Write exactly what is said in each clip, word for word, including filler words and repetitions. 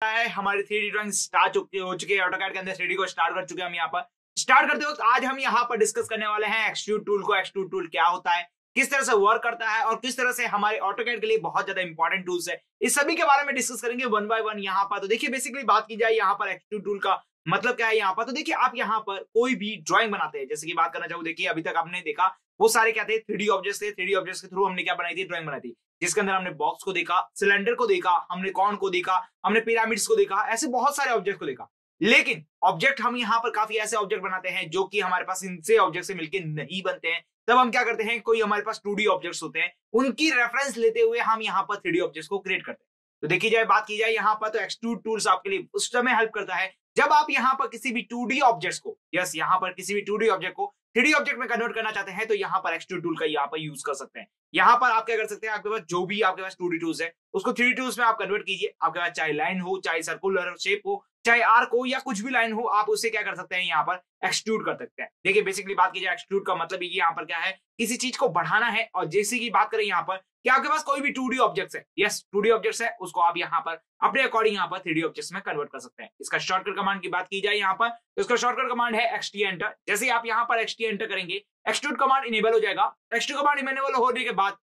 है हमारी three D drawing start हो चुकी है। ऑटोकैड के अंदर थ्री डी को स्टार्ट कर चुके हैं हम यहाँ पर। स्टार्ट करते वक्त आज हम यहाँ पर डिस्कस करने वाले हैं एक्सट्रूड टूल को। एक्सट्रूड टूल क्या होता है, किस तरह से वर्क करता है और किस तरह से हमारे ऑटोकैड के लिए बहुत ज्यादा इंपॉर्टेंट टूल्स है, इस सभी के बारे में डिस्कस करेंगे वन बाय वन यहाँ पर। तो देखिए बेसिकली बात की जाए यहाँ पर एक्सट्रूड टूल का मतलब क्या है यहाँ पर। तो देखिए आप यहाँ पर कोई भी ड्राइंग बनाते हैं, जैसे कि बात करना चाहूँ, देखिए अभी तक आपने देखा वो सारे क्या थे, थ्री डी ऑब्जेक्ट्स थे। थ्री डी ऑब्जेक्ट्स के थ्रू हमने क्या बनाई थी, ड्राइंग बनाई थी, जिसके अंदर हमने बॉक्स को देखा, सिलेंडर को देखा, हमने कॉर्न को देखा, हमने पिरामिड्स को देखा, ऐसे बहुत सारे ऑब्जेक्ट को देखा। लेकिन ऑब्जेक्ट हम यहाँ पर काफी ऐसे ऑब्जेक्ट बनाते हैं जो कि हमारे पास इनसे ऑब्जेक्ट से मिलके नहीं बनते हैं। तब हम क्या करते हैं, कोई हमारे पास टू डी ऑब्जेक्ट्स होते हैं, उनकी रेफरेंस लेते हुए हम यहाँ पर थ्री डी ऑब्जेक्ट्स को क्रिएट करते हैं। तो देखी जाए, बात की जाए यहाँ पर, तो एक्सट्रूड टूल्स आपके लिए उस समय हेल्प करता है जब आप यहाँ पर किसी भी टू डी ऑब्जेक्ट्स को, यस यहाँ पर किसी भी टू डी ऑब्जेक्ट को थ्री डी ऑब्जेक्ट में कन्वर्ट करना चाहते हैं, तो यहाँ पर एक्सट्रूड टूल का यहाँ पर यूज कर सकते हैं। यहाँ पर आप क्या कर सकते हैं, आपके पास जो भी आपके पास टू डी टूल्स है उसको थ्री डी टूल्स में आप कन्वर्ट कीजिए। आपके पास चाहे लाइन हो, चाहे सर्कुलर शेप हो, चाहे आर्क हो, या कुछ भी लाइन हो, आप उसे क्या कर सकते हैं, यहाँ पर एक्सट्रूड कर सकते हैं। देखिए बेसिकली बात की जाए एक्सट्रूड का मतलब ये यहाँ पर क्या है, किसी चीज को बढ़ाना है। और जैसे की बात करें यहाँ पर कि आपके पास कोई भी टू डी ऑब्जेक्ट्स है, यस टू डी ऑब्जेक्ट्स है, उसको आप यहाँ पर अपने अकॉर्डिंग यहाँ पर थ्री डी ऑब्जेक्ट्स में कन्वर्ट कर सकते हैं। इसका शॉर्टकट कमांड की बात की जाए यहाँ पर, तो इसका शॉर्टकट कमांड है एक्सटी एंटर। जैसे आप यहाँ पर एक्सटी एंटर करेंगे, एक्सट्रूड कमांड इनेबल हो जाएगा। एक्सट्रूड कमांड इनेबल होने के बाद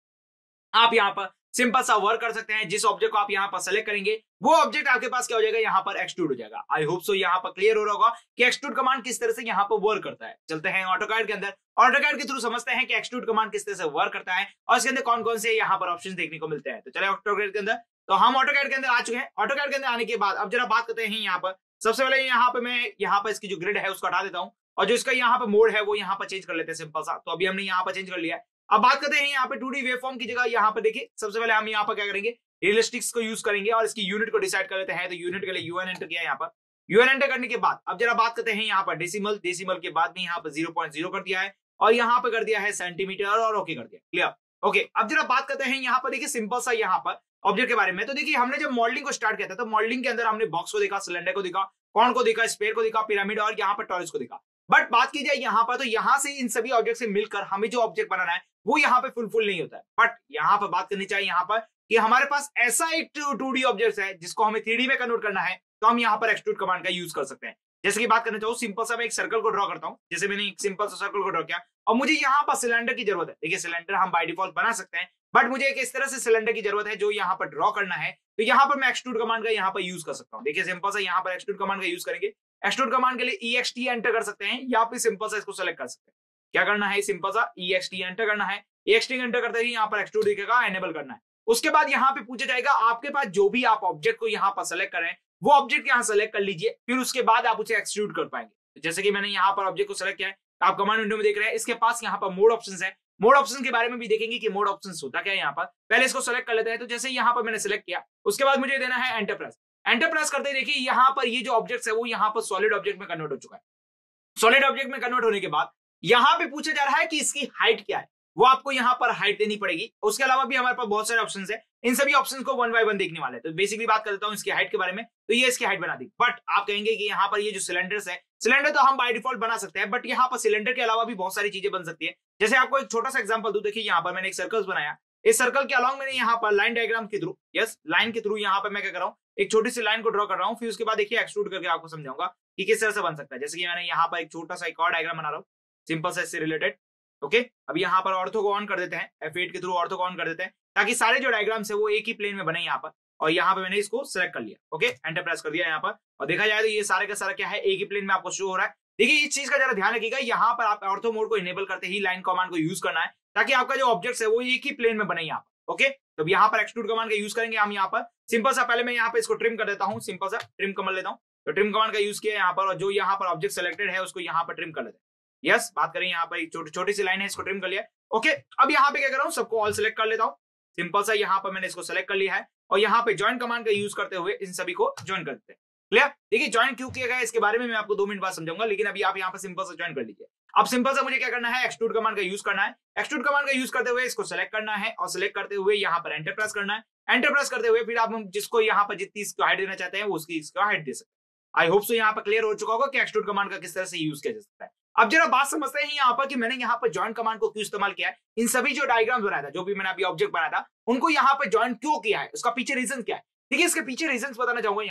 आप यहाँ पर सिंपल सा वर्क कर सकते हैं। जिस ऑब्जेक्ट को आप यहाँ पर सेलेक्ट करेंगे वो ऑब्जेक्ट आपके पास क्या हो जाएगा, यहाँ पर एक्सट्रूड हो जाएगा। आई होप सो यहाँ पर क्लियर हो रहा होगा कि एक्सट्रूड कमांड किस तरह से यहाँ पर वर्क करता है। चलते हैं ऑटोकैड के अंदर, ऑटोकैड के थ्रू समझते हैं कि एक्सट्रूड कमांड किस तरह से वर्क करता है और इसके अंदर कौन कौन से यहाँ पर ऑप्शन देखने को मिलते हैं। तो चले ऑटोकैड के अंदर, तो हम ऑटोकैड के अंदर आ चुके हैं। ऑटोकैड के अंदर आने के बाद अब जरा बात करते हैं यहाँ पर। सबसे पहले यहाँ पे मैं यहाँ पर इसकी जो ग्रिड है उसको हटा देता हूँ और जो इसका यहाँ पर मोड है वो यहाँ पर चेंज कर लेते हैं सिंपल सा। तो अभी हमने यहाँ पर चेंज कर लिया है। अब बात करते हैं यहाँ पे टू डी वेवफॉर्म की जगह यहाँ पर देखिए सबसे पहले हम यहाँ पर क्या करेंगे, रियलिस्टिक्स को यूज करेंगे और इसकी यूनिट को डिसाइड कर लेते हैं। तो यूनिट के लिए यूएन एंटर किया यहाँ पर। यूएन एंटर करने के बाद अब जरा बात करते हैं यहाँ पर डेसिमल। डेसिमल के बाद में यहाँ पर जीरो पॉइंट जीरो कर दिया है और यहाँ पे कर दिया है सेंटीमीटर और ओके कर दिया। Clear, okay. अब जरा बात करते हैं यहाँ पर, देखिए सिंपल सा यहाँ पर ऑब्जेक्ट के बारे में। तो देखिए हमने जब मॉडलिंग को स्टार्ट किया था तो मॉडलिंग के अंदर हमने बॉक्स को देखा, सिलेंडर को देखा, कॉर्न को देखा, स्फीयर को देखा, पिरामिड और यहाँ पर टॉरस को देखा। बट बात की जाए यहाँ पर, तो यहाँ से इन सभी ऑब्जेक्ट से मिलकर हमें जो ऑब्जेक्ट बनाना है वो यहाँ पे फुलफिल नहीं होता है। बट यहाँ पर बात करनी चाहिए यहाँ पर कि हमारे पास ऐसा एक टू डी ऑब्जेक्ट है जिसको हमें थ्री डी में कन्वर्ट करना है, तो हम यहाँ पर एक्सट्रूड कमांड का यूज कर सकते हैं। जैसे कि बात करना चाहूँ, सिंपल सा मैं एक सर्कल को ड्रॉ करता हूँ। जैसे मैंने एक सिंपल सा सर्कल को ड्रॉ किया और मुझे यहाँ पर सिलेंडर की जरूरत है। देखिए सिलेंडर हम बाय डिफॉल्ट बना सकते हैं, बट मुझे एक इस तरह से सिलेंडर की जरूरत है जो यहाँ पर ड्रॉ करना है। तो यहाँ पर मैं एक्सट्रूड कमांड का यहाँ पर यूज कर सकता हूँ। देखिए सिंपल सा यहाँ पर एक्सट्रूड कमांड का यूज करेंगे। एक्सट्रूड कमांड के लिए ई एक्स टी एंटर कर सकते हैं या फिर सिंपल सा इसको सेलेक्ट कर सकते हैं। क्या करना है, सिंपल सा ई एक्स टी एंटर करना है। ई एक्स टी एंटर करते ही यहाँ पर एक्सट्रूड दिखेगा, एनेबल करना है। उसके बाद यहाँ पे पूछा जाएगा आपके पास जो भी आप ऑब्जेक्ट को यहाँ पर सेलेक्ट करें वो ऑब्जेक्ट यहाँ सेलेक्ट कर लीजिए, फिर उसके बाद आप उसे एक्सट्रूड कर पाएंगे। जैसे कि मैंने यहाँ पर ऑब्जेक्ट को सेलेक्ट किया है, आप कमांड विंडो में देख रहे हैं, इसके पास यहाँ पर मोड ऑप्शंस है। मोड ऑप्शन के बारे में भी देखेंगे कि मोड ऑप्शंस होता क्या है यहाँ पर। पहले इसको सेलेक्ट कर लेते हैं। तो जैसे यहाँ पर मैंने सेलेक्ट किया, उसके बाद मुझे देना है एंटर प्रेस। एंटर प्रेस करते ही देखिए यहाँ पर ये जो ऑब्जेक्ट है वो यहाँ पर सॉलिड ऑब्जेक्ट में कन्वर्ट हो चुका है। सॉलिड ऑब्जेक्ट में कन्वर्ट होने के बाद यहाँ पे पूछा जा रहा है कि इसकी हाइट क्या है, वो आपको यहाँ पर हाइट देनी पड़ेगी। उसके अलावा भी हमारे पास बहुत सारे ऑप्शंस है, इन सभी ऑप्शंस को वन बाय वन देखने वाले हैं। तो बेसिकली बात करता हूँ इसकी हाइट के बारे में। तो ये इसकी हाइट बना दी। बट आप कहेंगे कि यहाँ पर ये जो सिलेंडर्स है, सिलेंडर तो हम बाय डिफॉल्ट बना सकते हैं, बट यहाँ पर सिलेंडर के अलावा भी बहुत सारी चीजें बन सकती है। जैसे आपको एक छोटा सा एग्जांपल दूं, देखिए यहाँ पर मैंने एक सर्कल्स बनाया। इस सर्कल के अलॉन्ग मैंने यहाँ पर लाइन डायग्राम के थ्रू, यस लाइन के थ्रू यहाँ पर मैं क्या कर रहा हूँ, एक छोटी सी लाइन को ड्रॉ कर रहा हूँ। फिर उसके बाद देखिए एक्सट्रूड करके आपको समझाऊंगा कि किस तरह से बन सकता है। जैसे कि मैंने यहाँ पर एक छोटा सा एक और डायग्राम बना रहा हूँ सिंपल से इससे रिलेटेड। ओके, अब यहाँ पर ऑर्थो को ऑन कर देते हैं, एफ एट के थ्रू ऑर्थो को ऑन कर देते हैं ताकि सारे जो डायग्राम्स है वो एक ही प्लेन में बने यहाँ पर। और यहाँ पे मैंने इसको सेलेक्ट कर लिया। ओके, एंटर प्रेस कर दिया यहाँ पर और देखा जाए तो ये सारे का सारा क्या है, एक ही प्लेन में आपको शो हो रहा है। देखिए इस चीज का जरा ध्यान रखिएगा, यहाँ पर आप ऑर्थो मोड को इनेबल करते ही लाइन कमांड को यूज करना है ताकि आपका जो ऑब्जेक्ट है वो एक ही प्लेन में बने यहाँ पर। ओके, तो यहाँ पर एक्सट्रूड कमांड का यूज करेंगे हम यहाँ पर। सिंपल सा पहले मैं यहाँ पे इसको ट्रिम कर देता हूँ, सिंपल सा ट्रिम कमांड लेता हूँ। तो ट्रिम कमांड का यूज किया यहाँ पर और जो यहाँ पर ऑब्जेक्ट सेलेक्टेड है उसको यहाँ पर ट्रिम कर लेते हैं। यस yes, बात करें यहाँ पर छोटी छोटी सी लाइन है, इसको ट्रिम कर लिया। ओके, अब यहाँ पे क्या कर रहा हूँ, सबको ऑल सेलेक्ट कर लेता हूँ। सिंपल सा यहाँ पर मैंने इसको सेलेक्ट कर लिया है और यहाँ पे ज्वाइन कमांड का यूज करते हुए इन सभी को ज्वाइन कर देते हैं। क्लियर, देखिए ज्वाइन क्यों किया गया इसके बारे में मैं आपको दो मिनट बाद समझाऊंगा, लेकिन अभी आप यहाँ पर सिंपल से ज्वाइन कर लीजिए। अब सिंपल सा मुझे क्या करना है, एक्सट्रूड कमांड का यूज करना है। एक्सट्रूड कमांड का यूज करते हुए इसको सेलेक्ट करना है और सेलेक्ट करते हुए यहाँ पर एंटर प्रेस करना है। एंटर प्रेस करते हुए फिर आप जिसको यहाँ पर जितनी इसको हाइट देना चाहते हैं वो उसकी इसका हाइट दे सकते हैं। आई होप सो यहाँ पर क्लियर हो चुका होगा कि एक्सट्रूड कमांड का किस तरह से यूज किया जा सकता है। अब जरा बात समझते हैं यहाँ पर कि मैंने यहाँ पर ज्वाइन कमांड को क्यों इस्तेमाल किया है। इन सभी जो डायग्राम बनाया था, जो भी मैंने अभी ऑब्जेक्ट बनाया था, उनको यहाँ पर ज्वाइन क्यों किया है, उसका पीछे रीजन क्या है। देखिए इसके पीछे रीजन बताना चाहूंगा यहाँ पर।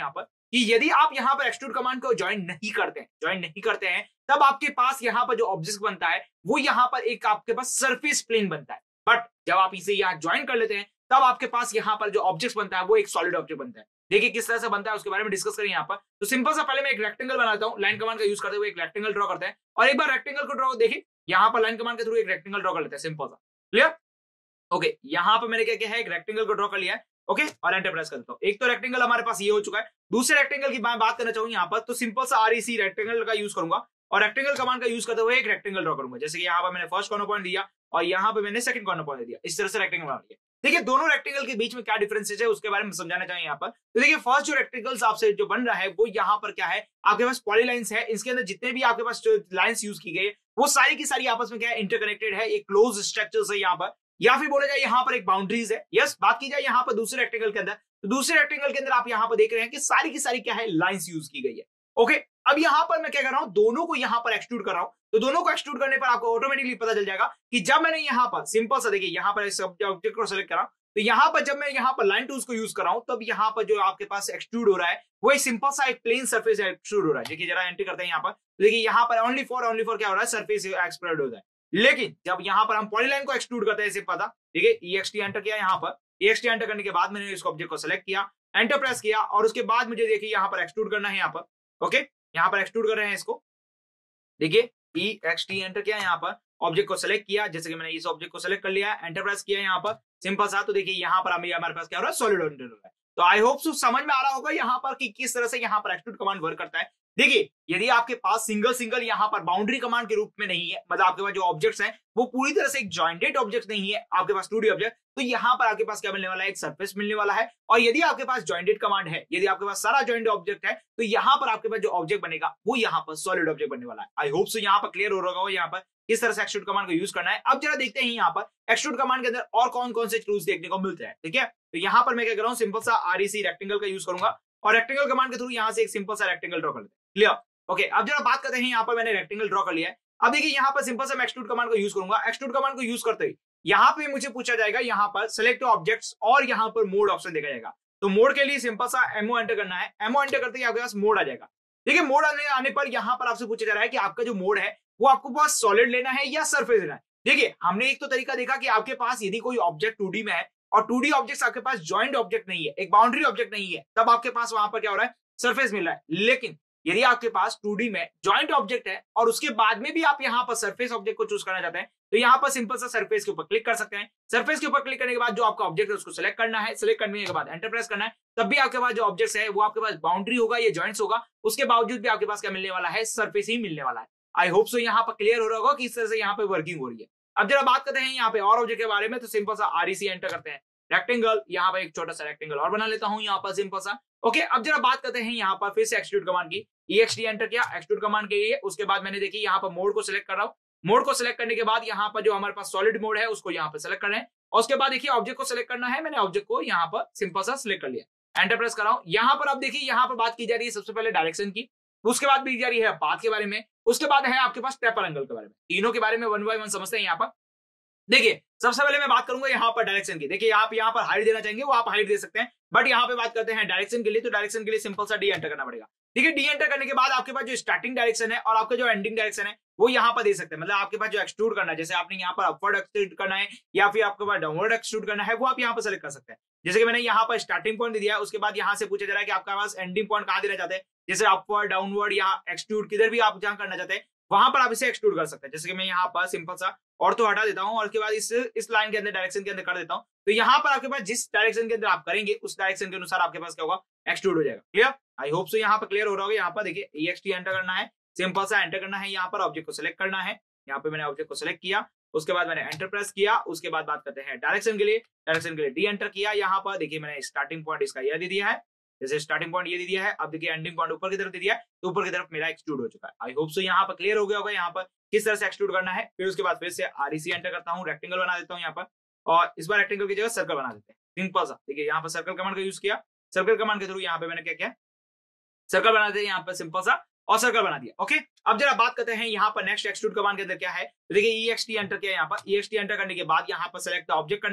कि यदि आप यहाँ पर एक्सट्रूड कमांड को ज्वाइन नहीं करते हैं ज्वाइन नहीं करते हैं तब आपके पास यहाँ पर जो ऑब्जेक्ट बनता है वो यहाँ पर एक आपके पास सरफेस प्लेन बनता है। बट जब आप इसे यहाँ ज्वाइन कर लेते हैं तब आपके पास यहाँ पर जो ऑब्जेक्ट बनता है वो एक सॉलिड ऑब्जेक्ट बनता है। देखिए किस तरह से बनता है उसके बारे में डिस्कस करें यहाँ पर। तो सिंपल सा पहले मैं एक रेक्टेंगल बनाता हूँ, लाइन कमांड का यूज करते हुए एक रेक्टेंगल ड्रॉ करते हैं और एक बार रेक्टेंगल को ड्रॉ देखिए यहाँ पर लाइन कमांड के थ्रू एक रेक्टेंगल ड्रॉ कर लेते हैं। सिंपल सा, क्लियर? ओके, यहाँ पर मैंने क्या किया है, एक रेक्टेंगल को ड्रॉ कर लिया है। ओके, और एंटर प्रेस कर देता हूँ। एक तो रेक्टेंगल हमारे पास ये हो चुका है। दूसरे रेक्टेंगल की मैं बात करना चाहूँ यहाँ पर, तो सिंपल सा आरईसी रेक्टेंगल का यूज करूंगा और रेक्टेंगल कमांड का यूज करते हुए एक रेक्टेंगल ड्रॉ करूंगा। जैसे कि यहाँ पर मैंने फर्स्ट कॉर्नर पॉइंट दिया और यहाँ पे मैंने सेकंड कॉर्नर पॉइंट दिया, इस तरह से रेक्टेंगल बना लिया। देखिए दोनों रेक्टेंगल के बीच में क्या डिफरेंसेस है उसके बारे में समझाना चाहिए यहाँ पर। तो देखिए फर्स्ट जो रेक्टेंगल्स आपसे जो बन रहा है वो यहाँ पर क्या है, आपके पास पॉलीलाइंस है। इसके अंदर जितने भी आपके पास लाइंस यूज की गई है वो सारी की सारी आपस में क्या है, इंटरकनेक्टेड है, एक क्लोज स्ट्रक्चर है यहाँ पर, या फिर बोला जाए यहाँ पर एक बाउंड्रीज है। यस, बात की जाए यहाँ पर दूसरे रेक्टेंगल के अंदर, तो दूसरे रेक्टेंगल के अंदर आप यहाँ पर देख रहे हैं कि सारी की सारी क्या है, लाइंस यूज की गई है। ओके, अब यहाँ पर मैं क्या कर रहा हूं, दोनों को यहाँ पर एक्सट्रूड कर रहा हूं। तो दोनों को एक्सट्रूड करने पर आपको ऑटोमेटिकली पता चल जाएगा कि जब मैंने यहाँ पर सिंपल सा देखिए यहाँ पर इस ऑब्जेक्ट को सेलेक्ट करा, तो यहाँ पर जब मैं यहाँ पर लाइन टूल्स को यूज कर रहा हूं तब यहाँ पर जो आपके पास एक्सट्रूड हो रहा है वो एक सिंपल सा एक प्लेन सरफेस एक्सट्रूड हो रहा है। देखिए जरा एंट्री करते हैं यहाँ पर, तो देखिए यहाँ पर ओनली फॉर ओनली फॉर क्या हो रहा है, सरफेस एक्सट्रूड होता है। लेकिन जब यहाँ पर हम पॉलीलाइन को एक्सट्रूड करते हैं, इसे पता, ठीक है, ईएक्सटी एंटर किया, यहाँ पर ईएक्सटी एंटर करने के बाद मैंने इसको ऑब्जेक्ट को सेलेक्ट किया, एंटर प्रेस किया और उसके बाद मुझे देखिए यहाँ पर एक्सट्रूड करना है। यहाँ पर ओके, यहाँ पर एक्सट्रूड कर रहे हैं इसको, देखिए ई एक्स टी एंटर किया, यहाँ पर ऑब्जेक्ट को सेलेक्ट किया, जैसे कि मैंने इस ऑब्जेक्ट को सेलेक्ट कर लिया, एंटर प्रेस किया यहाँ पर, सिंपल सा। तो देखिए यहाँ पर हमारे पास क्या हो रहा है, सॉलिड ऑब्जेक्ट हो रहा है। तो आई होप सो समझ में आ रहा होगा यहाँ पर कि किस तरह से यहाँ पर एक्सट्रूड कमांड वर्क करता है। देखिए यदि आपके पास सिंगल सिंगल यहाँ पर बाउंड्री कमांड के रूप में नहीं है, मतलब आपके पास जो ऑब्जेक्ट्स हैं वो पूरी तरह से एक जॉइंटेड ऑब्जेक्ट नहीं है, आपके पास टू डी ऑब्जेक्ट, तो यहाँ पर आपके पास क्या मिलने वाला है, एक सरफेस मिलने वाला है। और यदि आपके पास जॉइंटेड कमांड है, यदि आपके पास सारा जॉइंटेड ऑब्जेक्ट है, तो यहाँ पर आपके पास जो ऑब्जेक्ट बनेगा वो यहाँ पर सॉलिड ऑब्जेक्ट बनने वाला है। आई होप सो यहाँ पर क्लियर हो रहा होगा यहाँ पर किस तरह से एक्सट्रूड कमांड को यूज करना है। अब जरा देखते हैं यहाँ पर एक्सट्रूड कमांड के अंदर और कौन कौन से टूल्स देखने को मिलते हैं। ठीक है, तो यहाँ पर मैं क्या कर रहा हूँ, सिंपल सा आरईसी रेक्टेंगल का यूज करूंगा और रेक्टेंगल कमांड के थ्रू यहाँ से एक सिंपल सा रेक्टेंगल ड्रॉ कर लेते हैं। क्लियर? ओके, अब जरा बात करते हैं, यहाँ पर मैंने रेक्टेंगल ड्रॉ कर लिया है। अब देखिए यहाँ पर सिंपल सा मैं एक्सट्रूड कमांड को यूज करूंगा। एक्सट्रूड कमांड को यूज करते ही यहाँ पे मुझे पूछा जाएगा, यहाँ पर सिलेक्ट ऑब्जेक्ट्स और यहाँ पर मोड ऑप्शन देखा जाएगा। तो मोड के लिए सिंपल सा एमओ एंटर करना है। एमओ एंटर करते ही आपके पास मोड आ जाएगा। देखिए मोड आने आने पर यहाँ पर आपसे पूछा जा रहा है कि आपका जो मोड है वो आपको पास सॉलिड लेना है या सरफेस लेना है। देखिए हमने एक तो तरीका देखा कि आपके पास यदि कोई ऑब्जेक्ट टू डी में है और टू डी ऑब्जेक्ट आपके पास जॉइंट ऑब्जेक्ट नहीं है, एक बाउंड्री ऑब्जेक्ट नहीं है, तब आपके पास वहां पर क्या हो रहा है, सरफेस मिल रहा है। लेकिन यदि आपके पास टू डी में जॉइंट ऑब्जेक्ट है और उसके बाद में भी आप यहाँ पर सरफेस ऑब्जेक्ट को चूज करना चाहते हैं, तो यहाँ पर सिंपल सा सरफेस के ऊपर क्लिक कर सकते हैं। सरफेस के ऊपर क्लिक करने के बाद जो आपका ऑब्जेक्ट है उसको सिलेक्ट करना है। सिलेक्ट करने के बाद एंटर प्रेस करना है। तब भी आपके पास जो ऑब्जेक्ट है वो आपके पास बाउंड्री होगा या जॉइंट्स होगा, उसके बावजूद भी आपके पास क्या मिलने वाला है, सरफेस ही मिलने वाला है। आई होप सो यहाँ पर क्लियर हो रहा होगा कि इस तरह से यहाँ पे वर्किंग हो रही है। अब जरा बात करते हैं यहाँ पे और ऑब्जेक्ट के बारे में, तो सिंपल सा आरईसी एंटर करते हैं, रेक्टेंगल, यहाँ पर एक छोटा सा रेक्टेंगल और बना लेता हूँ यहाँ पर सिंपल सा। ओके, अब जरा बात करते हैं यहाँ पर फिर से एक्सट्रूड कमांड की। ईएक्सटी एंटर किया एक्सट्रूड कमांड के लिए, उसके बाद मैंने देखी यहाँ पर मोड को सिलेक्ट कर रहा हूँ। मोड को सिलेक्ट करने के बाद यहाँ पर जो हमारे पास सॉलिड मोड है उसको यहाँ पर सिलेक्ट करना है और उसके बाद देखिए ऑब्जेक्ट को सिलेक्ट करना है। मैंने ऑब्जेक्ट को यहाँ पर सिंपल सा सिलेक्ट कर लिया, एंटर प्रेस कर रहा हूँ। यहाँ पर अब देखिए यहाँ पर बात की जा रही है सबसे पहले डायरेक्शन की, उसके बाद भी जा रही है पाथ के बारे में, उसके बाद है आपके पास टेपर एंगल के बारे में। तीनों के बारे में वन बाय वन समझते हैं यहाँ पर। देखिए सबसे पहले मैं बात करूंगा यहाँ पर डायरेक्शन की। देखिए आप यहाँ पर हाइट देना चाहेंगे वो आप हाइट दे सकते हैं, बट यहाँ पे बात करते हैं डायरेक्शन के लिए, तो डायरेक्शन के लिए सिंपल सा डी एंटर करना पड़ेगा। ठीक है, डी एंटर करने के बाद आपके पास जो स्टार्टिंग डायरेक्शन है और आपका जो एंडिंग डायरेक्शन है वो यहाँ पर दे सकते हैं। मतलब आपके पास जो एक्सट्रूड करना है, जैसे आपने यहाँ पर अपवर्ड एक्सट्रूड करना है या फिर आपके पास डाउनवर्ड एक्सट्रूड करना है, वो आप यहाँ पर सेलेक्ट कर सकते हैं। जैसे कि मैंने यहाँ पर स्टार्टिंग पॉइंट दिया है, उसके बाद यहाँ से पूछा जा रहा है कि आपका पास एंडिंग पॉइंट कहाँ देना चाहते हैं, जैसे अपवर्ड, डाउनवर्ड या एक्सट्रूड, किधर भी आप जहाँ करना चाहते हैं वहां पर आप इसे एक्सट्रूड कर सकते हैं। जैसे कि मैं यहाँ पर सिंपल सा और तो हटा देता हूँ और उसके बाद इस इस लाइन के अंदर डायरेक्शन के अंदर कर देता हूँ। तो यहाँ पर आपके पास जिस डायरेक्शन के अंदर आप करेंगे उस डायरेक्शन के अनुसार आपके पास क्या होगा, एक्सट्रूड हो जाएगा। क्लियर? आई होप सो यहाँ पर क्लियर हो रहा होगा। यहाँ पर देखिए ईएक्सटी एंटर करना है, सिंपल सा एंटर करना है, यहाँ पर ऑब्जेक्ट को सिलेक्ट करना है। यहाँ पे मैंने ऑब्जेक्ट को सिलेक्ट किया, उसके बाद मैंने एंटर प्रेस किया, उसके बाद बात करते हैं डायरेक्शन के लिए। डायरेक्शन के लिए डी एंटर किया, यहाँ पर देखिए मैंने स्टार्टिंग पॉइंट इसका यह दे दिया है, जैसे स्टार्टिंग पॉइंट ये दे दिया है। अब देखिए एंडिंग पॉइंट ऊपर की तरफ दे दिया है, तो ऊपर की तरफ मेरा एक्सट्रूड हो चुका है। आई होप सो यहाँ पर क्लियर हो गया होगा यहाँ पर किस तरह से एक्सट्रूड करना है। फिर उसके बाद फिर से आरईसी एंटर करता हूँ, रेक्टेंगल बना देता हूँ यहाँ पर, और इस बार रेक्टेंगल की जगह सर्कल बना देते हैं। सिंपल सा देखिए यहाँ पर सर्कल कमांड का यूज किया, सर्कल कमांड के थ्रू यहाँ पे मैंने क्या किया, सर्कल बना देते हैं यहाँ पर सिंपल सा और सर्कल बना दिया। ओके, अब जरा बात करते हैं यहाँ पर नेक्स्ट एक्सट्रूड कमांड के अंदर क्या है। तो देखिए ईएक्सटी एंटर किया, यहाँ पर ईएक्सटी एंटर करने के बाद यहाँ पर सेलेक्ट ऑब्जेक्ट करना है।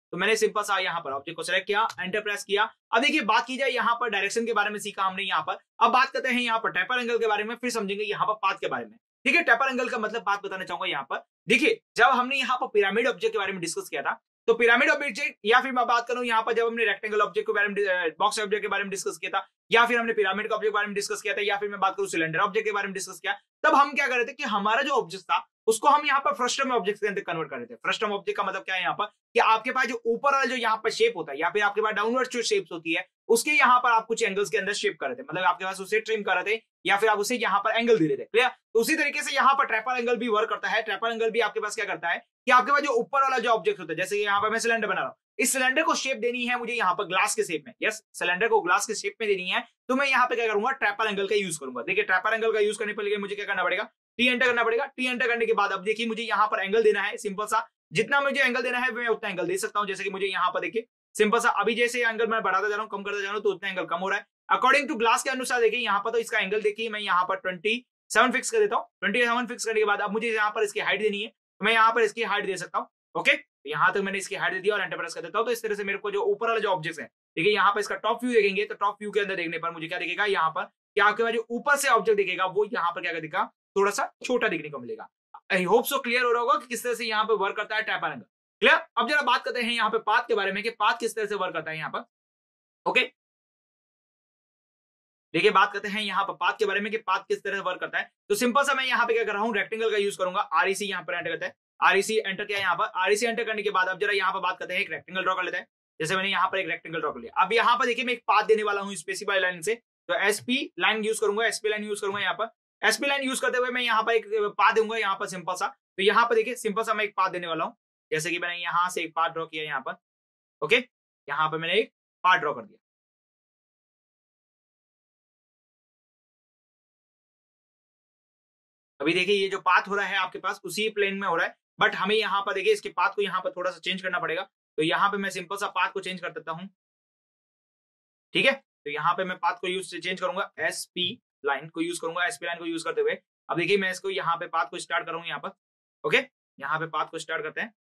तो मैंने सिंपल सा यहाँ पर ऑब्जेक्ट को सिलेक्ट किया, एंटर प्रेस किया। अब देखिए बात की जाए यहाँ पर डायरेक्शन के बारे में सीखा हमने यहाँ पर। अब बात करते हैं यहाँ पर टेपर एंगल के बारे में, फिर समझेंगे यहाँ पर पाथ के बारे में। ठीक है, टेपर एंगल का मतलब बात बताना चाहूंगा यहाँ पर। देखिए जब हमने यहाँ पर पिरामिड ऑब्जेक्ट के बारे में डिस्कस किया था, तो पिरामिड ऑब्जेक्ट या फिर मैं बात करूं यहाँ पर जब हमने रेक्टेंगल ऑब्जेक्ट के बारे में, बॉक्स ऑब्जेक्ट के बारे में डिस्कस किया था, या फिर हमने पिरामिड के ऑब्जेक्ट के बारे में डिस्कस किया था, या फिर मैं बात करूं सिलेंडर ऑब्जेक्ट के बारे में डिस्कस किया, तब हम क्या कर रहे थे कि हमारा जो ऑब्जेक्ट था उसको हम यहाँ पर फ्रस्टम ऑब्जेक्ट के अंदर कन्वर्ट कर रहे थे। फ्रस्टम ऑब्जेक्ट का मतलब क्या है यहाँ पर कि आपके पास जो ऊपर वाला जो यहाँ पर शेप होता है, या फिर आपके पास डाउनवर्ड जो शेप्स होती है, उसके यहाँ पर आप कुछ एंगल्स के अंदर शेप कर रहे थे, मतलब आपके पास उसे ट्रिम कर रहे थे, या फिर आप उसे यहाँ पर एंगल दे रहे थे। क्लियर? तो उसी तरीके से यहाँ पर ट्रैपर एंगल भी वर्क करता है। ट्रैपर एंगल भी आपके पास क्या करता है कि आपके पास जो ऊपर वाला जो ऑब्जेक्ट होता है, जैसे यहाँ पर मैं सिलेंडर बना रहा हूँ, इस सिलेंडर को शेप देनी है मुझे यहाँ पर ग्लास के शेप में। यस, सिलेंडर को ग्लास के शेप में देनी है, तो मैं यहाँ पे क्या करूंगा, ट्रैपर एंगल का यूज करूंगा। देखिए ट्रैपर एंगल का यूज करने के लिए मुझे क्या करना पड़ेगा, टी एंटर करना पड़ेगा। टी एंटर करने के बाद अब देखिए मुझे यहाँ पर एंगल देना है, सिंपल सा जितना मुझे एंगल देना है मैं उतना एंगल दे सकता हूँ। जैसे कि मुझे यहाँ पर देखिए सिंपल सा अभी जैसे एंगल मैं बढ़ाता जा रहा हूँ, कम करता जा रहा हूँ, तो उतना एंगल कम हो रहा है अकॉर्डिंग टू ग्लास के अनुसार। देखिए यहाँ पर तो इसका एंगल देखिए मैं यहाँ पर ट्वेंटी सेवन फिक्स कर देता हूँ। ट्वेंटी सेवन फिक्स करने के बाद अब मुझे यहाँ पर इसकी हाइट देनी है, तो मैं यहाँ पर इसकी हाइट दे सकता हूँ। ओके, यहाँ तक मैंने इसकी हाइट दे दिया और एंटर प्रेस कर देता हूँ। तो इस तरह से मेरे को जो ऊपर वाला जो ऑब्जेक्ट है, देखिए यहाँ पर इसका टॉप व्यू देखेंगे, तो टॉप व्यू के अंदर देखने पर मुझे क्या दिखेगा, यहाँ पर क्या आपके पास जो ऊपर से ऑब्जेक्ट दिखेगा वो यहाँ पर क्या दिखेगा, थोड़ा सा छोटा दिखने को मिलेगा। आई होप सो क्लियर हो रहा होगा कि किस तरह से यहाँ पे वर्क करता है ट्रैपर एंगल। क्लियर? अब जरा बात करते हैं यहाँ पे पाथ के बारे में कि पाथ किस तरह से वर्क करता है यहाँ पर। ओके, देखिए बात करते हैं यहाँ पर पाथ के बारे में कि पाथ किस तरह से वर्क करता है। तो सिंपल सा मैं यहाँ पे क्या कर रहा हूँ, रेक्टेंगल का यूज करूंगा। आरईसी यहाँ पर एंटर करता है, आरईसी एंटर किया यहाँ पर। आरईसी एंटर करने के बाद अब जरा यहाँ पर बात करते हैं, एक रेक्टेंगल ड्रॉ कर लेते हैं। जैसे मैंने यहाँ पर एक रेक्टेंगल ड्रॉ कर लिया। अब यहाँ पर देखिए मैं एक पाथ देने वाला हूँ स्पेसिफाई लाइन से, तो एसपी लाइन यूज करूंगा, एसपी लाइन यूज करूंगा। यहाँ पर एसपी लाइन यूज करते हुए मैं यहाँ पर एक पाथ दूंगा यहाँ पर सिंपल सा। तो यहाँ पर देखिए सिंपल सा मैं एक पाथ देने वाला हूँ, जैसे कि मैंने यहाँ से एक पाथ ड्रॉ किया यहाँ पर। ओके, यहाँ पर मैंने एक पाथ ड्रॉ कर दिया। अभी देखिए ये जो पाथ हो रहा है आपके पास उसी प्लेन में हो रहा है, बट हमें यहाँ पर देखिए इसके पाथ को यहाँ पर थोड़ा सा चेंज करना पड़ेगा। तो यहाँ पे मैं सिंपल सा पाथ को चेंज कर देता हूँ। ठीक है, तो यहाँ पे मैं पाथ को यूज चेंज करूंगा, एसपी लाइन को यूज करूंगा। एसपी लाइन को यूज करते हुए अब देखिए मैं इसको यहाँ पे पाथ को स्टार्ट करूंगा यहाँ पर। ओके, यहाँ पे पाथ को स्टार्ट करते हैं।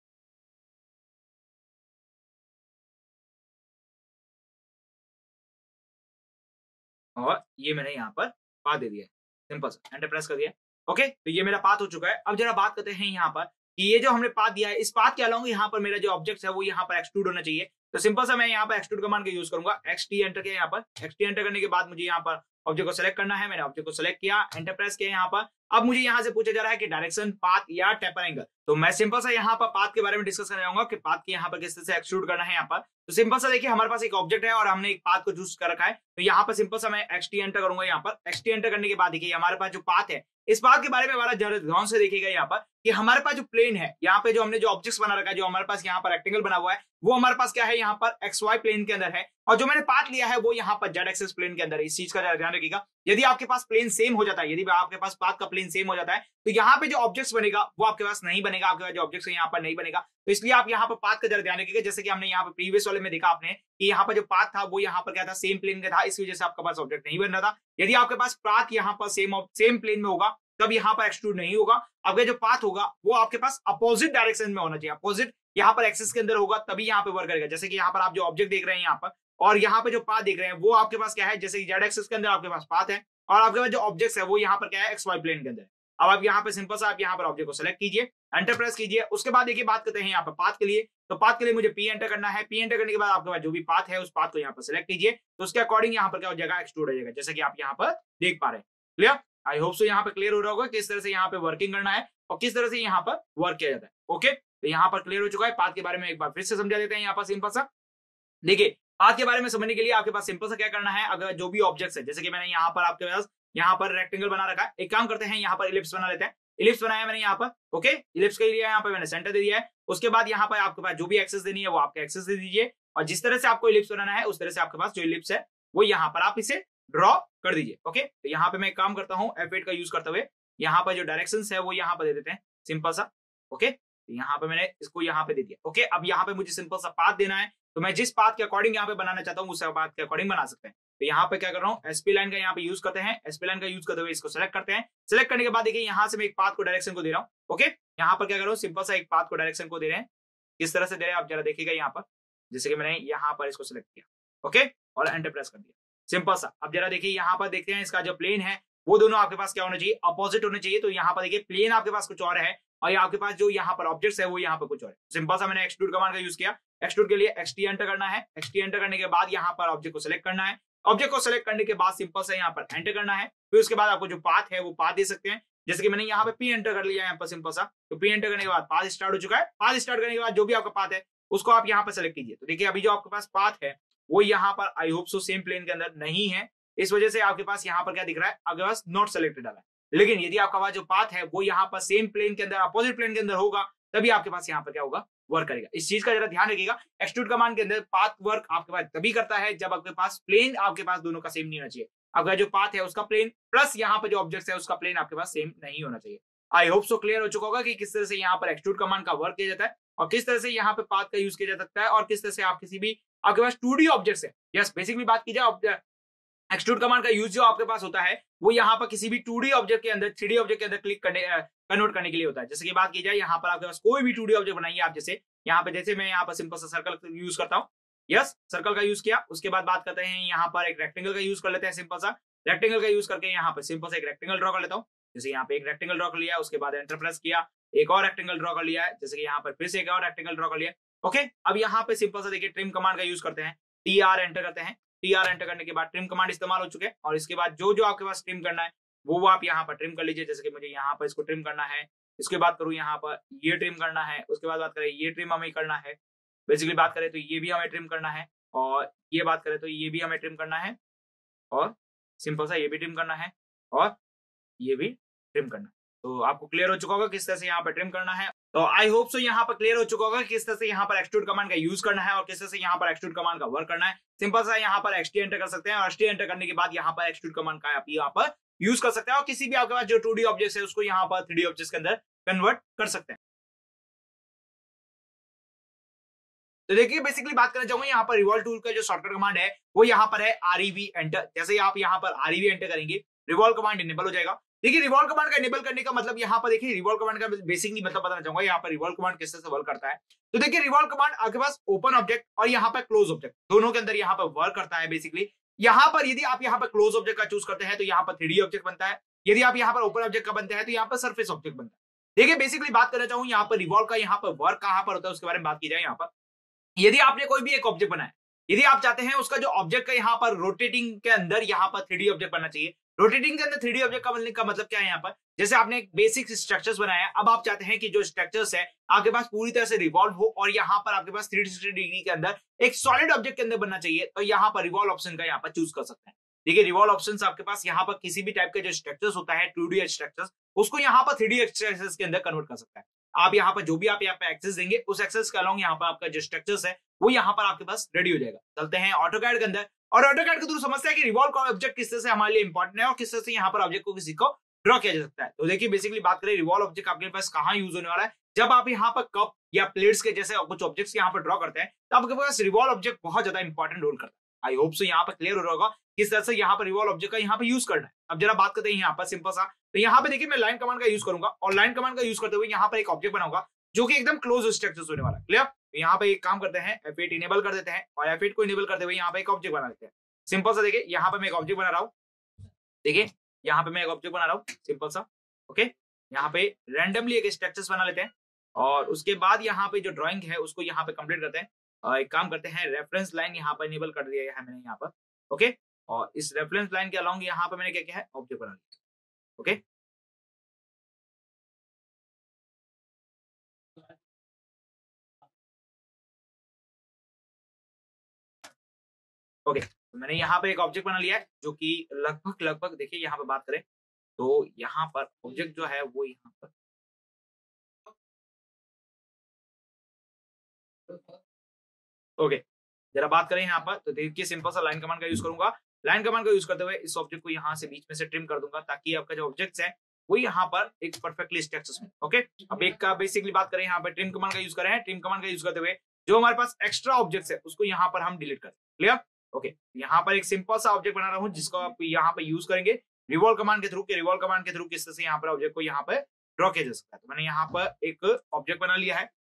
और ये मैंने यहाँ पर पाथ दे दिया है, सिंपल सा एंटर प्रेस कर दिया। ओके, तो ये मेरा पाथ हो चुका है। अब जरा बात करते हैं यहाँ पर कि ये जो हमने पाथ दिया है, इस पाथ के अलावा यहाँ पर मेरा जो ऑब्जेक्ट है वो यहाँ पर एक्सट्रूड होना चाहिए। तो सिंपल सा मैं यहाँ पर एक्सट्रूड कमांड का यूज करूंगा। एक्सटी एंटर किया यहाँ पर। एक्सटी एंटर करने के बाद मुझे यहाँ पर ऑब्जेक्ट को सिलेक्ट करना है। मैंने ऑब्जेक्ट को सिलेक्ट किया, एंटर प्रेस किया यहाँ पर। अब मुझे यहाँ से पूछा जा रहा है कि डायरेक्शन, पाथ या टेपर एंगल। तो मैं सिंपल सा यहाँ पर पाथ के बारे में डिस्कस करने जाऊंगा कि पाथ के यहाँ पर किस तरह से एक्सट्रूड करना है यहाँ पर। तो सिंपल सा देखिए हमारे पास एक ऑब्जेक्ट है और हमने एक पाथ को चूज कर रखा है। तो यहाँ पर सिंपल सा मैं एक्सटी एंटर करूंगा यहाँ पर। एक्सटी एंटर करने के बाद देखिए हमारे पास जो पाथ है, इस पाथ के बारे में हमारा ध्यान से देखिएगा यहाँ पर कि हमारे पास जो प्लेन है, यहाँ पे जो हमने जो ऑब्जेक्ट्स बना रखा है, जो हमारे पास यहाँ पर रेक्टेंगल बना हुआ है, वो हमारे पास क्या है यहाँ पर एक्स वाई प्लेन के अंदर है, और जो मैंने पाथ लिया है वो यहाँ पर जेड एक्सिस प्लेन के अंदर है। इस चीज का ध्यान रखिएगा। यदि आपके पास प्लेन सेम हो जाता है, यदि आपके पास पाथ का प्लेन सेम हो जाता है, तो यहाँ पे जो ऑब्जेक्ट्स बनेगा वो आपके पास नहीं बनेगा, आपके पास जो ऑब्जेक्ट्स है यहाँ पर नहीं बनेगा। तो इसलिए आप यहाँ पर पाथ का जरा ध्यान रखिएगा। जैसे कि हमने यहाँ पर प्रीवियस वाले में देखा आपने कि यहाँ पर जो पाथ था वो यहाँ पर क्या था, सेम प्लेन का था, इस वजह से आपके पास ऑब्जेक्ट नहीं बन रहा था। यदि आपके पास पाथ यहाँ पर सेम सेम प्लेन में होगा तब यहाँ पर एक्सट्रूड नहीं होगा। अगर जो पाथ होगा वो आपके पास अपोजिट डायरेक्शन में होना चाहिए, अपोजिट यहाँ पर एक्सिस के अंदर होगा, तभी यहाँ पे वर्क करेगा। जैसे कि यहाँ पर आप जो ऑब्जेक्ट देख रहे हैं यहाँ पर, और यहाँ पे जो पाथ देख रहे हैं वो आपके पास क्या है, जैसे कि जेड एक्सिस के अंदर आपके पास पाथ है, और आपके पास जो ऑब्जेक्ट है वो यहाँ पर क्या है, एक्स वाई प्लेन के अंदर। अब आप यहाँ पे सिंपल सा आप यहाँ पर ऑब्जेक्ट को सिलेक्ट कीजिए, एंटर प्रेस कीजिए। उसके बाद देखिए बात करते हैं यहाँ पर पाथ के लिए। तो पाथ के लिए मुझे पी एंटर करना है। पी एंटर करने के बाद आपके पास जो भी पाथ है उस पाथ को यहाँ पर सिलेक्ट कीजिए, तो उसके अकॉर्डिंग यहाँ पर क्या हो जाएगा, एक्सट्रूड हो जाएगा, जैसे कि आप यहाँ पर देख पा रहे हैं। क्लियर? आई होप सो यहाँ पे क्लियर हो रहा होगा किस तरह से यहाँ पे वर्किंग करना है और किस तरह से यहाँ पर वर्क किया जाता है। ओके, तो यहाँ पर क्लियर हो चुका है। पाथ के बारे में एक बार फिर से समझा देते हैं यहाँ पर सिंपल सा। देखिए पाथ के बारे में समझने के लिए आपके पास सिंपल सा क्या करना है, अगर जो भी ऑब्जेक्ट्स है, जैसे कि मैंने यहाँ पर आपके पास यहाँ पर रेक्टेंगल बना रखा है, एक काम करते हैं यहाँ पर इलिप्स बना लेते हैं। इलिप्स बनाया मैंने यहाँ पर। ओके, इलिप्स के लिए यहाँ पर मैंने सेंटर दे दिया है। उसके बाद यहाँ पर आपके पास जो भी एक्सेस देनी है वो आपके एक्सेस दे दीजिए, और जिस तरह से आपको इलिप्स बनाना है उस तरह से आपके पास जो इलिप्स है वो यहाँ पर आप इसे ड्रॉ कर दीजिए। ओके, तो यहाँ पे मैं काम करता हूँ एफ एट का यूज करते हुए, यहाँ पर जो डायरेक्शंस है वो यहाँ पर दे देते हैं सिंपल सा। ओके, तो यहाँ पे मैंने इसको यहाँ पे दे दिया। ओके, अब यहाँ पे मुझे सिंपल सा पाथ देना है, तो मैं जिस पाथ के अकॉर्डिंग यहाँ पे बनाना चाहता हूँ उस पाथ के अकॉर्डिंग बना सकते हैं। तो यहाँ पे क्या कर रहा हूँ, एसपी लाइन का यहाँ पे यूज करते हैं। एसपी लाइन का यूज करते हुए इसको सेलेक्ट करते हैं। सेलेक्ट करने के बाद देखिए यहाँ से मैं एक पाथ को डायरेक्शन को दे रहा हूँ। ओके, यहाँ पर क्या कर रहा हूँ, सिंपल सा एक पाथ को डायरेक्शन को दे रहे हैं। किस तरह से दे रहे हैं आप जरा देखिएगा यहाँ पर, जैसे कि मैंने यहाँ पर इसको सिलेक्ट किया, ओके, और एंटर प्रेस कर दिया, सिंपल सा। अब जरा देखिए यहाँ पर देखते हैं इसका जो प्लेन है वो दोनों आपके पास क्या होना चाहिए, अपोजिट होने चाहिए। तो यहाँ पर देखिए प्लेन आपके पास कुछ और है और आपके पास जो यहाँ पर ऑब्जेक्ट्स है वो यहाँ पर कुछ और है। सिंपल सा मैंने एक्सट्रूड कमांड का यूज किया। एक्सट्रूड के लिए एक्सटी एंटर करना है, एक्सटी एंटर करने के बाद यहाँ पर ऑब्जेक्ट को सिलेक्ट करना है, ऑब्जेक्ट को सिलेक्ट करने के बाद सिंपल से यहाँ पर एंटर करना है। फिर उसके बाद आपको जो पाथ है वो पाथ दे सकते हैं, जैसे कि मैंने यहाँ पे पी एंटर कर लिया यहाँ पर सिंपल सा। तो पी एंटर करने के बाद पाथ स्टार्ट हो चुका है। पाथ स्टार्ट करने के बाद जो भी आपका पाथ है उसको आप यहाँ पर सेलेक्ट कीजिए। तो देखिए अभी जो आपके पास पाथ है वो यहाँ पर I hope so same plane के अंदर नहीं है, इस वजह से आपके पास यहाँ पर क्या दिख रहा है, आपके पास नॉट सेलेक्टेड आ रहा है। लेकिन यदि आपका पास जो पाथ है वो यहाँ पर सेम प्लेन के अंदर, अपोजिट प्लेन के अंदर होगा, तभी आपके पास यहाँ पर क्या होगा, वर्क करेगा। इस चीज का जरा ध्यान रखिएगा। एक्सट्रूड कमांड के अंदर पाथ वर्क आपके पास तभी करता है जब आपके पास प्लेन आपके पास दोनों का सेम नहीं होना चाहिए। अगर जो पाथ है उसका प्लेन प्लस यहाँ पर जो ऑब्जेक्ट है उसका प्लेन आपके पास सेम नहीं होना चाहिए। आई होप सो क्लियर हो चुका होगा कि किस तरह से यहाँ पर एक्सट्रूड कमांड का वर्क किया जाता है और किस तरह से यहाँ पे पाथ का यूज किया जा सकता है और किस तरह से आप किसी भी आपके पास टू डी ऑब्जेक्ट्स है, यस बेसिकली बात की जाए एक्सट्रूड कमांड का यूज जो आपके पास होता है वो यहाँ पर किसी भी टू डी ऑब्जेक्ट के अंदर थ्री डी ऑब्जेक्ट के अंदर क्लिक करने कन्वर्ट करने के लिए होता है। जैसे कि बात की जाए यहाँ पर आपके पास कोई भी टू डी ऑब्जेक्ट बनाइए आप, जैसे यहाँ पे जैसे मैं यहाँ पर सिंपल सा सर्कल यूज करता हूँ, यस सर्कल का यूज किया। उसके बाद बात करते हैं यहाँ पर एक रेक्टेंगल का यूज कर लेते हैं, सिंपल सा रेक्टेंगल का यूज करके यहाँ पर सिंपल सा एक रेक्टेंगल ड्रॉ कर लेता हूँ। जैसे यहाँ पे एक रेक्टेंगल ड्रॉ कर लिया, उसके बाद एंटर प्रेस किया, एक और रेक्टेंगल ड्रॉ कर लिया है, जैसे कि यहाँ पर फिर से एक और रेक्टेंगल ड्रॉ कर लिया। ओके, अब यहाँ पे सिंपल सा देखिए ट्रिम कमांड का यूज करते हैं, टी आर एंटर करते हैं। टी आर एंटर करने के बाद ट्रिम कमांड इस्तेमाल हो चुके हैं और इसके बाद जो जो आपके पास ट्रिम करना है वो वो आप यहाँ पर ट्रिम कर लीजिए। जैसे कि मुझे यहाँ पर इसको ट्रिम करना है, इसके बाद करूँ यहाँ पर ये ट्रिम करना है, उसके बाद बात करें ये ट्रिम हमें करना है, बेसिकली बात करें तो ये भी हमें ट्रिम करना है और ये बात करें तो ये भी हमें ट्रिम करना है और सिंपल सा ये भी ट्रिम करना है और ये भी ट्रिम करना है। तो आपको क्लियर हो चुका होगा किस तरह से यहाँ पर ट्रिम करना है। तो आई होप सो यहाँ पर क्लियर हो चुका होगा किस तरह से यहाँ पर एक्सट्रूड कमांड का यूज करना है और किस तरह से यहाँ पर एक्सट्रूड कमांड का वर्क करना है। सिंपल सा यहाँ पर एक्सटी एंटर कर सकते हैं और एक्सटी एंटर करने के बाद यहाँ पर एक्सट्रूड कमांड का आप यहाँ पर यूज कर सकते हैं और किसी भी आपके पास जो टू डी ऑब्जेक्ट है उसको यहाँ पर थ्री डी ऑब्जेक्ट के अंदर कन्वर्ट कर सकते हैं। तो देखिए बेसिकली बात करना चाहूंगा यहाँ पर रिवॉल्व टूल का जो शॉर्टकट कमांड है वो यहाँ पर है आरईवी एंटर। जैसे आप यहाँ पर आरईवी एंटर करेंगे रिवॉल्व कमांड इनेबल हो जाएगा। देखिए रिवॉल्व कमांड का इनेबल करने का मतलब यहाँ पर देखिए रिवॉल्व कमांड का बेसिकली मतलब बताना चाहूंगा यहाँ पर रिवॉल्व कमांड किस तरह से वर्क करता है। तो देखिए रिवॉल्व कमांड आपके पास ओपन ऑब्जेक्ट और यहाँ पर क्लोज ऑब्जेक्ट दोनों के अंदर यहाँ पर वर्क करता है। बेसिकली यहाँ पर यदि आप यहाँ पर क्लोज ऑब्जेक्ट का चूज करते हैं तो यहाँ पर थ्री डी ऑब्जेक्ट बनता है, यदि आप यहाँ पर ओपन ऑब्जेक्ट का बनता है तो यहाँ पर सरफेस ऑब्जेक्ट बनता है। देखिए बेसिकली बात करना चाहूँ यहाँ पर रिवॉल्व का यहाँ पर वर्क कहाँ पर होता है उसके बारे में बात की जाए। यहाँ पर यदि आपने कोई भी एक ऑब्जेक्ट बनाया, यदि आप चाहते हैं उसका जो ऑब्जेक्ट का यहाँ पर रोटेटिंग के अंदर यहाँ पर थ्री डी ऑब्जेक्ट बनना चाहिए। रोटेटिंग के अंदर थ्री डी ऑब्जेक्ट का बनने का मतलब क्या है, यहाँ पर जैसे आपने एक बेसिक स्ट्रक्चर्स बनाया, अब आप चाहते हैं कि जो स्ट्रक्चर्स है आपके पास पूरी तरह से रिवॉल्व हो और यहाँ पर आपके पास थ्री सिक्सटी डिग्री के अंदर एक सॉलिड ऑब्जेक्ट के अंदर बनना चाहिए, तो यहाँ पर रिवॉल्व ऑप्शन का यहाँ पर चूज कर सकते हैं। देखिए रिवॉल्व ऑप्शन आपके पास यहाँ पर किसी भी टाइप का जो स्ट्रक्चर्स होता है टू डी स्ट्रक्चर्स उसको यहाँ पर थ्री डी स्ट्रक्चर्स के अंदर कन्वर्ट कर सकता है। आप यहाँ पर जो भी आप यहाँ पे एक्सेस देंगे उस एक्सेस के अलॉन्ग यहाँ पर आपका जो स्ट्रक्चर्स है वो यहाँ पर आपके पास रेडी हो जाएगा। चलते हैं ऑटोकैड के अंदर और ऑटोकैड के थ्रू समझते हैं कि रिवॉल्व का ऑब्जेक्ट किस तरह से हमारे लिए इंपॉर्टेंट है और किस तरह से यहाँ पर ऑब्जेक्ट को किसी को ड्रॉ किया जा सकता है। तो देखिए बेसिकली बात करें रिवॉल्व ऑब्जेक्ट आपके पास कहाँ यूज होने वाला है, जब आप यहाँ पर कप या प्लेट्स के जैसे कुछ ऑब्जेक्ट्स यहाँ पर ड्रॉ करते हैं तो आपके पास रिवॉल्व ऑब्जेक्ट बहुत ज्यादा इंपॉर्टेंट रोल करता है। आई होप सो यहाँ पर क्लियर हो रहा होगा किस तरह से यहाँ पर रिवॉल्व ऑब्जेक्ट का यहाँ पे यूज करना है। अब जरा बात करते हैं यहाँ पर सिंपल सा, तो यहाँ पे देखिए मैं लाइन कमांड का यूज करूंगा और लाइन कमांड का यूज करते हुए यहाँ पर एक ऑब्जेक्ट बनाऊंगा जो कि एकदम क्लोज स्ट्रक्चर्स होने वाला है। क्लियर? यहाँ पे एक काम करते हैं एफ एट इनेबल कर देते हैं और एफ एट को इनेबल करते हुए यहाँ पे एक ऑब्जेक्ट बना देते हैं। सिंपल सा देखिए यहाँ पे मैं एक ऑब्जेक्ट बना रहा हूँ, देखिए यहाँ पे मैं एक ऑब्जेक्ट बना रहा हूँ सिंपल सा। ओके, यहाँ पे रैंडमली एक स्ट्रक्चर्स बना लेते हैं और उसके बाद यहाँ पे जो ड्राइंग है उसको यहाँ पे कंप्लीट करते हैं और एक काम करते हैं रेफरेंस लाइन यहाँ पर इनेबल कर दिया है मैंने यहाँ पर। ओके, और इस रेफरेंस लाइन के अलॉन्ग यहाँ पे मैंने क्या किया है ऑब्जेक्ट बना लिया। ओके, ओके तो मैंने यहाँ पे एक ऑब्जेक्ट बना लिया है जो कि लगभग लगभग देखिए यहाँ पे बात करें तो यहाँ पर ऑब्जेक्ट जो है वो यहाँ पर ओके okay. जरा बात करें यहाँ पर तो देखिए सिंपल सा लाइन कमांड का यूज करूंगा। लाइन कमांड का यूज करते हुए इस ऑब्जेक्ट को यहाँ से बीच में से ट्रिम कर दूंगा ताकि आपका जो ऑब्जेक्ट्स है वो यहाँ पर एक परफेक्टली स्ट्रक्चर्स में। ओके, अब एक का बेसिकली बात करें यहाँ पर ट्रिम कमांड का यूज कर रहे हैं। ट्रिम कमांड का यूज करते हुए जो हमारे पास एक्स्ट्रा ऑब्जेक्ट्स है उसको यहाँ पर हम डिलीट करें। क्लियर? ओके, यहाँ पर एक सिंपल सा ऑब्जेक्ट बना रहा हूँ जिसको आप यहाँ पर यूज करेंगे रिवॉल्व कमांड के थ्रू के रिवॉल्व कमांड के थ्रू किस तरह से यहाँ पर ऑब्जेक्ट को यहाँ पर ड्रॉ किया जा सकता है। तो मैंने यहाँ पर एक ऑब्जेक्ट बना लिया है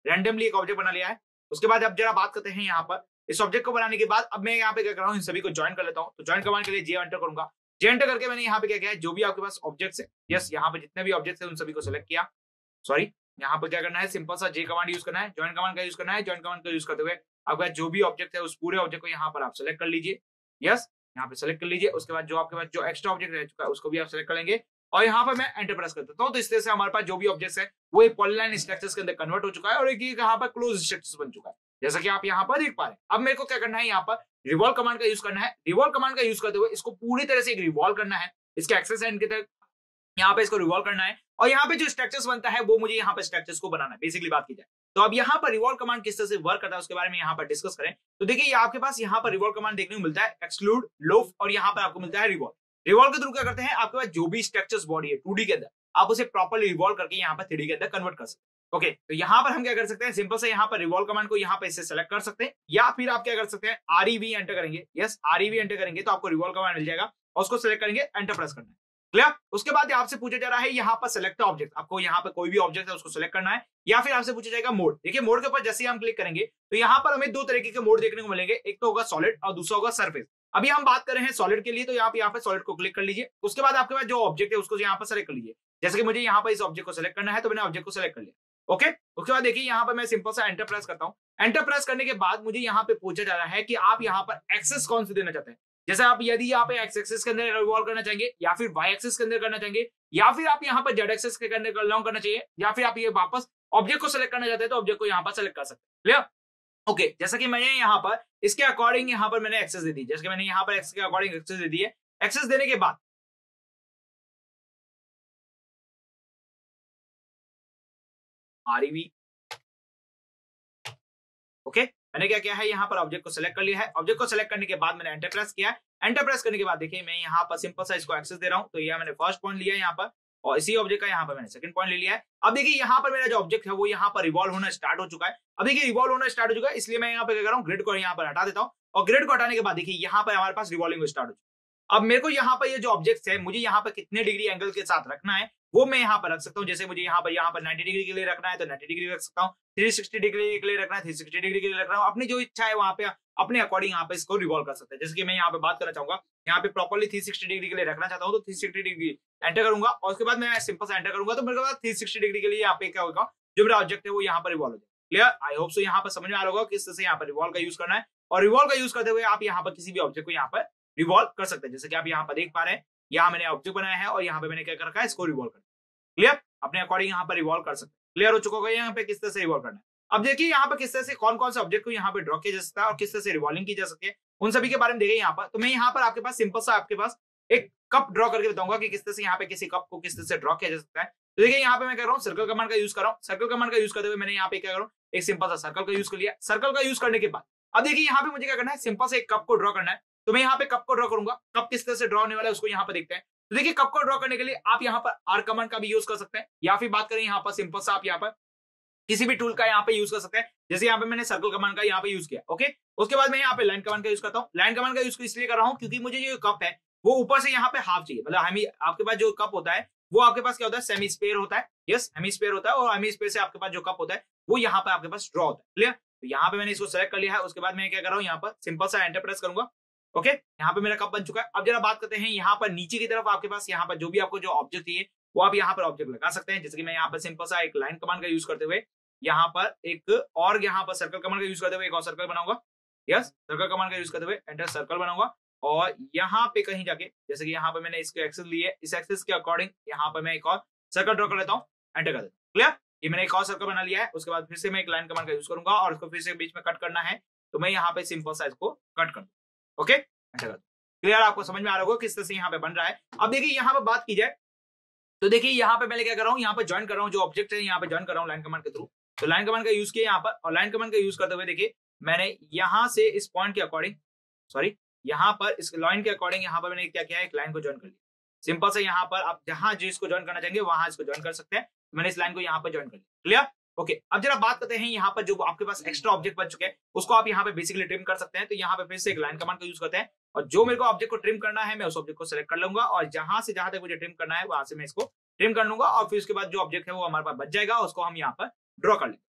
रैंडमली एक ऑब्जेक्ट बना लिया है। उसके बाद अब जरा बात करते हैं यहाँ पर इस ऑब्जेक्ट को बनाने के बाद अब मैं यहाँ पे क्या कर रहा हूँ, इन सभी को ज्वाइन कर लेता हूँ। तो ज्वाइन कमांड के लिए जे एंटर करूंगा। जे एंटर करके मैंने यहाँ पे क्या किया है, जो भी आपके पास ऑब्जेक्ट्स है, यस यहाँ पे जितने भी ऑब्जेक्ट्स है उन सभी को सिलेक्ट किया। सॉरी, यहाँ पर क्या करना है, सिंपल सा जे कमांड यूज करना है, ज्वाइन कमांड का यूज करना है। ज्वाइन कमांड का यूज करते हुए आपका जो भी ऑब्जेक्ट है उस पूरे ऑब्जेक्ट को यहाँ पर आप सेलेक्ट कर लीजिए। यस, यहाँ पे सेलेक्ट कर लीजिए। उसके बाद जो आपके पास जो एक्स्ट्रा ऑब्जेक्ट रह चुका है उसको भी आप सेलेक्ट कर लेंगे और यहाँ पर मैं एंटर प्रेस कर देता हूँ। तो इस तरह से हमारे पास जो भी ऑब्जेक्ट्स है वो एक पॉलीलाइन स्ट्रक्चर्स के अंदर कन्वर्ट हो चुका है और एक यहाँ पर क्लोज स्ट्रक्चर्स बन चुका है, जैसा कि आप यहाँ पर देख पा रहे हैं। अब मेरे को क्या करना है, यहाँ पर रिवॉल्व कमांड का यूज करना है। रिवॉल्व कमांड का यूज करते हुए इसको पूरी तरह से एक रिवॉल्व करना है, इसके एक्सेस एंड की तरह यहाँ पे इसको रिवॉल्व करना है और यहाँ पे जो स्ट्रक्चर्स बनता है वो मुझे यहाँ पे स्ट्रक्चर्स को बनाना है, बेसिकली बात की जाए तो। अब यहाँ पर रिवॉल्व कमांड किस तरह से वर्क करता है उसके बारे में यहाँ पर डिस्कस करें। तो देखिए आपके पास यहाँ पर रिवॉल्व कमांड देखने को मिलता है, एक्सक्लूड, लोफ और यहाँ पर आपको मिलता है रिवॉल्व। रिवॉल्व के थ्रू क्या करते हैं, आपके पास जो भी स्ट्रक्चर्स बॉडी है टू डी के अंदर आप उसे प्रॉपर्ली रिवॉल्व करके यहाँ पर थ्री डी के अंदर कन्वर्ट कर सकते हैं। ओके, तो यहाँ पर हम क्या कर सकते हैं, सिंपल से यहाँ पर रिवॉल्व कमांड को यहाँ पे इससे सेलेक्ट कर सकते हैं या फिर आप क्या कर सकते हैं, आरईवी एंटर करेंगे। यस, आरईवी एंटर करेंगे तो आपको रिवॉल्व कमांड मिल जाएगा और उसको सेलेक्ट करेंगे, एंटर प्रेस करना है। क्लियर? उसके बाद आपसे पूछा जा रहा है यहाँ पर सेलेक्ट ऑब्जेक्ट, आपको यहाँ पर कोई भी ऑब्जेक्ट है उसको सेलेक्ट करना है या फिर आपसे पूछा जाएगा मोड। देखिए मोड के ऊपर जैसे ही हम क्लिक करेंगे तो यहाँ पर हमें दो तरीके के मोड देखने को मिलेंगे, एक तो होगा सॉलिड और दूसरा होगा सरफेस। अभी हम बात कर रहे हैं सॉलिड के लिए, तो आप यहाँ पे सॉलिड को क्लिक कर लीजिए। उसके बाद आपके पास जो ऑब्जेक्ट है उसको यहाँ पर सेलेक्ट कर लीजिए। जैसे कि मुझे यहाँ पर इस ऑब्जेक्ट को सेलेक्ट करना है तो मैंने ऑब्जेक्ट को सेलेक्ट कर लिया। ओके, उसके बाद देखिए यहाँ पर मैं सिंपल सा एंटर प्रेस करता हूँ। एंटर प्रेस करने के बाद मुझे यहाँ पे पूछा जा रहा है कि आप यहाँ पर एक्सेस कौन सी देना चाहते हैं। जैसे आप यदि यहाँ पे एक्स एक्सिस के अंदर रिवॉल्व करना चाहेंगे या फिर वाई एक्सिस के अंदर करना चाहेंगे या फिर आप यहाँ पर जेड एक्सिस के अंदर लॉन्ग करना चाहिए या फिर आप ये वापस ऑब्जेक्ट को सेलेक्ट करना चाहते हैं तो ऑब्जेक्ट को यहाँ पर सेलेक्ट कर सकते हैं। क्लियर? ओके, जैसा कि मैंने यहाँ पर इसके अकॉर्डिंग यहाँ पर मैंने एक्सेस दे दी, जैसे कि मैंने यहाँ पर एक्स के अकॉर्डिंग एक्सेस दे दी है। एक्सेस देने के बाद आरईवी, ओके okay? मैंने क्या किया है, यहाँ पर ऑब्जेक्ट को सेलेक्ट कर लिया है। ऑब्जेक्ट को सेलेक्ट करने के बाद मैंने एंटर प्रेस किया है। एंटर प्रेस करने के बाद देखिए मैं यहाँ पर सिंपल सा इसको एक्सेस दे रहा हूँ। तो यह मैंने फर्स्ट पॉइंट लिया है यहाँ पर और इसी ऑब्जेक्ट का यहाँ पर मैंने सेकंड पॉइंट ले लिया है। अब देखिए यहाँ पर मेरा जो ऑब्जेक्ट है वो यहाँ पर रिवॉल्व होना स्टार्ट हो चुका है। अब देखिए रिवॉल्व होना स्टार्ट हो चुका है, इसलिए मैं यहाँ पे क्या कर रहा हूँ, ग्रिड को यहाँ पर हटा देता हूँ और ग्रिड को हटाने के बाद देखिए यहाँ पर हमारे पास रिवॉल्विंग स्टार्ट हो चुका है। अब मेरे को यहाँ पर ये जो ऑब्जेक्ट है मुझे यहाँ पर कितने डिग्री एंगल के साथ रखना है वो मैं यहाँ पर रख सकता हूँ। जैसे मुझे यहाँ पर यहाँ पर नाइंटी डिग्री के लिए रखना है तो नाइंटी डिग्री रख सकता हूँ, थ्री सिक्सटी डिग्री के लिए रखना है थ्री सिक्सटी डिग्री के लिए रख रहा हूँ। अपनी जो इच्छा है वहाँ पे अपने अकॉर्डिंग यहाँ पे इसको रिवॉल्व कर सकते हैं। जैसे कि मैं यहाँ पे बात करना चाहूंगा, यहाँ पे प्रॉपर्ली थ्री सिक्सटी डिग्री के लिए रखना चाहता हूँ तो थ्री सिक्सटी डिग्री एंटर करूंगा और उसके बाद मैं सिंपल से एंटर करूंगा तो मेरे पास थ्री सिक्सटी डिग्री के लिए यहाँ पे क्या होगा, जो मेरा ऑब्जेक्ट है वो यहाँ पर रिवॉल्व हो जाएगा। क्लियर? आई होप सो यहाँ पर समझ में आ रहा होगा किस तरह से यहाँ पर रिवॉल्व का यूज करना है और रिवॉल्व का यूज करते हुए आप यहाँ पर किसी भी ऑब्जेक्ट को यहाँ पर रिवॉल्व कर सकते हैं। जैसे कि आप यहाँ पर देख पा रहे हैं, यहाँ मैंने ऑब्जेक्ट बनाया है और यहाँ पे मैंने क्या कर रखा है, इसको रिवॉल्व करना। क्लियर? अपने अकॉर्डिंग यहाँ पर रिवॉल्व कर सकते हैं। क्लियर हो चुका होगा यहाँ पे किस तरह से रिवॉल्व करना है। अब देखिए यहाँ पर किस तरह से कौन कौन से ऑब्जेक्ट को यहाँ पे ड्रॉ किया जा सकता है और किस तरह से रिवॉल्विंग की जा सकती है, उन सभी के बारे में देखिए यहाँ पर। तो मैं यहाँ पर आपके पास सिंपल सा आपके पास एक कप ड्रॉ करके बताऊंगा कि किस तरह से यहाँ पे किसी कप को किस तरह से ड्रॉ किया जा सकता है। तो देखिए यहाँ पे मैं कर रहा हूँ सर्कल कमांड का यूज कर रहा हूँ। सर्कल कमांड का यूज करते हुए मैंने यहाँ पे क्या कर रहा हूँ, एक सिंपल सा सर्कल का यूज कर लिया। सर्कल का यूज करने के बाद अब देखिए यहाँ पे मुझे क्या करना है, सिंपल से एक कप को ड्रॉ करना है। तो मैं यहाँ पे कप को ड्रॉ करूंगा। कप किस तरह से ड्रॉ होने वाला है उसको यहाँ पे देखते हैं। तो देखिए कप को ड्रॉ करने के लिए आप यहाँ पर आर कमांड का भी यूज कर सकते हैं या फिर बात करें यहाँ पर सिंपल सा आप यहाँ पर किसी भी टूल का यहाँ पे यूज कर सकते हैं। जैसे यहाँ पे मैंने सर्कल कमांड का यहाँ पे यूज किया। ओके, उसके बाद मैं यहाँ पे लाइन कमांड का यूज करता हूँ। लाइन कमांड का यूज इसलिए कर रहा हूँ क्योंकि मुझे जो कप है वो ऊपर से यहाँ पे हाफ चाहिए। मतलब हमें आपके पास जो कप होता है वो आपके पास क्या होता है, सेमी स्पेयर होता है। यस, हेमी स्पेयर होता है और हेमी स्पेयर से आपके पास जो कप होता है वो यहाँ पे आपके पास ड्रॉ होता है। क्लियर? तो यहाँ पे मैंने इसको सेलेक्ट कर लिया है। उसके बाद मैं क्या कर रहा हूँ, यहाँ पर सिंपल सा एंटर प्रेस करूंगा। ओके, यहाँ पे मेरा कप बन चुका है। अब जरा बात करते हैं यहाँ पर नीचे की तरफ आपके पास यहाँ पर जो भी आपको जो ऑब्जेक्ट चाहिए वो आप यहाँ पर ऑब्जेक्ट लगा सकते हैं। जैसे कि मैं यहाँ पर सिंपल सा एक लाइन कमांड का यूज करते हुए यहाँ पर एक और यहाँ पर सर्कल कमांड का यूज करते हुए एक और सर्कल बनाऊंगा। यस, सर्कल कमांड का यूज करते हुए एंटर सर्कल बनाऊंगा और यहाँ पे कहीं जाके जैसे कि यहाँ पे मैंने इसके एक्सेस लिए, इस एक्सेस के अकॉर्डिंग यहाँ पर मैं एक और सर्कल ड्रॉ कर लेता हूँ, एंटर कर देता हूँ। क्लियर? ये मैंने एक और सर्कल बना लिया है। उसके बाद फिर से मैं एक लाइन कमांड का यूज करूंगा और उसको फिर से बीच में कट करना है तो मैं यहाँ पे सिंपल साइज को कट कर दूँ। ओके, एंटर कर दूँ। क्लियर? आपको समझ में आ रहा होगा किस तरह से यहाँ पे बन रहा है। अब देखिए यहाँ पे बात की जाए तो देखिए यहाँ पे मैं क्या कर रहा हूँ, यहाँ पे ज्वाइन कर रहा हूँ, जो ऑब्जेक्ट है यहाँ पे ज्वाइन कर रहा हूँ लाइन कमांड के थ्रू। तो लाइन कमांड का यूज किया यहाँ पर और लाइन कमांड का यूज करते हुए देखिए मैंने यहाँ से इस पॉइंट के अकॉर्डिंग सॉरी यहाँ पर इस लाइन के अकॉर्डिंग यहाँ पर मैंने क्या किया है, एक लाइन को ज्वाइन कर लिया। सिंपल से यहाँ पर आप जहां जिसको ज्वाइन करना चाहेंगे वहां इसको ज्वाइन कर सकते हैं। मैंने इस लाइन को यहाँ पर ज्वाइन कर लिया। क्लियर? ओके, अब जरा बात करते हैं यहाँ पर जो आपके पास एक्स्ट्रा ऑब्जेक्ट बन चुके हैं उसको आप यहाँ पे बेसिकली ट्रिम कर सकते हैं। तो यहाँ पे फिर से एक लाइन कमांड का यूज करते हैं और जो मेरे को ऑब्जेक्ट को ट्रिम करना है मैं उस ऑब्जेक्ट को सिलेक्ट कर लूंगा और जहां से जहां तक मुझे ट्रिम करना है वहां से मैं इसको ट्रिम कर लूंगा और फिर उसके बाद जो ऑब्जेक्ट है वो हमारे पास बच जाएगा, उसको हम यहाँ पर ड्रॉ कर लेंगे।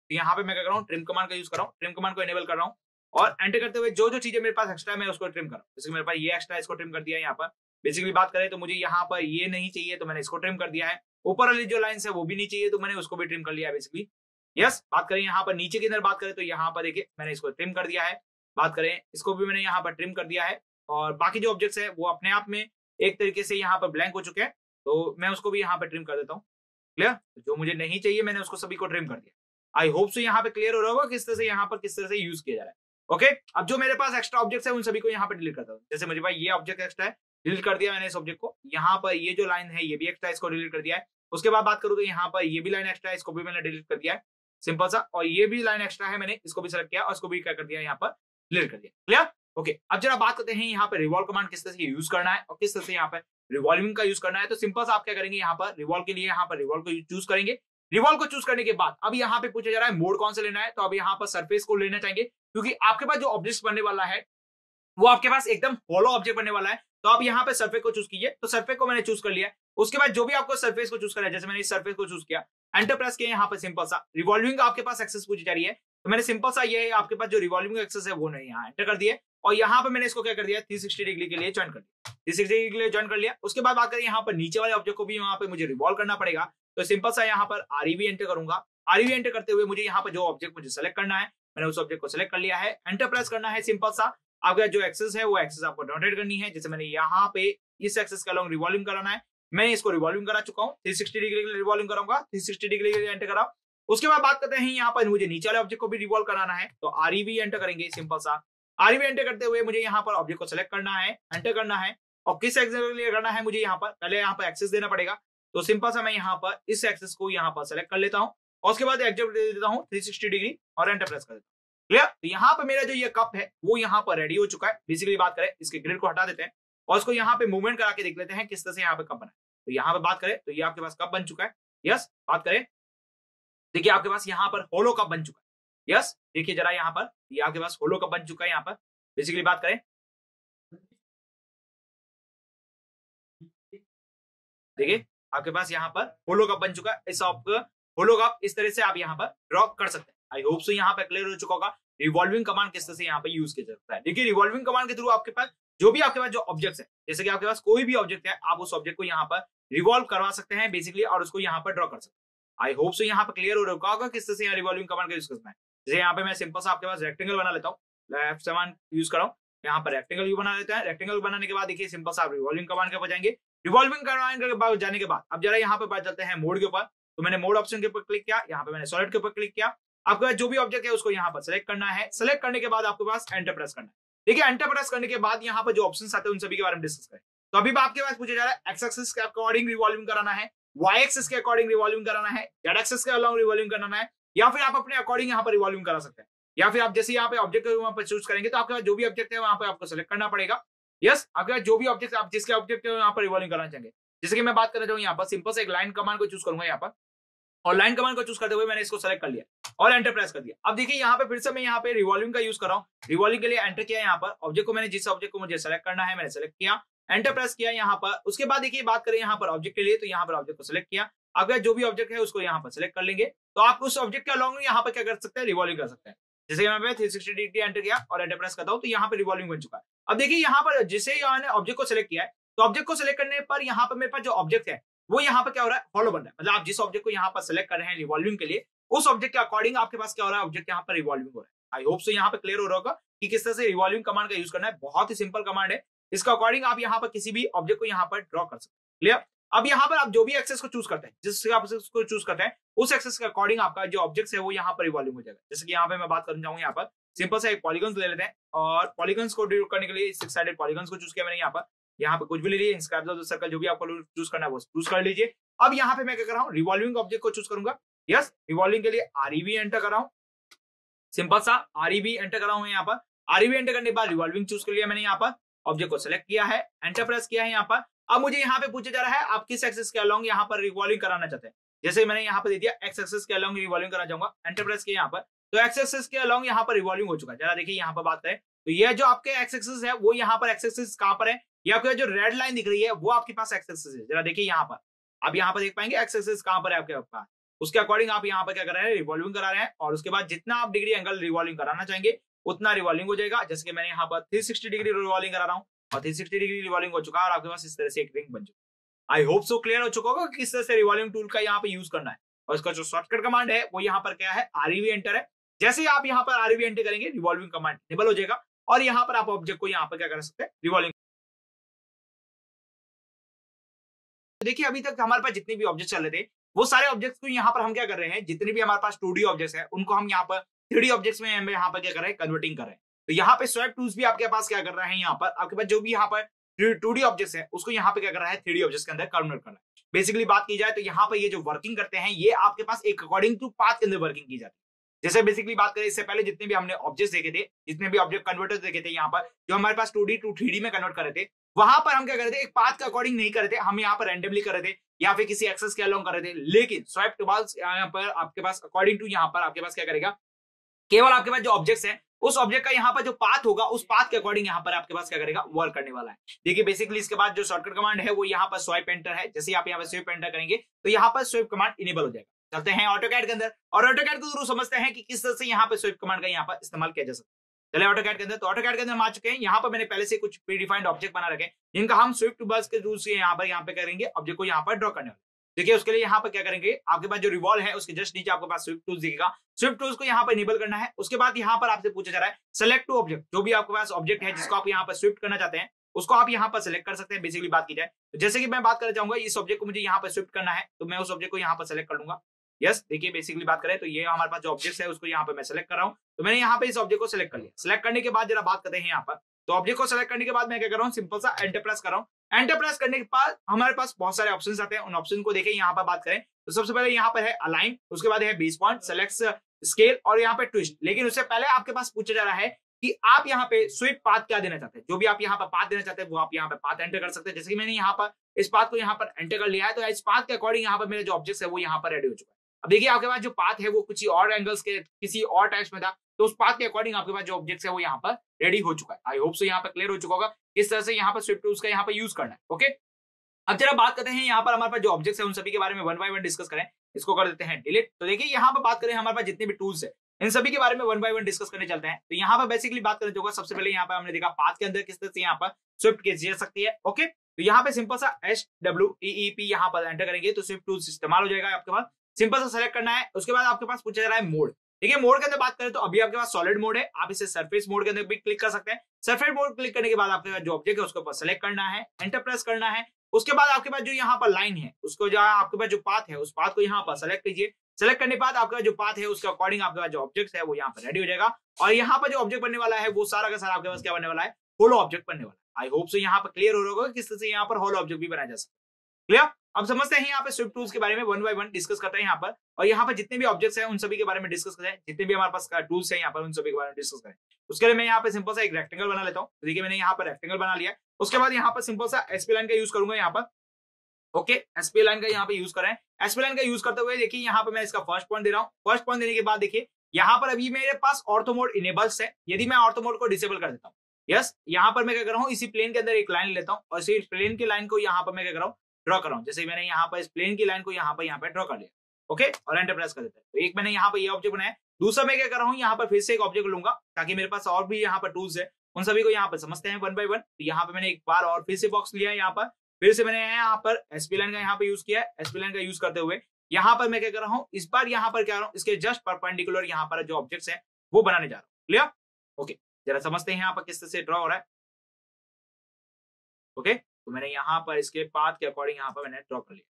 तो यहाँ पे मैं क्या कर रहा हूँ, ट्रिम कमांड का यूज कर रहा हूँ, ट्रिम कमांड को इनेबल कर रहा हूँ और एंटर करते हुए जो जो चीजें मेरे पास एक्स्ट्रा है मैं उसको ट्रिम कर रहा हूँ। जैसे मेरे पास ये एक्स्ट्रा इसको ट्रिम कर दिया है यहाँ पर। बेसिकली बात करें तो मुझे यहाँ पर ये नहीं चाहिए तो मैंने इसको ट्रिम कर दिया है। ऊपर वाली जो लाइन है वो भी नहीं चाहिए तो मैंने उसको भी ट्रिम कर लिया है बेसिकली। यस, बात करें यहाँ पर नीचे के अंदर बात करें तो यहाँ पर देखिए मैंने इसको ट्रिम कर दिया है। बात करें इसको भी मैंने यहाँ पर ट्रिम कर दिया है और बाकी जो ऑब्जेक्ट्स है वो अपने आप में एक तरीके से यहाँ पर ब्लैंक हो चुके हैं तो मैं उसको भी यहाँ पर ट्रिम कर देता हूँ। क्लियर? जो मुझे नहीं चाहिए मैंने उसको सभी को ट्रिम कर दिया। आई होप सो यहाँ पे क्लियर हो रहा होगा किस तरह से यहाँ पर किस तरह से यूज किया जा रहा है। ओके, अब जो मेरे पास एक्स्ट्रा ऑब्जेक्ट्स है उन सभी को यहाँ पर डिलीट करता हूँ। जैसे मेरे पास ये ऑब्जेक्ट एक्स्ट्रा है, डिलीट कर दिया मैंने इस ऑब्जेक्ट को। यहाँ पर ये जो लाइन है ये भी एक्स्ट्रा, इसको डिलीट कर दिया है। उसके बाद बात करूँ तो यहाँ पर ये भी लाइन एक्स्ट्रा है, इसको भी मैंने डिलीट कर दिया है, सिंपल सा। और ये भी लाइन एक्स्ट्रा है, मैंने इसको भी सेलेक्ट किया और इसको भी क्या कर दिया यहाँ पर डिलीट कर दिया। क्लियर? ओके, अब जरा बात करते हैं यहाँ पर रिवॉल्व कमांड किस तरह से यूज करना है और किस तरह से यहाँ पर रिवॉल्विंग का यूज करना है। तो सिंपल सा आप क्या करेंगे, यहाँ पर रिवॉल्व के लिए यहाँ पर रिवॉल्व को चूज करेंगे। रिवॉल्व को चूज करने के बाद अब यहाँ पे पूछा जा रहा है मोड कौन सा लेना है, तो अब यहाँ पर सरफेस को लेना चाहेंगे क्योंकि आपके पास जो ऑब्जेक्ट बनने वाला है वो आपके पास एकदम होलो ऑब्जेक्ट बनने वाला है। तो आप यहाँ पे सरफेस को चूज कीजिए। तो सरफेस को मैंने चूज कर लिया। उसके बाद जो भी आपको सरफेस को चूज करना है, जैसे मैंने इस सरफेस को चूज किया, एंटर प्रेस किया, यहाँ पर सिंपल सा रिवॉल्विंग आपके पास एक्सेस पूछी जा रही है तो मैंने सिंपल सा ये आपके पास जो रिवॉल्विंग एक्सेस है वो नहीं, यहाँ एंटर कर दिया और यहाँ पे मैंने इसको क्या कर दिया, थ्री सिक्सटी डिग्री के लिए ज्वाइन कर दिया। थ्री सिक्सटी डिग्री के लिए ज्वाइन कर लिया। उसके बाद बात करें यहाँ पर नीचे वाले ऑब्जेक्ट को भी यहाँ पे मुझे रिवॉल्व करना पड़ेगा तो सिंपल सा यहाँ पर आरईवी एंटर करूंगा। आरईवी एंटर करते हुए मुझे यहाँ पर जो ऑब्जेक्ट मुझे सेलेक्ट करना है मैंने उस ऑब्जेक्ट को सेलेक्ट कर लिया है। एंटर प्रेस करना है, सिंपल सा। आपका जो एक्सेस है वो एक्सेस आपको रोटेट करनी है। जैसे मैंने यहाँ पे इस एक्सेस का लॉन्ग रिवॉल्विंग कराना है, मैंने इसको रिवॉल्विंग करा चुका हूँ। थ्री सिक्सटी डिग्री के लिए रिवॉल्विंग कराऊंगा, थ्री सिक्सटी डिग्री के लिए एंटर करा। उसके बाद बात करते हैं यहाँ पर मुझे नीचे वाले ऑब्जेक्ट को भी रिवॉल्व कराना है तो आरईवी एंटर करेंगे, सिंपल सा। आरईवी एंटर करते हुए मुझे यहाँ पर ऑब्जेक्ट को सेलेक्ट करना है, एंटर करना है और किस एक्सेस के लिए करना है मुझे यहाँ पर पहले यहाँ पर एक्सेस देना पड़ेगा। तो सिंपल सा मैं यहाँ पर इस एक्सेस को यहाँ पर सेलेक्ट कर लेता हूँ और उसके बाद एग्जिट दे देता हूँ थ्री सिक्सटी डिग्री और एंटर प्रेस कर देता हूँ। क्लियर? तो यहाँ पे मेरा जो ये कप है वो यहाँ पर रेडी हो चुका है। बेसिकली बात करें इसके ग्रिड को हटा देते हैं और उसको यहाँ पे मूवमेंट करा के देख लेते हैं किस तरह से यहाँ पे कप बना है। तो यहाँ पे बात करें तो ये आपके पास कप बन चुका है। यस, बात करें देखिए आपके पास यहाँ पर होलो कप बन चुका है। यस, देखिए जरा यहाँ पर ये आपके पास होलो कप बन चुका है। यहाँ पर बेसिकली बात करें देखिए आपके पास यहाँ पर होलो कप बन चुका है। इस होलो कप इस तरह से आप यहाँ पर ड्रॉ कर सकते हैं। आई होप सो यहाँ पे क्लियर हो चुका होगा रिवॉल्विंग कमांड किस तरह से यहाँ पे यूज किया जाता है। देखिए रिवॉल्विंग कमांड के थ्रू आपके पास जो भी आपके पास जो ऑब्जेक्ट है, जैसे कि आपके पास कोई भी ऑब्जेक्ट है, आप उस ऑब्जेक्ट को यहाँ पर रिवॉल्व करवा सकते हैं बेसिकली और उसको यहाँ पर ड्रॉ कर सकते हैं। आई होप सो यहाँ पे क्लियर हो रहा होगा किस तरह से यहाँ रिवॉल्विंग कमांड का यूज करना है। जैसे यहाँ पे मैं सिंपल सा आपके पास रेक्टेंगल बना लेता हूँ, लेफ्ट सेवन यूज कर रहा हूँ, यहाँ पर रेक्टेंगल व्यू बना लेते हैं। रेक्टेंगल बनाने के बाद देखिए सिंपल सा आप रिवॉल्विंग कमांड के ऊपर जाएंगे। रिवॉल्विंग कमांड के बाद जाने के बाद अब जरा यहाँ पे बात चलते हैं मोड के ऊपर। तो मैंने मोड ऑप्शन के ऊपर क्लिक किया, यहाँ पे मैंने सॉलिड के ऊपर क्लिक किया। आपके पास जो भी ऑब्जेक्ट है उसको यहाँ पर सेलेक्ट करना है। सेलेक्ट करने के बाद आपके पास एंटर प्रेस करना है। देखिए एंटर प्रेस करने के बाद यहाँ पर जो ऑप्शंस आते हैं उन सभी के बारे में डिस्कस करें। तो अभी आपके पास पूछा जा रहा है एक्स एक्सिस के अकॉर्डिंग रिवॉल्विंग कराना है, वाई एक्सिस के अकॉर्डिंग रिवॉल्विंग कराना है, जेड एक्सिस के अलॉन्ग रिवॉल्विंग कराना है, या फिर आप अपने अकॉर्डिंग यहाँ पर रिवॉल्विंग करा सकते हैं। या फिर आप जैसे यहाँ पे ऑब्जेक्ट वहां पर चूज करेंगे तो आपके पास जो भी ऑब्जेक्ट है वहां पर आपको सेलेक्ट करना पड़ेगा। यस, आपके पास जो भी ऑब्जेक्ट आप जिसके ऑब्जेक्ट है यहाँ पर रिवॉल्विंग करना चाहेंगे। जैसे कि मैं बात करना चाहूँ यहाँ पर सिंपल से एक लाइन कमांड को चूज करूंगा यहाँ पर और लाइन कमांड को चूज करते हुए मैंने इसको सेलेक्ट कर लिया और एंटर प्रेस कर दिया। अब देखिए यहाँ पे फिर से मैं यहाँ पे रिवॉल्विंग का यूज कर रहा हूँ। रिवॉल्विंग के लिए एंटर किया, यहाँ पर ऑब्जेक्ट को मैंने जिस ऑब्जेक्ट को मुझे सेलेक्ट करना है मैंने सेलेक्ट किया, एंटर प्रेस किया यहाँ पर। उसके बाद देखिए बात करें यहाँ पर ऑब्जेक्ट के लिए तो यहाँ पर ऑब्जेक्ट को सेलेक्ट किया। अगर जो भी ऑब्जेक्ट है उसको यहाँ पर सेलेक्ट कर लेंगे तो आप उस ऑब्जेक्ट के अलॉन्ग यहाँ पर क्या कर सकते हैं, रिवॉल्विंग कर सकते हैं। जैसे यहाँ पे थ्री सिक्सटी डिग्री एंटर किया और एंटर प्रेस करता हूँ तो यहाँ पे रिवॉल्विंग बन चुका है। अब देखिए यहाँ पर जिसे ऑब्जेक्ट को सेलेक्ट किया है तो ऑब्जेक्ट को सेलेक्ट करने पर यहाँ पर मेरे पास जो ऑब्जेक्ट है वो यहाँ पर क्या हो रहा है, फॉलो बन रहा है। मतलब आप जिस ऑब्जेक्ट को यहाँ पर सेलेक्ट कर रहे हैं रिवॉल्विंग के लिए उस ऑब्जेक्ट के अकॉर्डिंग आपके पास क्या हो रहा है, ऑब्जेक्ट यहाँ पर रिवॉल्विंग हो रहा है। आई होप सो यहाँ पे क्लियर हो रहा होगा कि किस तरह से रिवॉल्विंग कमांड का यूज करना है। बहुत ही सिंपल कमांड है, इसका अकॉर्डिंग आप यहाँ पर किसी भी ऑब्जेक्ट को यहाँ पर ड्रॉ कर सकते हैं। क्लियर? अब यहाँ पर आप जो भी एक्सेस को चूज करते हैं, जिस एक्सेस को चूज करते हैं उस एक्सेस के अकॉर्डिंग आपका जो ऑब्जेक्ट है वो यहाँ पर रिवॉल्विंग हो जाएगा। जैसे कि यहाँ पे मैं बात करना चाहूंगा, यहाँ पर सिंपल से एक पॉलीगन्स ले लेते हैं और पॉलीगन्स को ड्रॉ करने के लिए सिक्स साइडेड पॉलीगन्स को चूज किया मैंने। यहाँ पर यहाँ पे कुछ भी ले लीजिए, इंस्क्राइब द सर्कल, जो भी आपको चूज करना है वो चूज कर लीजिए। अब यहाँ पे मैं क्या कर रहा हूँ, रिवॉल्विंग ऑब्जेक्ट को चूज करूंगा। यस, रिवॉल्विंग के लिए आरईवी एंटर कर रहा हूँ, सिंपल सा आरईवी एंटर कर रहा हूँ। यहाँ पर आरईवी एंटर करने के बाद रिवॉल्विंग चूज कर लिया मैंने। यहाँ पर ऑब्जेक्ट को सिलेक्ट किया है, एंटर प्रेस किया है यहाँ पर। अब मुझे यहाँ पे पूछा जा रहा है आप किस एक्सिस के अलॉन्ग यहाँ पर रिवॉल्विंग कराना चाहते हैं। जैसे मैंने यहाँ पर दे दिया एक्स एक्सिस के अलॉन्ग रिवॉल्विंग कराना चाहूंगा, एंटर प्रेस किया यहाँ पर तो एक्स एक्सिस के अलॉन्ग यहाँ पर रिवॉल्विंग हो चुका है। जरा देखिए यहाँ पर बात करें तो ये जो आपके एक्स एक्सिस है वो यहाँ पर एक्स एक्सिस कहाँ पर है, ये आपको जो रेड लाइन दिख रही है वो आपके पास एक्स एक्सिस है। जरा देखिए यहाँ पर आप यहाँ पर देख पाएंगे एक्स एक्सिस कहाँ पर है आपके पास। उसके अकॉर्डिंग आप यहाँ पर क्या कर रहे हैं, रिवॉल्विंग करा रहे हैं, और उसके बाद जितना आप डिग्री एंगल रिवॉल्विंग कराना चाहेंगे उतना रिवॉल्विंग हो जाएगा। जैसे कि मैंने यहाँ पर थ्री सिक्सटी डिग्री रिवॉल्विंग करा रहा हूँ और थ्री सिक्सटी डिग्री रिवॉल्विंग हो चुका है और आपके पास इस तरह से एक रिंग बन चुका है। आई होप सो क्लियर हो चुका होगा कि किस तरह से रिवॉल्विंग टूल का यहाँ पे यूज करना है। और इसका जो शॉर्टकट कमांड है वो यहाँ पर क्या है, आरईवी एंटर है। जैसे ही आप यहाँ पर आरईवी एंटर करेंगे रिवॉल्विंग कमांड इनेबल हो जाएगा और यहाँ पर आप ऑब्जेक्ट को यहाँ पर क्या कर सकते हैं, रिवॉल्विंग। देखिए अभी तक हमारे पास जितने भी ऑब्जेक्ट चल रहे थे वो सारे ऑब्जेक्ट्स को यहाँ पर हम क्या कर रहे हैं, जितने भी हमारे पास टू डी ऑब्जेक्ट्स है उनको हम यहाँ पर थ्री डी ऑब्जेक्ट्स में हम यहाँ पर क्या कर रहे हैं, कन्वर्टिंग कर रहे हैं। तो यहाँ पे स्वैप टूल्स भी आपके पास क्या कर रहा है, यहाँ पर आपके पास जो भी यहाँ पर टू डी ऑब्जेक्ट्स है उसको यहाँ पे क्या कर रहा है, थ्री डी ऑब्जेक्ट्स के अंदर कन्वर्ट कर रहा है। बेसिकली बात की जाए तो यहाँ पर ये जो वर्किंग करते हैं ये आपके पास एक अकॉर्डिंग टू पाथ के अंदर वर्किंग की जाती है। जैसे बेसिकली बात करें इससे पहले जितने भी हमने ऑब्जेक्ट्स देखे थे, जितने भी ऑब्जेक्ट कन्वर्टर्स देखे थे यहाँ पर जो हमारे पास two D to three D में कन्वर्ट कर रहे थे, वहां पर हम क्या कर रहे थे, एक पाथ के अकॉर्डिंग नहीं कर रहे थे, हम यहाँ पर रैंडमली कर रहे थे या फिर किसी एक्सेस के अलोंग कर रहे थे। लेकिन स्वैप टूल्स यहाँ पर आपके पास अकॉर्डिंग टू यहाँ पर आपके पास क्या करेगा, केवल आपके पास जो ऑब्जेक्ट्स है उस ऑब्जेक्ट का यहाँ पर जो पाथ होगा उस पाथ के अकॉर्डिंग यहाँ पर आपके पास क्या करेगा, वर्क करने वाला है। देखिए बेसिकली इसके बाद जो शॉर्टकट कमांड है वो यहाँ पर स्वाइप एंटर है। जैसे आप यहाँ पर स्वाइप एंटर करेंगे तो यहाँ पर स्वाइप कमांड इनेबल हो जाएगा। चलते हैं ऑटोकैड के अंदर और ऑटोकैड को जरूर समझते हैं कि किस तरह से यहाँ पर स्वाइप कमांड का यहाँ पर इस्तेमाल किया जा सकता है। चले ऑटोकैड के अंदर, तो ऑटोकैड के अंदर हम आ चुके हैं। यहाँ पर मैंने पहले से कुछ प्री डिफाइंड ऑब्जेक्ट बना रखे हैं जिनका हम स्विफ्ट बस के रूल से यहाँ पर यहाँ पे करेंगे ऑब्जेक्ट को यहाँ पर ड्रॉ करने वाले। देखिए उसके लिए यहाँ पर क्या करेंगे, आपके पास जो रिवॉल्व है उसके जस्ट नीचे आपके पास स्विफ्ट टूल्स दिखेगा। स्विफ्ट टूल्स को यहाँ पर इनेबल करना है। उसके बाद यहाँ पर आपसे पूछा जा रहा है सेलेक्ट टू ऑब्जेक्ट, जो भी आपके पास ऑब्जेक्ट है जिसको आप यहाँ पर स्विफ्ट करना चाहते हैं उसको आप यहाँ पर सेलेक्ट कर सकते हैं। बेसिकली बात की जाए तो जैसे कि मैं बात करना चाहूंगा इस ऑब्जेक्ट को मुझे यहाँ पर स्विफ्ट करना है तो मैं उस ऑब्जेक्ट को यहाँ पर सेलेक्ट कर लूंगा। यस देखिए बेसिकली बात करें तो ये हमारे पास जो ऑब्जेक्ट है उसको यहाँ पे मैं सेलेक्ट कर रहा हूँ। तो मैंने यहाँ पे इस ऑब्जेक्ट को सेलेक्ट कर लिया। सेलेक्ट करने के बाद जरा बात करते हैं यहाँ पर, तो ऑब्जेक्ट को सेलेक्ट करने के बाद मैं क्या कर रहा हूँ, सिंपल सा एंटर प्रेस कर रहा हूँ। एंटर प्रेस करने के बाद हमारे पास बहुत सारे ऑप्शंस आते हैं। उन ऑप्शन को देखें यहाँ पर बात करें तो सबसे पहले यहाँ पर है अलाइन, उसके बाद है बेस पॉइंट, सेलेक्ट स्केल और यहाँ पे ट्विस्ट। लेकिन उससे पहले आपके पास पूछा जा रहा है कि आप यहाँ पे स्वीप पाथ क्या देना चाहते हैं। जो भी आप यहाँ पर पाथ देना चाहते हैं वो आप यहाँ पे पाथ एंटर कर सकते हैं। जैसे कि मैंने यहाँ पर इस पाथ को यहाँ पर एंटर कर लिया है तो इस पाथ के अकॉर्डिंग यहाँ पर मेरे जो ऑब्जेक्ट है वो यहाँ पर रेडी हो चुका है। अब देखिए आपके पास जो पाथ है वो कुछ और एंगल्स के किसी और टाइप्स में था तो उस पाथ के अकॉर्डिंग आपके पास जो ऑब्जेक्ट है वो यहाँ पर रेडी हो चुका है। आई होप सो यहाँ पर क्लियर हो चुका होगा किस तरह से यहाँ पर स्विफ्ट टूल्स का यहाँ पर यूज करना है। ओके अब जरा बात करते हैं यहाँ पर हमारे पास जो ऑब्जेक्ट्स है उन सभी के बारे में वन बाय वन डिस्कस करें। इसको कर देते हैं डिलीट। तो देखिए यहाँ पर बात करें हमारे पास जितने भी टूल्स है इन सभी के बारे में वन बाय वन डिस्कस करने चलते हैं। तो यहाँ पर बेसिकली बात करने होगा सबसे पहले यहाँ पर हमने देखा पाथ के अंदर किस तरह से यहाँ पर स्विफ्ट की जा सकती है। ओके तो यहाँ पे सिंपल सा एच डब्ल्यू ई पी यहाँ पर एंटर करेंगे तो स्विफ्ट टूल्स इस्तेमाल हो जाएगा आपके पास। सिंपल सा सेलेक्ट करना है। उसके बाद आपके पास पूछा जा रहा है मोड। देखिए मोड के अंदर बात करें तो अभी आपके पास सॉलिड मोड है, आप इसे सरफेस मोड के अंदर भी क्लिक कर सकते हैं। सरफेस मोड क्लिक करने के बाद आपके पास जो ऑब्जेक्ट है उसके ऊपर सेलेक्ट करना है, एंटर प्रेस करना है। उसके बाद आपके पास जो यहाँ पर लाइन है उसको जो आपके पास जो पाथ है उस पाथ को यहाँ पर सेलेक्ट कीजिए। सेलेक्ट करने के बाद आपका जो पाथ है उसके अकॉर्डिंग आपके पास जो ऑब्जेक्ट है वो यहाँ पर रेडी हो जाएगा और यहाँ पर जो ऑब्जेक्ट बनने वाला है वो सारा का सारा आपके पास क्या बनने वाला है, होलो ऑब्जेक्ट बनने वाला है। आई होप सो यहाँ पर क्लियर हो रहा होगा किस तरह से यहाँ पर होलो ऑब्जेक्ट भी बनाया जा सकता है। क्लियर? अब समझते हैं यहाँ पे स्विफ्ट टूल्स के बारे में वन बाय वन डिस्कस करते हैं यहाँ पर और यहाँ पर जितने भी ऑब्जेक्ट्स हैं उन सभी के बारे में डिस्कस करें। जितने भी हमारे पास टूल्स हैं यहाँ पर उन सभी के बारे में डिस्कस करें। उसके लिए मैं यहाँ पे सिंपल सा एक रेक्टेंगल बना लेता हूँ। तो देखिए मैंने यहाँ पर रेक्टेंगल बना लिया है। उसके बाद यहाँ पर सिंपल सा एसपी लाइन का यूज करूंगा यहाँ पर। ओके एसपी लाइन का यहाँ पे यूज करें। एसपी लाइन का यूज करते हुए देखिए यहाँ पे मैं इसका फर्स्ट पॉइंट दे रहा हूँ। फर्स्ट पॉइंट देने के बाद देखिए यहाँ पर अभी मेरे पास ऑर्थो मोड इनेबल्स है। यदि मैं ऑर्थो मोड को डिसेबल कर देता हूँ, यस यहाँ पर मैं क्या कर रहा हूँ, इसी प्लेन के अंदर एक लाइन लेता हूँ और इसी प्लेन की लाइन को यहाँ पर मैं क्या कर रहा हूँ, ड्रॉ कर रहा हूँ। जैसे मैंने यहाँ पर इस प्लेन की लाइन को यहाँ पर यहाँ पे ड्रॉ कर लिया। ओके और एंटर प्रेस कर देता है। तो एक मैंने यहाँ पर ये ऑब्जेक्ट बनाया। दूसरा मैं क्या कर रहा हूँ, यहाँ पर फिर से एक ऑब्जेक्ट लूंगा ताकि मेरे पास और भी यहाँ पर टूल्स है उन सभी को यहाँ पर समझते हैं वन बाय वन। तो यहाँ पे मैंने एक बार और फिर से बॉक्स लिया है। यहाँ पर फिर से मैंने यहाँ पर एसपी लाइन का यहाँ पे यूज किया है। एसपी लाइन का यूज करते हुए यहाँ पर मैं क्या कर रहा हूँ, इस बार यहाँ पर क्या कर रहा हूँ, इसके जस्ट परपेंडिकुलर यहाँ पर जो ऑब्जेक्ट्स है वो बनाने जा रहा हूँ। क्लियर? ओके जरा समझते हैं यहाँ पर किस तरह से ड्रॉ हो रहा है। ओके तो मैंने यहाँ पर इसके पाथ के अकॉर्डिंग यहाँ पर मैंने ड्रॉ कर लिया।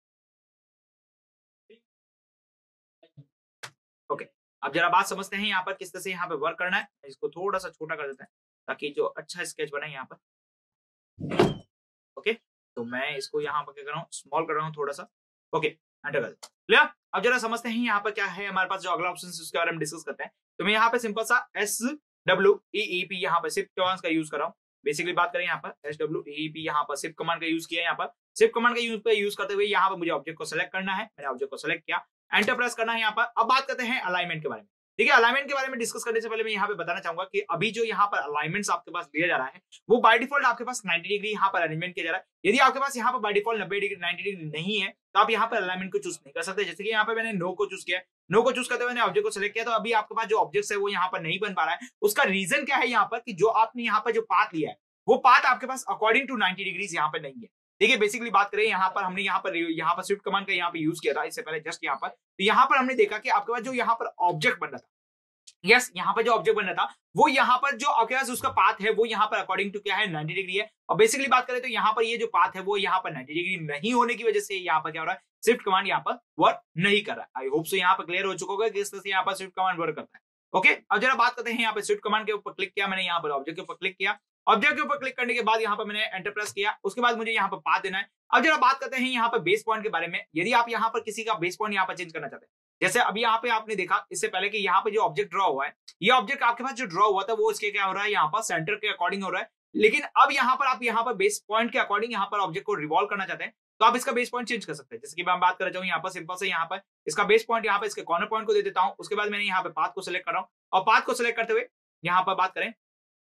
ओके अब जरा बात समझते हैं यहाँ पर किस तरह से यहाँ पे वर्क करना है। इसको थोड़ा सा छोटा कर देते हैं ताकि जो अच्छा स्केच बने यहाँ पर। ओके तो मैं इसको यहाँ पर क्या कर रहा हूँ, स्मॉल कर रहा हूँ थोड़ा सा। ओके एंटर कर देता हूँ। क्लियर? अब जरा समझते हैं यहाँ पर क्या है हमारे पास जो अगला ऑप्शन है उसके बारे में डिस्कस करते हैं। तो मैं यहाँ पे सिंपल सा एस डब्ल्यू ई पी यहाँ पर शिफ्ट कमांड का यूज कर रहा हूँ। बेसिकली बात करें यहाँ पर एस डब्ल्यू ई पी यहाँ पर शिफ्ट कमांड का यूज किया है। यहाँ पर शिफ्ट कमांड का यूज पे यूज करते हुए यहाँ पर मुझे ऑब्जेक्ट को सेलेक्ट करना है। मैंने ऑब्जेक्ट को सेलेक्ट किया, एंटर प्रेस करना है यहाँ पर। अब बात करते हैं अलाइनमेंट के बारे में। ठीक है, अलाइनमेंट के बारे में डिस्कस करने से पहले मैं यहाँ पे बताना चाहूंगा कि अभी जो यहाँ पर अलाइनमेंट्स आपके पास दिया जा रहा है वो बाय डिफॉल्ट आपके पास नाइंटी डिग्री यहाँ पर अरेंजमेंट किया जा रहा है। यदि आपके पास यहाँ पर बाय डिफॉल्ट नब्बे डिग्री नाइंटी डिग्री नहीं है तो आप यहाँ पर अलाइनमेंट को चूज नहीं कर सकते। जैसे कि यहाँ पे मैंने नो को चूज किया, नो को चूज करते हुए मैंने ऑब्जेक्ट को सिलेक्ट किया, तो अभी आपके पास जो ऑब्जेक्ट है वो यहाँ पर नहीं बन पा रहा है। उसका रीजन क्या है यहाँ पर कि जो आपने यहाँ पर जो पाथ लिया है वो पाथ आपके पास अकॉर्डिंग टू नाइंटी डिग्रीज यहाँ पर नहीं है। देखिए बेसिकली बात करें यहाँ पर हमने यहाँ पर यहाँ पर स्विफ्ट कमांड का यहाँ पे यूज किया था इससे पहले जस्ट यहाँ पर, तो यहाँ पर हमने देखा कि आपके पास जो यहाँ पर ऑब्जेक्ट बन रहा था, यस yes, यहाँ पर जो ऑब्जेक्ट बन रहा था वो यहाँ पर जो आपके पास उसका पाथ है वो यहाँ पर अकॉर्डिंग टू क्या है नाइंटी डिग्री है। और बेसिकली बात करें तो यहाँ पर ये जो पाथ है वो यहाँ पर नाइंटी डिग्री नहीं होने की वजह से यहाँ पर क्या हो रहा है, स्विफ्ट कमांड यहाँ पर वर्क नहीं कर रहा है। आई होप सो यहाँ पर क्लियर हो चुका होगा कि किस तरह से यहाँ पर स्विफ्ट कमांड वर्क करता है। ओके okay, अब जरा बात करते हैं यहाँ पर स्विफ्ट कमांड के ऊपर क्लिक किया मैंने, यहाँ पर ऑब्जेक्ट के ऊपर क्लिक किया, ऑब्जेक्ट के ऊपर क्लिक करने के बाद यहाँ पर मैंने एंटर प्रेस किया, उसके बाद मुझे यहाँ पर पाथ देना है। अब जरा बात करते हैं यहाँ पर बेस पॉइंट के बारे में। यदि आप यहाँ पर किसी का बेस पॉइंट यहाँ पर चेंज करना चाहते हैं, जैसे अभी यहाँ पे आपने देखा इससे पहले कि यहाँ पे जो ऑब्जेक्ट ड्रॉ हुआ है, ये ऑब्जेक्ट आपके पास जो ड्रॉ हुआ था वो इसके क्या हो रहा है, यहाँ पर सेंटर के अकॉर्डिंग हो रहा है। लेकिन अब यहाँ पर आप यहाँ पर बेस पॉइंट के अकॉर्डिंग यहाँ पर ऑब्जेक्ट को रिवॉल्व करना चाहते हैं तो आप इसका बेस पॉइंट चेंज कर सकते हैं। जैसे कि मैं बात कर रहा हूँ यहाँ पर सिंपल से यहाँ पर इसका बेस पॉइंट यहाँ पर इसके कॉर्नर पॉइंट को दे देता हूँ। उसके बाद मैंने यहाँ पे पाथ को सिलेक्ट कर रहा हूँ और पाथ को सिलेक्ट करते हुए यहाँ पर बात करें,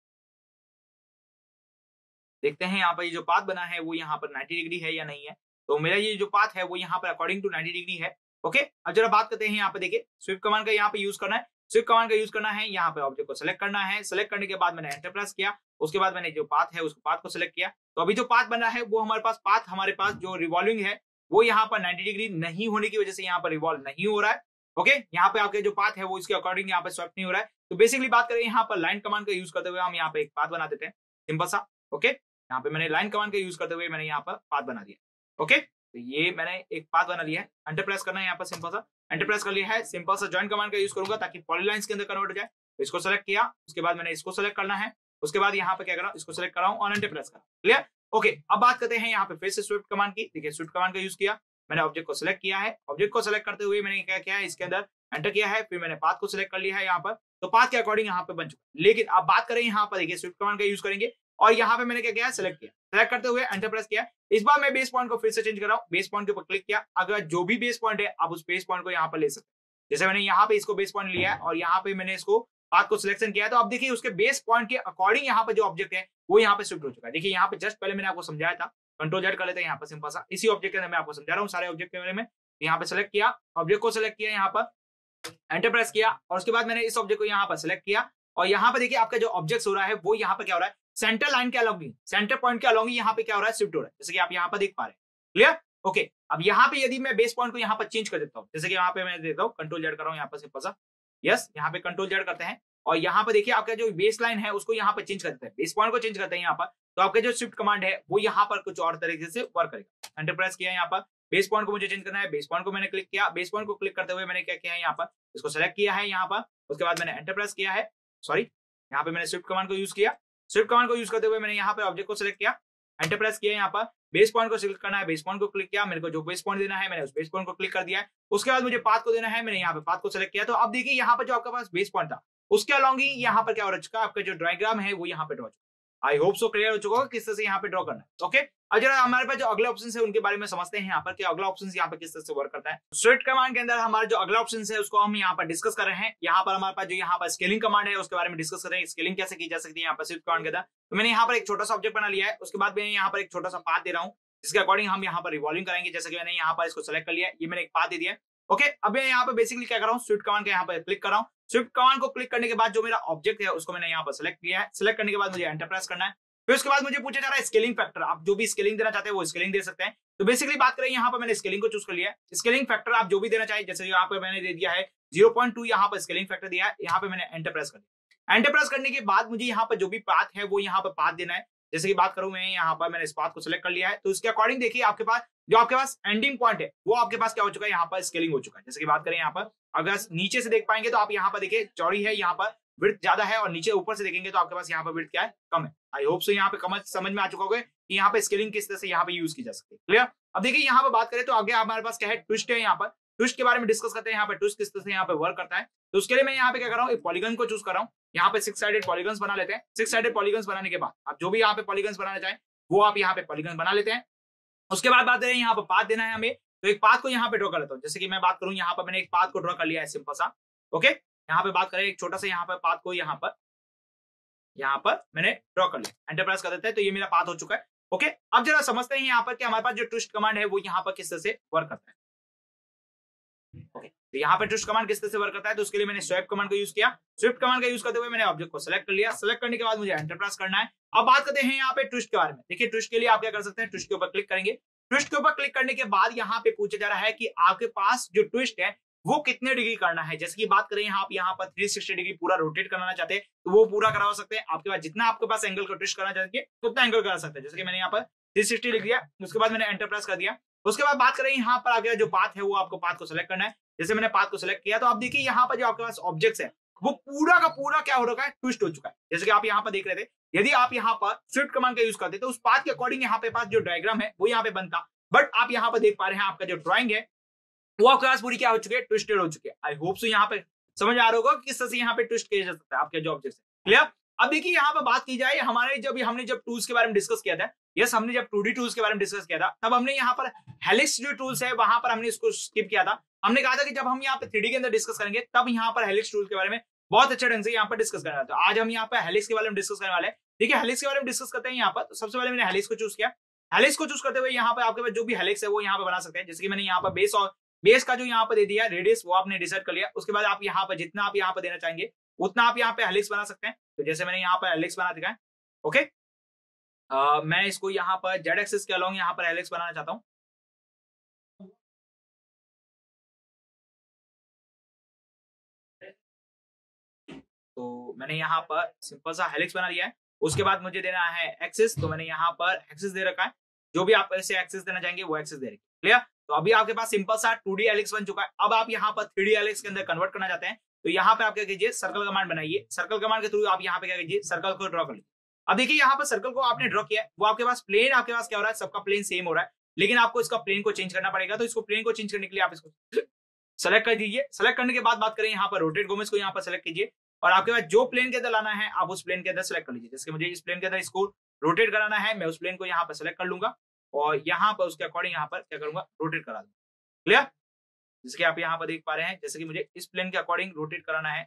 देखते हैं यहाँ पर ये जो पाथ बना है वो यहाँ पर नाइंटी डिग्री है या नहीं है। तो मेरा ये जो पाथ है वो यहाँ पर अकॉर्डिंग टू नाइंटी डिग्री है। ओके अब जरा बात करते हैं यहाँ पे, देखिए स्विफ्ट कमांड का यहाँ पे यूज करना है, स्विफ्ट कमांड का यूज करना है, यहाँ पे ऑब्जेक्ट को सिलेक्ट करना है, सिलेक्ट करने के बाद मैंने एंटर प्रेस किया, उसके बाद मैंने जो पाथ है उसको पाथ को सिलेक्ट किया। तो अभी जो पाथ बना है वो हमारे पास पाथ हमारे पास जो रिवॉल्विंग है वो यहाँ पर नाइंटी डिग्री नहीं होने की वजह से यहाँ पर रिवॉल्व नहीं हो रहा है। ओके यहाँ पे आपके जो पाथ है वो इसके अकॉर्डिंग यहाँ पे स्वैप नहीं हो रहा है। तो बेसिकली बात करें यहाँ पर लाइन कमांड का यूज करते हुए हम यहाँ पे एक पाथ बना देते हैं सिंपल सा। ओके यहाँ पे मैंने लाइन कमांड का यूज करते हुए मैंने यहाँ पर पाथ बना दिया। ओके तो ये मैंने एक पाथ बना लिया है, एंटर प्रेस करना है यहाँ पर सिंपल सा, एंटर प्रेस कर लिया है। सिंपल सा जॉइन कमांड का यूज करूंगा ताकि पॉलीलाइंस के अंदर कन्वर्ट हो जाए। तो इसको सेलेक्ट किया, उसके बाद मैंने इसको सेलेक्ट करना है, उसके बाद यहाँ पे क्या करा, इसको सेलेक्ट कराऊं और एंटर प्रेस करा। क्लियर? ओके अब बात करते हैं यहाँ पे फिर से स्विफ्ट कमांड की। देखिए स्विफ्ट कमांड का यूज किया, मैंने ऑब्जेक्ट को सिलेक्ट किया है, ऑब्जेक्ट को सिलेक्ट करते हुए मैंने क्या किया है, इसके अंदर एंटर किया है, फिर मैंने पाथ को सिलेक्ट कर लिया है यहाँ पर। तो पाथ के अकॉर्डिंग यहाँ पे बन चुका है। लेकिन अब बात करें यहाँ पर, देखिए स्विफ्ट कमांड का यूज करेंगे और यहाँ पे मैंने क्या किया, सिलेक्ट किया, सिलेक्ट करते हुए एंटर प्रेस किया। इस बार मैं बेस पॉइंट को फिर से चेंज कर रहा हूँ, बेस पॉइंट के ऊपर क्लिक किया। अगर जो भी बेस पॉइंट है आप उस बेस पॉइंट को यहाँ पर ले सकते हैं। जैसे मैंने यहाँ पे इसको बेस पॉइंट लिया है और यहाँ पे मैंने इसको पाथ को सिलेक्शन किया है, तो अब देखिए उसके बेस पॉइंट के अकॉर्डिंग यहाँ पे जो ऑब्जेक्ट है वो यहाँ पे शिफ्ट हो चुका है। देखिए यहाँ पे जस्ट पहले मैंने आपको समझाया था, कंट्रोल जेड कर लेते हैं यहाँ पर सिंपल सा, इसी ऑब्जेक्ट के अंदर मैं आपको समझा रहा हूँ सारे ऑब्जेक्ट के बारे में। यहाँ पे सिलेक्ट किया, ऑब्जेक्ट को सिलेक्ट किया, यहाँ पर एंटर प्रेस किया और उसके बाद मैंने इस ऑब्जेक्ट को यहाँ पर सिलेक्ट किया और यहाँ पे देखिए आपका जो ऑब्जेक्ट हो रहा है वो यहाँ पे क्या हो रहा है, सेंटर लाइन के अलोंग, सेंटर पॉइंट के अलोंग यहाँ पे क्या हो रहा है, शिफ्ट हो रहा है, जैसे कि आप यहाँ पर देख पा रहे हैं। क्लियर? ओके अब यहाँ पे यदि मैं बेस पॉइंट को यहाँ पर चेंज कर देता हूँ, जैसे कि यहाँ पे मैं देता हूँ कंट्रोल जेड कर रहा हूँ यहाँ पर सिंपल सा, यस यहाँ पे कंट्रोल जेड करते हैं और यहाँ पे देखिए आपका जो बेस लाइन है उसको यहाँ पे चेंज करते हैं, बेस पॉइंट को चेंज करते हैं यहाँ पर, तो आपका जो शिफ्ट कमांड है वो यहाँ पर कुछ और तरीके से वर्क करेगा। एंटर प्रेस किया यहाँ पर, बेस पॉइंट को मुझे चेंज करना है, बेस पॉइंट को मैंने क्लिक किया, बेस पॉइंट को क्लिक करते हुए मैंने क्या किया है, यहाँ पर इसको सेलेक्ट किया है यहाँ पर, उसके बाद मैंने एंटर प्रेस किया है, सॉरी यहाँ पे मैंने स्विफ्ट कमांड को यूज किया, स्विफ्ट कमांड को यूज करते हुए मैंने यहाँ पे ऑब्जेक्ट को सिलेक्ट किया, एंटर प्रेस किया, यहाँ पर बेस पॉइंट को सिलेक्ट करना है, बेस पॉइंट को क्लिक किया, मेरे को जो बेस पॉइंट देना है मैंने उस बेस पॉइंट को क्लिक कर दिया है। उसके बाद मुझे पाथ को देना है, मैंने यहाँ पे पाथ को सिलेक्ट किया। तो अब देखिए यहाँ पर जो आपके पास बेस पॉइंट था उसके अलॉन्ग ही यहाँ पर क्या हो चुका है, आपका जो डायग्राम है वो यहाँ पे draw. I hope so clear हो चुका होगा किस तरह से यहाँ पे ड्रॉ करना है। ओके अब जरा हमारे पास जो अगले ऑप्शन है उनके बारे में समझते हैं यहाँ पर कि अगला ऑप्शन यहाँ पर किस तरह से वर्क करता है। स्विफ्ट कमांड के अंदर हमारा जो अगला ऑप्शन है उसको हम यहाँ पर डिस्कस कर रहे हैं। यहाँ पर हमारे पास जो यहाँ पर स्केलिंग कमांड है उसके बारे में डिस्कस कर रहे हैं, स्केलिंग कैसे की जा सकती है यहाँ पर स्विफ्ट कमांड के अंदर। तो मैंने यहाँ पर एक छोटा सा ऑब्जेक्ट बना लिया है, उसके बाद मैं यहाँ पर एक छोटा सा पाथ दे रहा हूँ जिसके अकॉर्डिंग हम यहाँ पर रिवॉल्विंग करेंगे। जैसे कि मैंने यहाँ पर इसको सेलेक्ट कर लिया, ये मैंने एक पाथ दे दिया। ओके अब मैं यहाँ पे बेसिकली क्या कर रहा हूँ, स्विफ्ट कमांड के यहाँ पर क्लिक कर रहा हूँ। स्विफ्ट कमांड को क्लिक करने के बाद जो मेरा ऑब्जेक्ट है उसको मैंने यहाँ पर सिलेक्ट किया है, सिलेक्ट करने के बाद मुझे एंटर प्रेस करना है। फिर उसके बाद मुझे पूछा जा रहा है स्केलिंग फैक्टर, आप जो भी स्केलिंग देना चाहते हैं वो स्केलिंग दे सकते हैं। तो बेसिकली बात करें यहाँ पर मैंने स्केलिंग को चूज कर लिया है, स्केलिंग फैक्टर आप जो भी देना चाहिए, जैसे यहाँ पे मैंने दे दिया है ज़ीरो पॉइंट टू यहाँ पर स्केलिंग फैक्टर दिया है। यहाँ पे मैंने एंटर प्रेस कर दिया, एंटर प्रेस करने के बाद मुझे यहाँ पर जो भी पाथ है वो यहाँ पर पाथ देना है। जैसे कि बात करूं मैं यहाँ पर मैंने इस पाथ को सिलेक्ट कर लिया है, तो उसके अकॉर्डिंग देखिए आपके पास जो आपके पास एंडिंग पॉइंट है वो आपके पास क्या हो चुका है, यहाँ पर स्केलिंग हो चुका है। जैसे कि बात करें यहाँ पर अगर नीचे से देख पाएंगे तो आप यहाँ पर देखिए चौड़ी है, यहाँ पर विड्थ ज्यादा है और नीचे ऊपर से देखेंगे तो आपके पास यहाँ पर विड्थ क्या है, कम है। आई होप सो यहाँ पे कम समझ में आ चुका होगा कि यहाँ पे स्केलिंग किस तरह से यहाँ पे यूज की जा सकती है। क्लियर? अब देखिए यहाँ पे बात करें तो आगे हमारे पास क्या है, ट्विस्ट है। यहाँ पर ट्विस्ट के बारे में डिस्कस करते हैं, यहाँ पे ट्विस्ट किस तरह से यहाँ पे वर्क करता है। तो उसके लिए मैं यहाँ पे क्या कर रहा हूँ, एक पॉलीगन को चूज कर रहा हूँ। यहाँ पे सिक्स साइडेड पॉलीगन्स बना लेते हैं। सिक्स साइडेड पॉलीगन्स बनाने के बाद आप जो भी यहाँ पे पॉलीगन्स बनाना चाहें वो आप यहाँ पे पॉलीगन बना लेते हैं। उसके बाद बात करें यहाँ पे पाथ देना है हमें, तो एक पाथ को यहाँ पे ड्रॉ कर लेता हूँ। जैसे कि मैं बात करूँ यहाँ पर मैंने एक पाथ को ड्रॉ कर लिया है सिंपल सा। ओके यहाँ पे बात करें एक छोटा सा यहाँ पर पाथ को यहाँ पर यहाँ पर मैंने ड्रॉ कर लिया, एंटर प्रेस कर देते हैं तो ये मेरा पाथ हो चुका है। ओके, अब जरा समझते हैं यहाँ पर कि हमारे पास जो ट्विस्ट कमांड है वो यहाँ पर किस तरह से वर्क करता है। ओके, तो यहाँ पर ट्विस्ट कमांड किस तरह से वर्क करता है, तो उसके लिए मैंने स्वैप कमांड का यूज किया। स्विफ्ट कमांड का यूज करते हुए मैंने ऑब्जेक्ट को सिलेक्ट कर लिया। सिलेक्ट करने के बाद मुझे एंटर प्रेस करना है। अब बात करते हैं यहाँ पे ट्विस्ट के बारे में। देखिए ट्विस्ट के लिए आप क्या कर सकते हैं, ट्विस्ट के ऊपर क्लिक करेंगे। ट्विस्ट के ऊपर क्लिक करने के बाद यहाँ पे पूछा जा रहा है कि आपके पास जो ट्विस्ट है वो कितने डिग्री करना है। जैसे कि बात करें आप यहाँ पर तीन सौ साठ डिग्री पूरा रोटेट करना चाहते हैं तो वो पूरा करा सकते हैं। आपके पास जितना आपके पास एंगल को ट्विस्ट करना चाहते हैं उतना एंगल करा सकते हैं। जैसे कि मैंने यहाँ पर तीन सौ साठ लिख दिया, उसके बाद मैंने एंटर प्रेस कर दिया। उसके बाद बात करें यहाँ पर आगे जो पाथ है वो आपको पाथ को सिलेक्ट करना है। जैसे मैंने पाथ को सिलेक्ट किया तो आप देखिए यहाँ पर जो आपके पास ऑब्जेक्ट्स है वो पूरा का पूरा क्या हो रखा है, ट्विस्ट हो चुका है। जैसे कि आप यहाँ पर देख रहे थे, यदि आप यहाँ पर स्विफ्ट कमांड का यूज करते तो उस पाथ के अकॉर्डिंग यहाँ पे पास जो डायग्राम है वो यहाँ पे बनता। बट आप यहाँ पर देख पा रहे हैं आपका जो ड्राइंग है वो आपके पास पूरी क्या हो चुकी है, ट्विस्टेड हो चुकी है। आई होप सो यहाँ पे समझ आ रहा होगा किस तरह से यहाँ पे ट्विस्ट किया जा सकता है आपके जो ऑब्जेक्ट है। क्लियर? अब देखिए यहाँ पे बात की जाए हमारे जब हमने जब टूल्स के बारे में डिस्कस किया था, यस हमने जब टू डी टूल्स के बारे में डिस्कस किया था तब हमने यहाँ पर हेलिक्स जो टूल्स है वहां पर हमने इसको स्किप किया था। हमने कहा था कि जब हम यहाँ पे थ्री डी के अंदर डिस्कस करेंगे तब यहाँ पर हेलिक्स टूल के बारे में बहुत अच्छे ढंग से यहाँ पर डिस्कस करना था। आज हम यहाँ पर हेलिक्स के बारे में डिस्कस करने वाले हैं। देखिए हेलिक्स के बारे में डिस्कस करते हैं यहाँ पर। तो सबसे पहले मैंने हेलिक्स को चूज किया। हेलिक्स को चूज करते हुए यहाँ पे आपके पास जो भी हेलिक्स है वो यहाँ पे बना सकते हैं। जैसे कि मैंने यहाँ पर बेस और बेस का जो यहाँ पे दे दिया रेडियस वो आपने डिसाइड कर लिया। उसके बाद आप यहाँ पर जितना आप यहाँ पे देना चाहेंगे उतना आप यहाँ पे हेलिक्स बना सकते हैं। तो जैसे मैंने यहाँ पर हेलिक्स बना दिया है। ओके, आ, मैं इसको यहाँ पर जेड एक्सिस के अलोंग यहाँ पर हेलिक्स बनाना चाहता हूँ। तो मैंने यहाँ पर सिंपल सा हेलिक्स बना दिया है। उसके बाद मुझे देना है एक्सिस, तो मैंने यहाँ पर एक्सिस दे रखा है। जो भी आप ऐसे एक्सिस देना चाहेंगे वो एक्सिस दे रखिए। क्लियर? तो अभी आपके पास सिंपल सा टू डी हेलिक्स बन चुका है। अब आप यहाँ पर थ्री डी हेलिक्स के अंदर कन्वर्ट करना चाहते हैं तो यहाँ पे आप क्या कीजिए, सर्कल कमांड बनाइए। सर्कल कमांड के थ्रू आप यहाँ पे क्या कीजिए, सर्कल को ड्रॉ कर लीजिए। अब देखिए यहाँ पर सर्कल को आपने ड्रॉ किया है, वो आपके पास प्लेन आपके पास क्या हो रहा है, सबका प्लेन सेम हो रहा है, लेकिन आपको इसका प्लेन को चेंज करना पड़ेगा। तो इसको प्लेन को चेंज करने के लिए आप इसको सेलेक्ट कर दीजिए। सेलेक्ट करने के बाद बात करें यहाँ पर रोटेट गोमेज को यहाँ पर सेलेक्ट कीजिए और आपके पास जो प्लेन के अंदर लाना है आप उस प्लेन के अंदर सेलेक्ट कर लीजिए। जैसे मुझे इस प्लेन के अंदर इसको रोटेट कराना है, मैं उस प्लेन को यहाँ पर सेलेक्ट कर लूंगा और यहाँ पर उसके अकॉर्डिंग यहाँ पर क्या करूंगा, रोटेट करा दूंगा। क्लियर? जैसे कि आप यहाँ पर देख पा रहे हैं, जैसे कि मुझे इस प्लेन के अकॉर्डिंग रोटेट कराना है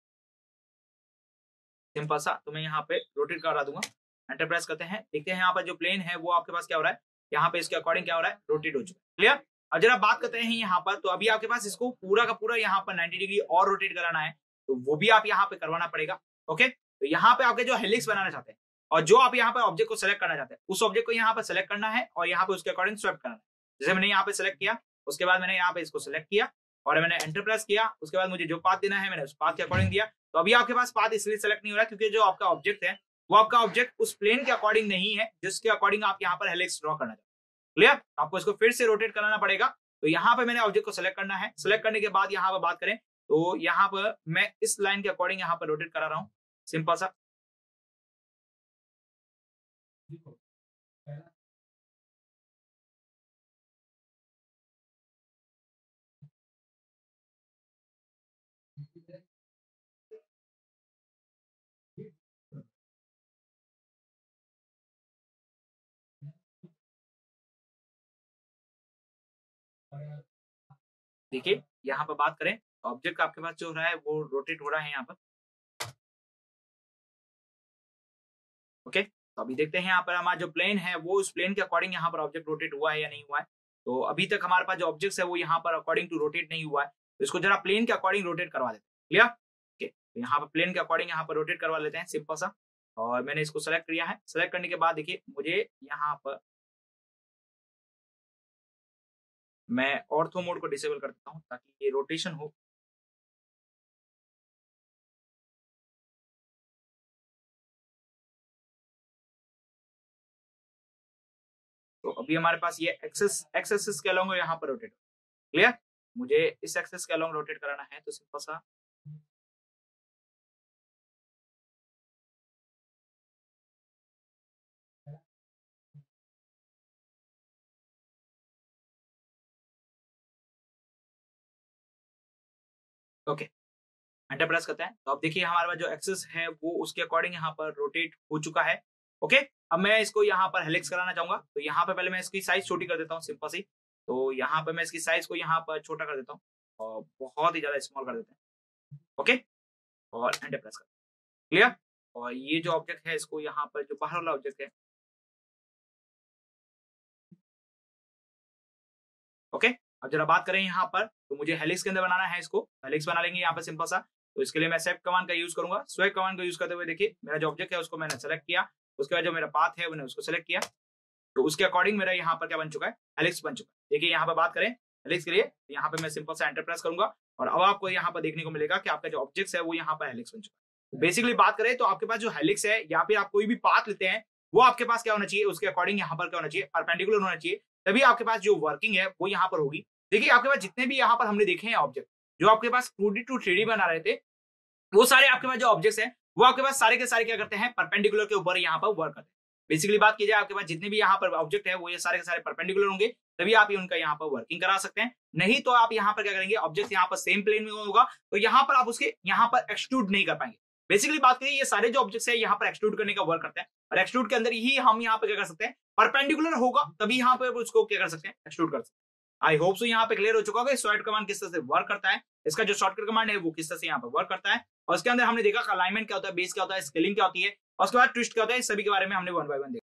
सिंपल सा, तो मैं यहाँ पे रोटेट करा दूंगा। एंटर प्रेस करते हैं, देखते हैं यहाँ पर जो प्लेन है वो आपके पास क्या हो रहा है, यहाँ पे इसके अकॉर्डिंग क्या हो रहा है, रोटेट हो चुका है। क्लियर? अब जरा बात करते हैं यहाँ पर, तो अभी आपके पास इसको पूरा का पूरा यहाँ पर नाइंटी डिग्री और रोटेट कराना है तो वो भी आप यहाँ पे करवाना पड़ेगा। ओके, तो यहाँ पे आपके जो हेलिक्स बनाना चाहते हैं और जो आप यहाँ पे ऑब्जेक्ट को सेलेक्ट करना चाहते हैं उस ऑब्जेक्ट को यहाँ पर सेलेक्ट करना है और यहाँ पे उसके अकॉर्डिंग स्वैप करना है। जैसे मैंने यहाँ पे सेलेक्ट किया, उसके बाद मैंने यहाँ पे इसको सेलेक्ट किया और मैंने एंटर प्रेस किया। उसके बाद मुझे जो पाथ देना है मैंने उस पाथ के अकॉर्डिंग दिया। तो अभी आपके पास पाथ इसलिए सेलेक्ट नहीं हो रहा क्योंकि जो आपका ऑब्जेक्ट है वो आपका ऑब्जेक्ट उस प्लेन के अकॉर्डिंग नहीं है जिसके अकॉर्डिंग आप यहाँ पर हेलिक्स ड्रॉ करना चाहते हैं। क्लियर? आपको इसको फिर से रोटेट कराना पड़ेगा। तो यहाँ पे मैंने ऑब्जेक्ट को सेलेक्ट करना है। सेलेक्ट करने के बाद यहाँ पर बात करें तो यहाँ पर मैं इस लाइन के अकॉर्डिंग यहाँ पर रोटेट करा रहा हूँ सिंपल सा। देखिए यहाँ पर बात करें ऑब्जेक्ट आपके पास जो हो रहा है वो रोटेट हो रहा है यहाँ पर। ओके, तो अभी देखते हैं यहाँ पर हमारा जो प्लेन है वो उस प्लेन के अकॉर्डिंग यहाँ पर ऑब्जेक्ट रोटेट हुआ है या नहीं हुआ है। तो अभी तक हमारे पास जो ऑब्जेक्ट है वो यहाँ पर अकॉर्डिंग टू रोटेट नहीं हुआ है, तो इसको जरा प्लेन के अकॉर्डिंग रोटेट करवा देते हैं। क्लियर? ओके, तो यहाँ पर प्लेन के अकॉर्डिंग यहाँ पर रोटेट करवा लेते हैं सिंपल सा। और मैंने इसको सेलेक्ट किया है। सेलेक्ट करने के बाद देखिए मुझे यहाँ पर मैं ऑर्थो मोड को डिसेबल कर देता हूँ ताकि ये रोटेशन हो। तो अभी हमारे पास ये एक्सेस एक्स एक्सिस के अलोंग यहाँ पर रोटेट। क्लियर? मुझे इस एक्सेस के अलोंग रोटेट कराना है तो सिंपल सा ओके एंटर प्रेस करते हैं। तो अब देखिए हमारे पास जो एक्सेस है वो उसके अकॉर्डिंग यहाँ पर रोटेट हो चुका है। ओके, अब मैं इसको यहाँ पर हेलिक्स कराना चाहूंगा तो यहाँ पे पहले मैं इसकी साइज छोटी कर देता हूँ सिंपल सी। तो यहाँ पे मैं इसकी साइज को यहाँ पर छोटा कर देता हूँ और बहुत ही ज्यादा स्मॉल कर देते हैं। ओके, और एंटर प्रेस कर, क्लियर। और ये जो ऑब्जेक्ट है इसको यहाँ पर जो बाहर वाला ऑब्जेक्ट है, ओके। अब जरा बात करें यहाँ पर, तो मुझे हेलिक्स के अंदर बनाना है इसको, हेलिक्स बना लेंगे यहाँ पर सिंपल सा। तो इसके लिए मैं स्वेप कमांड का यूज करूंगा। स्वेप कमांड का यूज करते हुए देखिए मेरा जो ऑब्जेक्ट है उसको मैंने सेलेक्ट किया, उसके बाद जो मेरा पाथ है मैंने उसको सेलेक्ट किया, तो उसके अकॉर्डिंग मेरा यहाँ पर क्या बन चुका है, हेलिक्स बन चुका है। देखिए यहाँ पर बात करें हेलिक्स के लिए, यहाँ पे मैं सिंपल सा एंटर प्रेस करूंगा और अब आपको यहाँ पर देखने को मिलेगा कि आपका जो ऑब्जेक्ट है वो यहाँ पर हेलिक्स बन चुका है। बेसिकली बात करें तो आपके पास जो हेलिक्स है या फिर आप कोई भी पाथ लेते हैं वो आपके पास क्या होना चाहिए, उसके अकॉर्डिंग यहाँ पर क्या होना चाहिए, परपेंडिकुलर होना चाहिए, तभी आपके पास जो वर्किंग है वो यहाँ पर होगी। देखिए आपके पास जितने भी यहाँ पर हमने देखे हैं ऑब्जेक्ट, जो आपके पास two D to three D बना रहे थे, वो सारे आपके पास जो ऑब्जेक्ट्स हैं वो आपके पास सारे के सारे क्या करते हैं, परपेंडिकुलर के ऊपर यहाँ पर वर्क करते हैं। बेसिकली बात की जाए आपके पास जितने भी यहाँ पर ऑब्जेक्ट है वो ये सारे के सारे परपेंडिकुलर होंगे, तभी आप उनका यहाँ पर वर्किंग करा सकते हैं। नहीं तो आप यहाँ पर क्या करेंगे, ऑब्जेक्ट यहाँ पर सेम प्लेन में होगा तो यहाँ पर आप उसके यहाँ पर एक्सट्रूड नहीं कर पाएंगे। बेसिकली बात करिए ये सारे जो ऑब्जेक्ट्स है यहाँ पर एक्सट्रूड करने का वर्क करते हैं, और एक्सट्रूड के अंदर ही हम यहाँ पर क्या कर सकते हैं, परपेंडिकुलर होगा तभी यहाँ पर उसको क्या कर सकते हैं, एक्सट्रूड कर सकते हैं। आई होप सो यहाँ पे क्लियर हो चुका होगा शॉर्ट कमांड किस तरह से वर्क करता है, इसका जो शॉर्टकट कमांड है वो किस तरह से यहाँ पे वर्क करता है, और उसके अंदर हमने देखा अलाइनमेंट क्या होता है, बेस क्या होता है, स्केलिंग क्या होती है, और उसके बाद ट्विस्ट क्या होता है, इस सभी के बारे में हमने वन बाय वन देखा।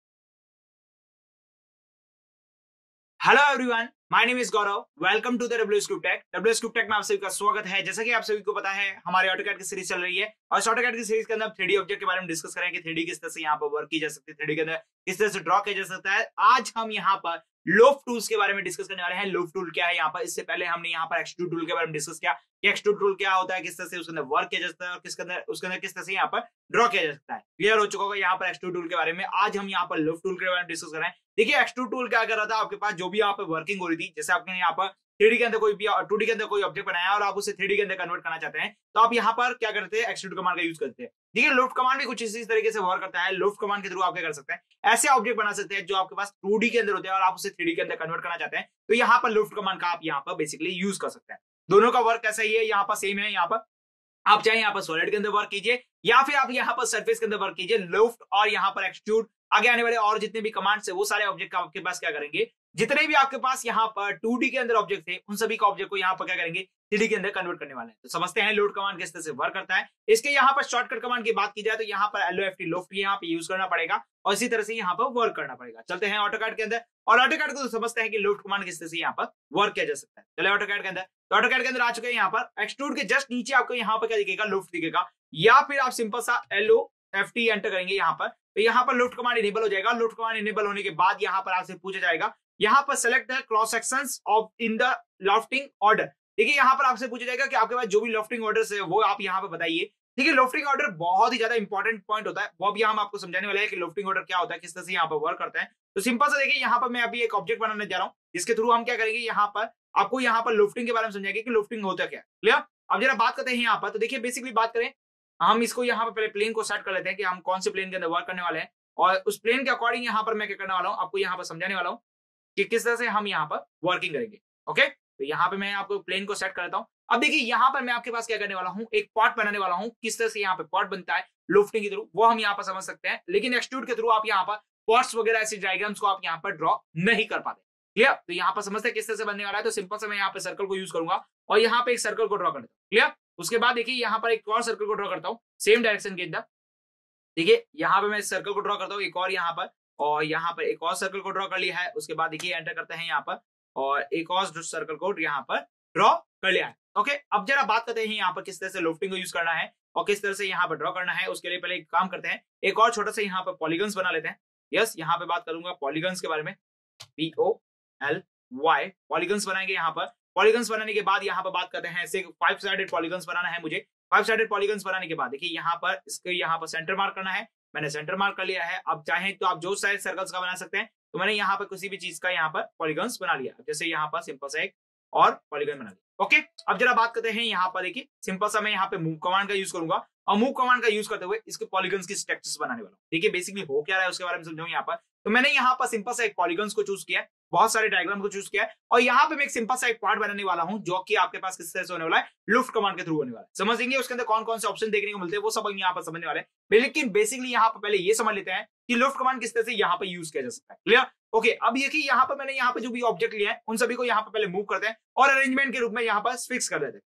Hello everyone, my name is Gaurav, welcome to the WS tube tech. WS tube tech में आप सभी का स्वागत है। जैसा कि आप सभी को पता है हमारे ऑटोकैड की सीरीज चल रही है, और इस ऑटोकैड की सीरीज के अंदर थ्री डी ऑब्जेक्ट के बारे में डिस्कस करेंगे कि थ्री डी किस तरह से यहाँ पर वर्क की जा सकती है, थ्री डी के अंदर किस तरह से ड्रॉ किया जा सकता है। आज हम यहाँ पर लोफ्ट टूल्स के बारे में डिस्कस करने वाले हैं। लोफ्ट टूल क्या है यहाँ पर, इससे पहले हमने यहाँ पर एक्सट्रूड टूल के बारे में डिस्कस किया कि एक्सट्रूड टूल क्या होता है, किस तरह से उसके अंदर वर्क किया जा सकता है, और किसके अंदर उसके अंदर किस तरह से यहाँ पर ड्रॉ किया जा सकता है। क्लियर हो चुका होगा यहाँ पर एक्सट्रूड टूल के बारे में। आज हम यहाँ पर लोफ्ट टूल के बारे में डिस्कस कर रहे हैं। देखिए एक्सट्रूड टूल क्या कर रहा था, आपके पास जो भी यहाँ पर वर्किंग हो रही थी, जैसे आपने यहाँ पर थ्री डी के अंदर कोई भी टू डी के अंदर कोई ऑब्जेक्ट बनाया और आप उसे थ्री डी के अंदर कन्वर्ट करना चाहते हैं, तो आप यहाँ पर क्या करते हैं, एक्सट्रूड कमांड का यूज करते हैं। देखिए लोफ्ट कमांड भी कुछ इसी तरीके से वर्क करता है। लोफ्ट कमांड के थ्रू आप क्या कर सकते हैं, ऐसे ऑब्जेक्ट बना सकते हैं जो आपके पास टू डी के अंदर होते हैं और आप उसे थ्री डी के अंदर कन्वर्ट करना चाहते हैं, तो यहाँ पर लोफ्ट कमांड का आप यहाँ पर बेसिकली यूज कर सकते हैं। दोनों का वर्क ऐसा ही है, यहाँ पर सेम है। यहाँ पर आप चाहे यहाँ पर सॉलिड के अंदर वर्क कीजिए या फिर आप यहाँ पर सरफेस के अंदर वर्क कीजिए, लोफ्ट और यहाँ पर एक्सट्रूड आगे आने वाले और जितने भी कमांड्स है वो सारे ऑब्जेक्ट आपके पास क्या करेंगे, जितने भी आपके पास यहाँ पर टू डी के अंदर ऑब्जेक्ट थे उन सभी का ऑब्जेक्ट को यहाँ पर क्या करेंगे, थ्री डी के अंदर कन्वर्ट करने वाले हैं। तो समझते हैं लोफ्ट कमांड किस तरह से वर्क करता है। इसके यहाँ पर शॉर्टकट कमांड की बात की जाए तो यहाँ पर L O F T loft यहाँ पे यूज करना पड़ेगा और इसी तरह से यहाँ पर वर्क करना पड़ेगा। चलते हैं ऑटोकैड के अंदर और ऑटोकैड को तो समझते हैं कि लोफ्ट कमांड किस तरह से यहाँ पर वर्क किया जा सकता है। चले ऑटोकैड के अंदर, तो ऑटोकैड के अंदर आ चुके हैं। यहाँ पर एक्सट्रूड के जस्ट नीचे आपको यहाँ पर क्या दिखेगा, लोफ्ट दिखेगा, या फिर आप सिंपल सा L O F T enter करेंगे यहाँ पर, तो यहाँ पर लोफ्ट कमांड इनेबल हो जाएगा। लोफ्ट कमांड इनेबल होने के बाद यहाँ पर आपसे पूछा जाएगा, यहाँ पर select the cross sections of in the lofting order. देखिए यहाँ पर आपसे पूछा जाएगा कि आपके पास जो भी लॉफ्टिंग ऑर्डर है वो आप यहाँ पर बताइए। देखिए लॉफ्टिंग ऑर्डर बहुत ही ज्यादा इंपॉर्टेंट पॉइंट होता है, वो अभी हम आपको समझाने वाले हैं कि लॉफ्टिंग ऑर्डर क्या होता है, किस तरह से यहाँ पर वर्क करता है। तो सिंपल से देखिए यहाँ पर मैं अभी एक ऑब्जेक्ट बनाने जा रहा हूँ, जिसके थ्रू हम क्या करेंगे, यहाँ पर आपको यहाँ पर लॉफ्टिंग के बारे में समझाएंगे कि लॉफ्टिंग होता क्या है। क्लियर। अब जरा बात करते हैं यहाँ पर, तो देखिए बेसिकली बात करें, हम इसको यहाँ पर पहले प्लेन को सेट कर लेते हैं कि हम कौन से प्लेन के अंदर वर्क करने वाले हैं, और उस प्लेन के अकॉर्डिंग यहाँ पर मैं क्या करने वाला हूँ, आपको यहाँ पर समझाने वाला हूँ कि किस तरह से हम यहाँ पर वर्किंग करेंगे। ओके, तो यहाँ पे मैं आपको प्लेन को सेट कर लेता हूँ। अब देखिए यहाँ पर मैं आपके पास क्या करने वाला हूँ, एक पॉट बनाने वाला हूँ। किस तरह से यहाँ पे पॉट बनता है लोफ्टिंग के थ्रू वो हम यहाँ पर समझ सकते हैं, लेकिन एक्सट्रूड के थ्रू आप यहाँ पर पॉट्स वगैरह ऐसे डायग्राम्स को आप यहाँ पर ड्रॉ नहीं कर पाते। क्लियर। तो यहाँ पर समझते हैं किस तरह से बनने वाला है। तो सिंपल से मैं यहाँ पे सर्कल को यूज करूंगा और यहाँ पे एक सर्कल को ड्रॉ कर देता हूँ। क्लियर। उसके बाद देखिए यहाँ पर एक और सर्कल को ड्रॉ करता हूँ सेम डायरेक्शन के अंदर। देखिए यहाँ पे मैं सर्कल को ड्रॉ करता हूँ एक और यहाँ पर, और यहाँ पर एक और सर्कल को ड्रॉ कर लिया है। उसके बाद देखिए एंटर करते हैं यहाँ पर, और एक और सर्कल को यहाँ पर ड्रॉ कर लिया है। ओके, अब जरा बात करते हैं यहाँ पर किस तरह से लोफ्टिंग को यूज करना है और किस तरह से यहाँ पर ड्रॉ करना है। उसके लिए पहले एक काम करते हैं, एक और छोटा सा यहाँ पर पॉलीगन्स बना लेते हैं। यस, यहाँ पे बात करूंगा पॉलीगन्स के बारे में, P O L Y polygons बनाएंगे। यहाँ पर पॉलीगन्स बनाने के बाद यहाँ पर बात करते हैं, ऐसे फाइव साइडेड पॉलीगन्स बनाना है मुझे। फाइव साइडेड पॉलीगन्स बनाने के बाद देखिए यहाँ पर इसके यहाँ पर सेंटर मार्क करना है। मैंने सेंटर मार्क कर लिया है। अब चाहे तो आप जो साइज सर्कल्स का बना सकते हैं, तो मैंने यहाँ पर किसी भी चीज का यहाँ पर पॉलीगन्स बना लिया। जैसे यहाँ पर सिंपल सा एक और पॉलीगन बना लिया। ओके, अब जरा बात करते हैं यहाँ पर, देखिए सिंपल सा मैं यहाँ पे मूव कमांड का यूज करूंगा और मूव कमांड का यूज करते हुए इसके पॉलीगन्स की स्ट्रक्चर्स बनाने वाला हूँ। देखिए बेसिकली हो क्या रहा है उसके बारे में समझाऊं यहाँ पर। तो मैंने यहाँ पर सिंपल सा एक पॉलीगन्स को चूज किया, बहुत सारे डायग्राम को चूज किया, और यहाँ पे मैं एक सिंपल सा एक पार्ट बनाने वाला हूँ जो कि आपके पास किस तरह से होने वाला है, लोफ्ट कमांड के थ्रू होने वाला है। समझेंगे उसके अंदर कौन कौन से ऑप्शन देखने को मिलते हैं वो सब हम यहाँ पर समझने वाले हैं। लेकिन बेसिकली यहाँ पर पहले ये समझ लेते हैं कि लोफ्ट कमांड किस तरह से यहाँ पर यूज किया जा सकता है। क्लियर। ओके, अब ये कि यहाँ पर मैंने यहाँ पे जो भी ऑब्जेक्ट लिए हैं उन सभी को यहाँ पर पहले मूव करते हैं और अरेंजमेंट के रूप में यहाँ पर फिक्स कर देते हैं। क्लियर।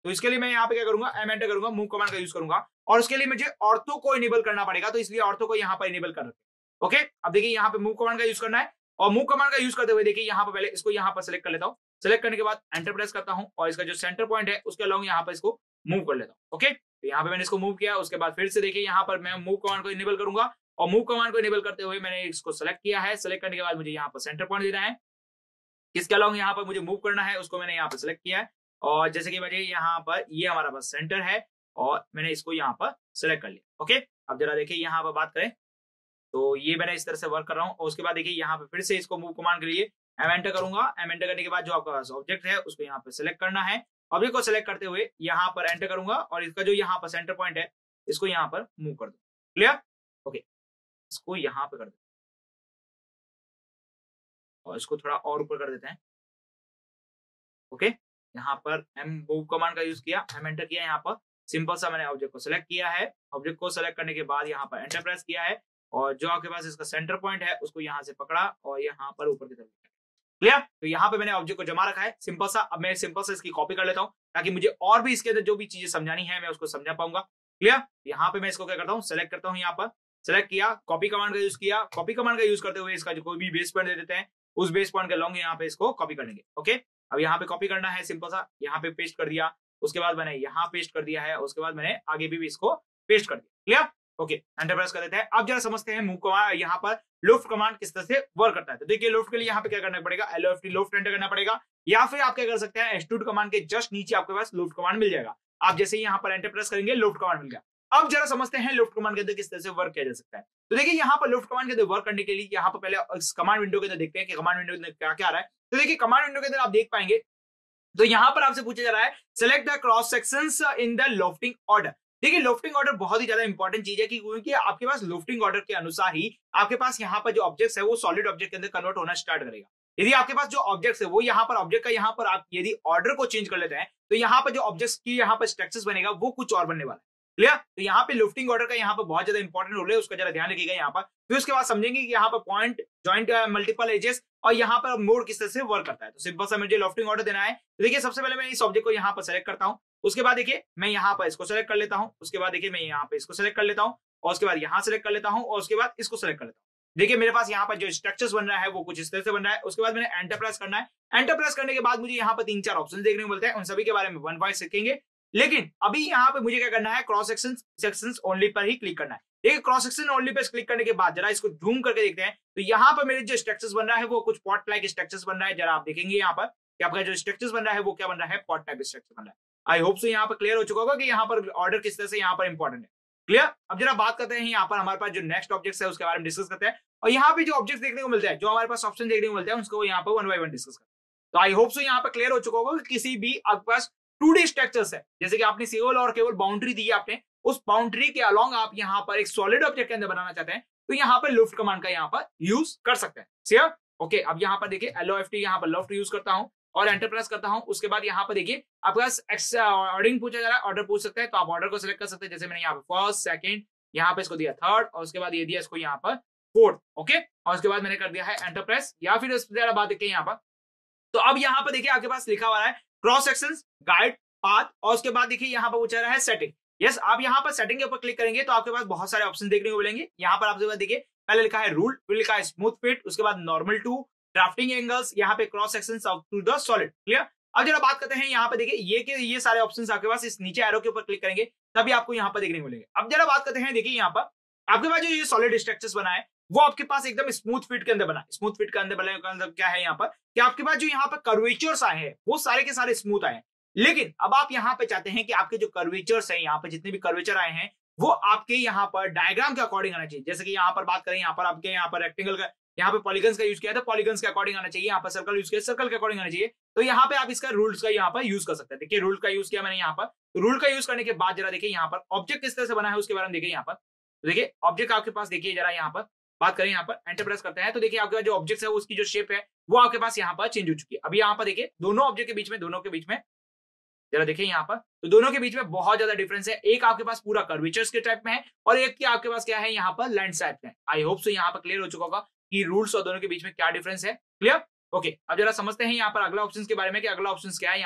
तो इसके लिए मैं यहाँ पे क्या करूंगा, एम एंटर करूंगा, मूव कमांड का यूज करूंगा और उसके लिए मुझे ऑर्थो को इनेबल करना पड़ेगा, तो इसलिए ऑर्थो को यहाँ पर इनेबल कर रखते हैं। ओके, अब देखिए यहाँ पे मूव कमांड का यूज करना है और मूव कमांड का यूज करते हुए देखिए यहाँ पर पहले इसको यहाँ पर सिलेक्ट कर लेता हूँ। सिलेक्ट करने के बाद एंटर प्रेस करता हूँ और इसका जो सेंटर पॉइंट है उसके अलॉन्ग यहाँ पर इसको मूव कर लेता हूँ। ओके, तो यहाँ पे मैंने इसको मूव किया, उसके बाद फिर से देखिए यहाँ पर मैं मूव कमांड को इनेबल करूंगा और मूव कमांड को इनेबल करते हुए मैंने इसको सेलेक्ट किया है। सेलेक्ट करने के बाद मुझे यहाँ पर सेंटर पॉइंट देना है, किसके अलॉन्ग यहाँ पर मुझे मूव करना है उसको मैंने यहाँ पर सिलेक्ट किया है और जैसे कि मुझे यहाँ पर ये हमारा बस सेंटर है और मैंने इसको यहाँ पर सिलेक्ट कर लिया। ओके, अब जरा देखिए यहाँ पर बात करें तो ये मैंने इस तरह से वर्क कर रहा हूँ और उसके बाद देखिए यहाँ पे फिर से इसको मूव कमांड के लिए एम एंटर करूंगा। एम एंटर करने के बाद जो आपका पास ऑब्जेक्ट है उसको यहाँ पे सिलेक्ट करना है, ऑब्जेक्ट को सिलेक्ट करते हुए यहाँ पर एंटर करूंगा और इसका जो यहाँ पर सेंटर पॉइंट है इसको यहाँ पर मूव कर दो। क्लियर? ओके, इसको यहाँ पे कर दो और इसको थोड़ा और ऊपर कर देते हैं। ओके, यहाँ पर एम मूव कमांड का यूज किया, एम एंटर किया, यहाँ पर सिंपल सा मैंने ऑब्जेक्ट को सिलेक्ट किया है। ऑब्जेक्ट को सिलेक्ट करने के बाद यहाँ पर एंटर प्रेस किया है और जो आपके पास इसका सेंटर पॉइंट है उसको यहाँ से पकड़ा और यहाँ पर ऊपर की तरफ। क्लियर? तो यहाँ पे मैंने ऑब्जेक्ट को जमा रखा है सिंपल सा। अब मैं सिंपल से इसकी कॉपी कर लेता हूँ ताकि मुझे और भी इसके अंदर जो भी चीजें समझानी है मैं उसको समझा पाऊंगा। क्लियर? यहाँ पे मैं इसको क्या करता हूँ, सेलेक्ट करता हूँ, यहाँ पर सेलेक्ट किया, कॉपी कमांड का यूज किया। कॉपी कमांड का यूज करते हुए इसका जो कोई भी बेस पॉइंट दे देते हैं उस बेस पॉइंट के लॉन्ग यहाँ पे इसको कॉपी कर लेंगे। ओके, अब यहाँ पे कॉपी करना है सिंपल सा, यहाँ पे पेस्ट कर दिया, उसके बाद मैंने यहाँ पेस्ट कर दिया है, उसके बाद मैंने आगे भी, भी इसको पेस्ट कर दिया। क्लियर? ओके, एंटर प्रेस कर देते हैं। अब जरा समझते हैं मूव कमांड यहाँ पर लुफ्ट कमांड किस तरह से वर्क करता है। तो देखिए लुफ्ट के लिए यहाँ पे क्या करना पड़ेगा, L O F T loft enter करना पड़ेगा या फिर आप क्या कर सकते हैं, एक्सट्रूड कमांड के जस्ट नीचे आपके पास लुफ्ट कमांड मिल जाएगा। आप जैसे ही यहाँ पर एंटर प्रेस करेंगे लुफ्ट कमांड मिल गया। अब जरा समझते हैं लुफ्ट कमांड के अंदर किस तरह से वर्क किया जा सकता है। तो देखिए यहाँ पर लुफ्ट कमांड के अंदर वर्क करने के लिए यहाँ पर पहले इस कमांड विंडो के अंदर देखते हैं कि कमांड विंडो के अंदर क्या क्या आ रहा है। तो देखिए कमांड विंडो के अंदर आप देख पाएंगे तो यहाँ पर आपसे पूछा जा रहा है select the cross sections in the lofting order. देखिए लोफ्टिंग ऑर्डर बहुत ही ज्यादा इंपॉर्टेंट चीज है कि क्योंकि आपके पास लोफ्टिंग ऑर्डर के अनुसार ही आपके पास यहाँ पर जो ऑब्जेक्ट्स है वो सॉलिड ऑब्जेक्ट के अंदर कन्वर्ट होना स्टार्ट करेगा। यदि आपके पास जो ऑब्जेक्ट्स है वो यहाँ पर ऑब्जेक्ट का यहाँ पर आप यदि ऑर्डर को चेंज कर लेते हैं तो यहाँ पर जो ऑब्जेक्ट्स की यहाँ पर स्ट्रक्चर्स बनेगा वो कुछ और बनने वाला है। क्लियर? तो यहाँ पे लिफ्टिंग ऑर्डर का यहाँ पर बहुत ज्यादा इंपॉर्टेंट रोल है, उसका जरा ध्यान रखिएगा यहाँ पर। फिर उसके बाद समझेंगे कि यहाँ पर पॉइंट जॉइंट मल्टीपल एजेस और यहाँ पर मोड किस तरह से वर्क करता है। तो सिंपल सा मुझे लिफ्टिंग ऑर्डर देना है। तो देखिए सबसे पहले मैं इस ऑब्जेक्ट को यहाँ पर सेलेक्ट करता हूँ, उसके बाद देखिए मैं यहाँ पर इसको सेलेक्ट कर लेता हूँ, उसके बाद देखिए मैं यहाँ पे इसको सेलेक्ट कर लेता हूँ और उसके बाद यहाँ सेलेक्ट कर लेता हूँ और उसके बाद इसको सेलेक्ट कर लेता हूँ। देखिए मेरे पास यहाँ पर जो स्ट्रक्चर्स बन रहा है वो कुछ इस तरह से बन रहा है। उसके बाद मैंने एंटर प्रेस करना है। एंटर प्रेस करने के बाद मुझे यहाँ पर तीन चार ऑप्शन देखने को मिलते हैं, उन सभी के बारे में वन बाय सीखेंगे। लेकिन अभी यहाँ पे मुझे क्या करना है, क्रॉस सेक्शन सेक्शंस ओनली पर ही क्लिक करना है। देखिए क्रॉस सेक्शन ओनली पे क्लिक करने के बाद जरा इसको जूम करके देखते हैं तो यहाँ पर मेरे जो स्ट्रक्चर्स बन रहा है वो कुछ पॉट लाइक स्ट्रक्चर्स बन रहा है। जरा आप देखेंगे यहाँ पर कि आपका जो स्ट्रक्चर्स बन रहा है वो क्या बन रहा है, पॉट टाइप स्ट्रक्चर बन रहा है। आई होप सो यहाँ पर क्लियर हो चुका होगा कि यहाँ पर ऑर्डर किस तरह से यहाँ पर इंपॉर्टेंट है। क्लियर? अब जरा बात करते हैं यहाँ पर हमारे पास जो नेक्स्ट ऑब्जेक्ट है उसके बारे में डिस्कस करते हैं और यहाँ पे जो ऑब्जेक्ट देखने को मिलते हैं, जो हमारे पास ऑप्शन देखने को मिलते हैं उसको यहाँ पर वन बाय वन डिस्कस करते हैं। तो आई होप सो यहाँ पर क्लियर हो चुका होगा कि किसी भी आपके पास टू डी स्ट्रक्चर्स है, जैसे कि आपने केवल और केवल बाउंड्री दी है आपने, उस बाउंड्री के अलॉन्ग आप यहाँ पर एक सॉलिड ऑब्जेक्ट के अंदर बनाना चाहते हैं तो यहाँ पर लुफ्ट कमांड का यहाँ पर यूज कर सकते हैं। क्लियर? ओके, अब यहाँ पर देखिए एल ओ एफ टी यहाँ पर लुफ्ट यूज करता हूँ और एंटर प्रेस करता हूँ। उसके बाद यहाँ पर देखिए आपके पास ऑर्डरिंग पूछा जा रहा है, ऑर्डर पूछ सकते हैं तो आप ऑर्डर को सिलेक्ट कर सकते हैं। जैसे मैंने यहाँ पे फर्स्ट, सेकंड, यहाँ पे इसको दिया थर्ड और उसके बाद ये दिया इसको यहाँ पर फोर्थ। ओके, और उसके बाद मैंने कर दिया है एंटर प्रेस। या फिर जरा बात देखिए यहाँ पर, तो अब यहाँ पर देखिए आपके पास लिखा हुआ है क्रॉस सेक्शंस, गाइड, पाथ और उसके बाद देखिए यहाँ पर पूछा रहा है सेटिंग। यस, आप यहाँ पर सेटिंग के ऊपर क्लिक करेंगे तो आपके पास बहुत सारे ऑप्शन देखने को मिलेंगे। यहाँ पर आपके पास देखिए पहले लिखा है रूल, फिर लिखा है स्मूथ फिट, उसके बाद नॉर्मल टू, ड्राफ्टिंग एंगल्स, यहाँ पे cross sections to the solid. Clear? अब जरा बात करते हैं यहाँ पे देखिए ये के ये सारे ऑप्शंस आपके पास इस नीचे एरो के ऊपर क्लिक करेंगे तभी आपको यहाँ पर देखने को मिलेंगे। अब जरा बात करते हैं, देखिए यहाँ पर आपके पास जो ये सॉलिड स्ट्रक्चर्स बना है वो आपके पास एकदम स्मूथ फिट के अंदर बना है। स्मूथ फिट के अंदर बना है क्या है यहाँ पर कि आपके पास जो यहाँ पर कर्वेचर्स आए हैं वो सारे के सारे स्मूथ आए हैं। लेकिन अब आप यहाँ पे चाहते हैं कि आपके जो कर्वेचर्स हैं, यहाँ पे जितने भी कर्वेचर आए हैं वो आपके यहाँ पर डायग्राम के अकॉर्डिंग आना चाहिए। जैसे कि यहाँ पर बात करें, यहाँ पर आपके यहाँ पर रेक्टेंगल का, यहाँ पे पॉलीगन्स का यूज किया तो पॉलीगन्स के अकॉर्डिंग आना चाहिए, यहाँ पर सर्कल यूज किया सर्कल के अकॉर्डिंग आना चाहिए। तो यहाँ पे आप इसका रूल्स का यहाँ पर यूज कर सकते हैं। देखिए रूल का यूज किया मैंने यहाँ पर, तो रूल का यूज करने के बाद जरा देखिए यहाँ पर ऑब्जेक्ट किस तरह से बना है उसके बारे में देखिए यहाँ पर। तो देखिए ऑब्जेक्ट आपके पास देखिए जरा यहाँ पर बात करें, यहाँ पर एंटर प्रेस करते हैं तो देखिए आपके पास जो ऑब्जेक्ट है उसकी जो शेप है वो आपके पास यहाँ पर चेंज हो चुकी है। अभी यहाँ पर देखिए दोनों ऑब्जेक्ट के बीच में दोनों के बीच में जरा देखिए यहाँ पर, तो दोनों के बीच में बहुत ज्यादा डिफरेंस है। एक आपके पास पूरा कर्वेचर्स के टाइप में है और एक की आपके पास क्या है यहाँ पर लैंडस्केप में। आई होप सो यहाँ पर क्लियर हो चुका होगा कि रूल्स और दोनों के बीच में क्या डिफरेंस है। क्लियर? ओके, अब जरा समझते हैं यहाँ पर अगला ऑप्शन के बारे में कि अगला ऑप्शन क्या है। यहाँ पर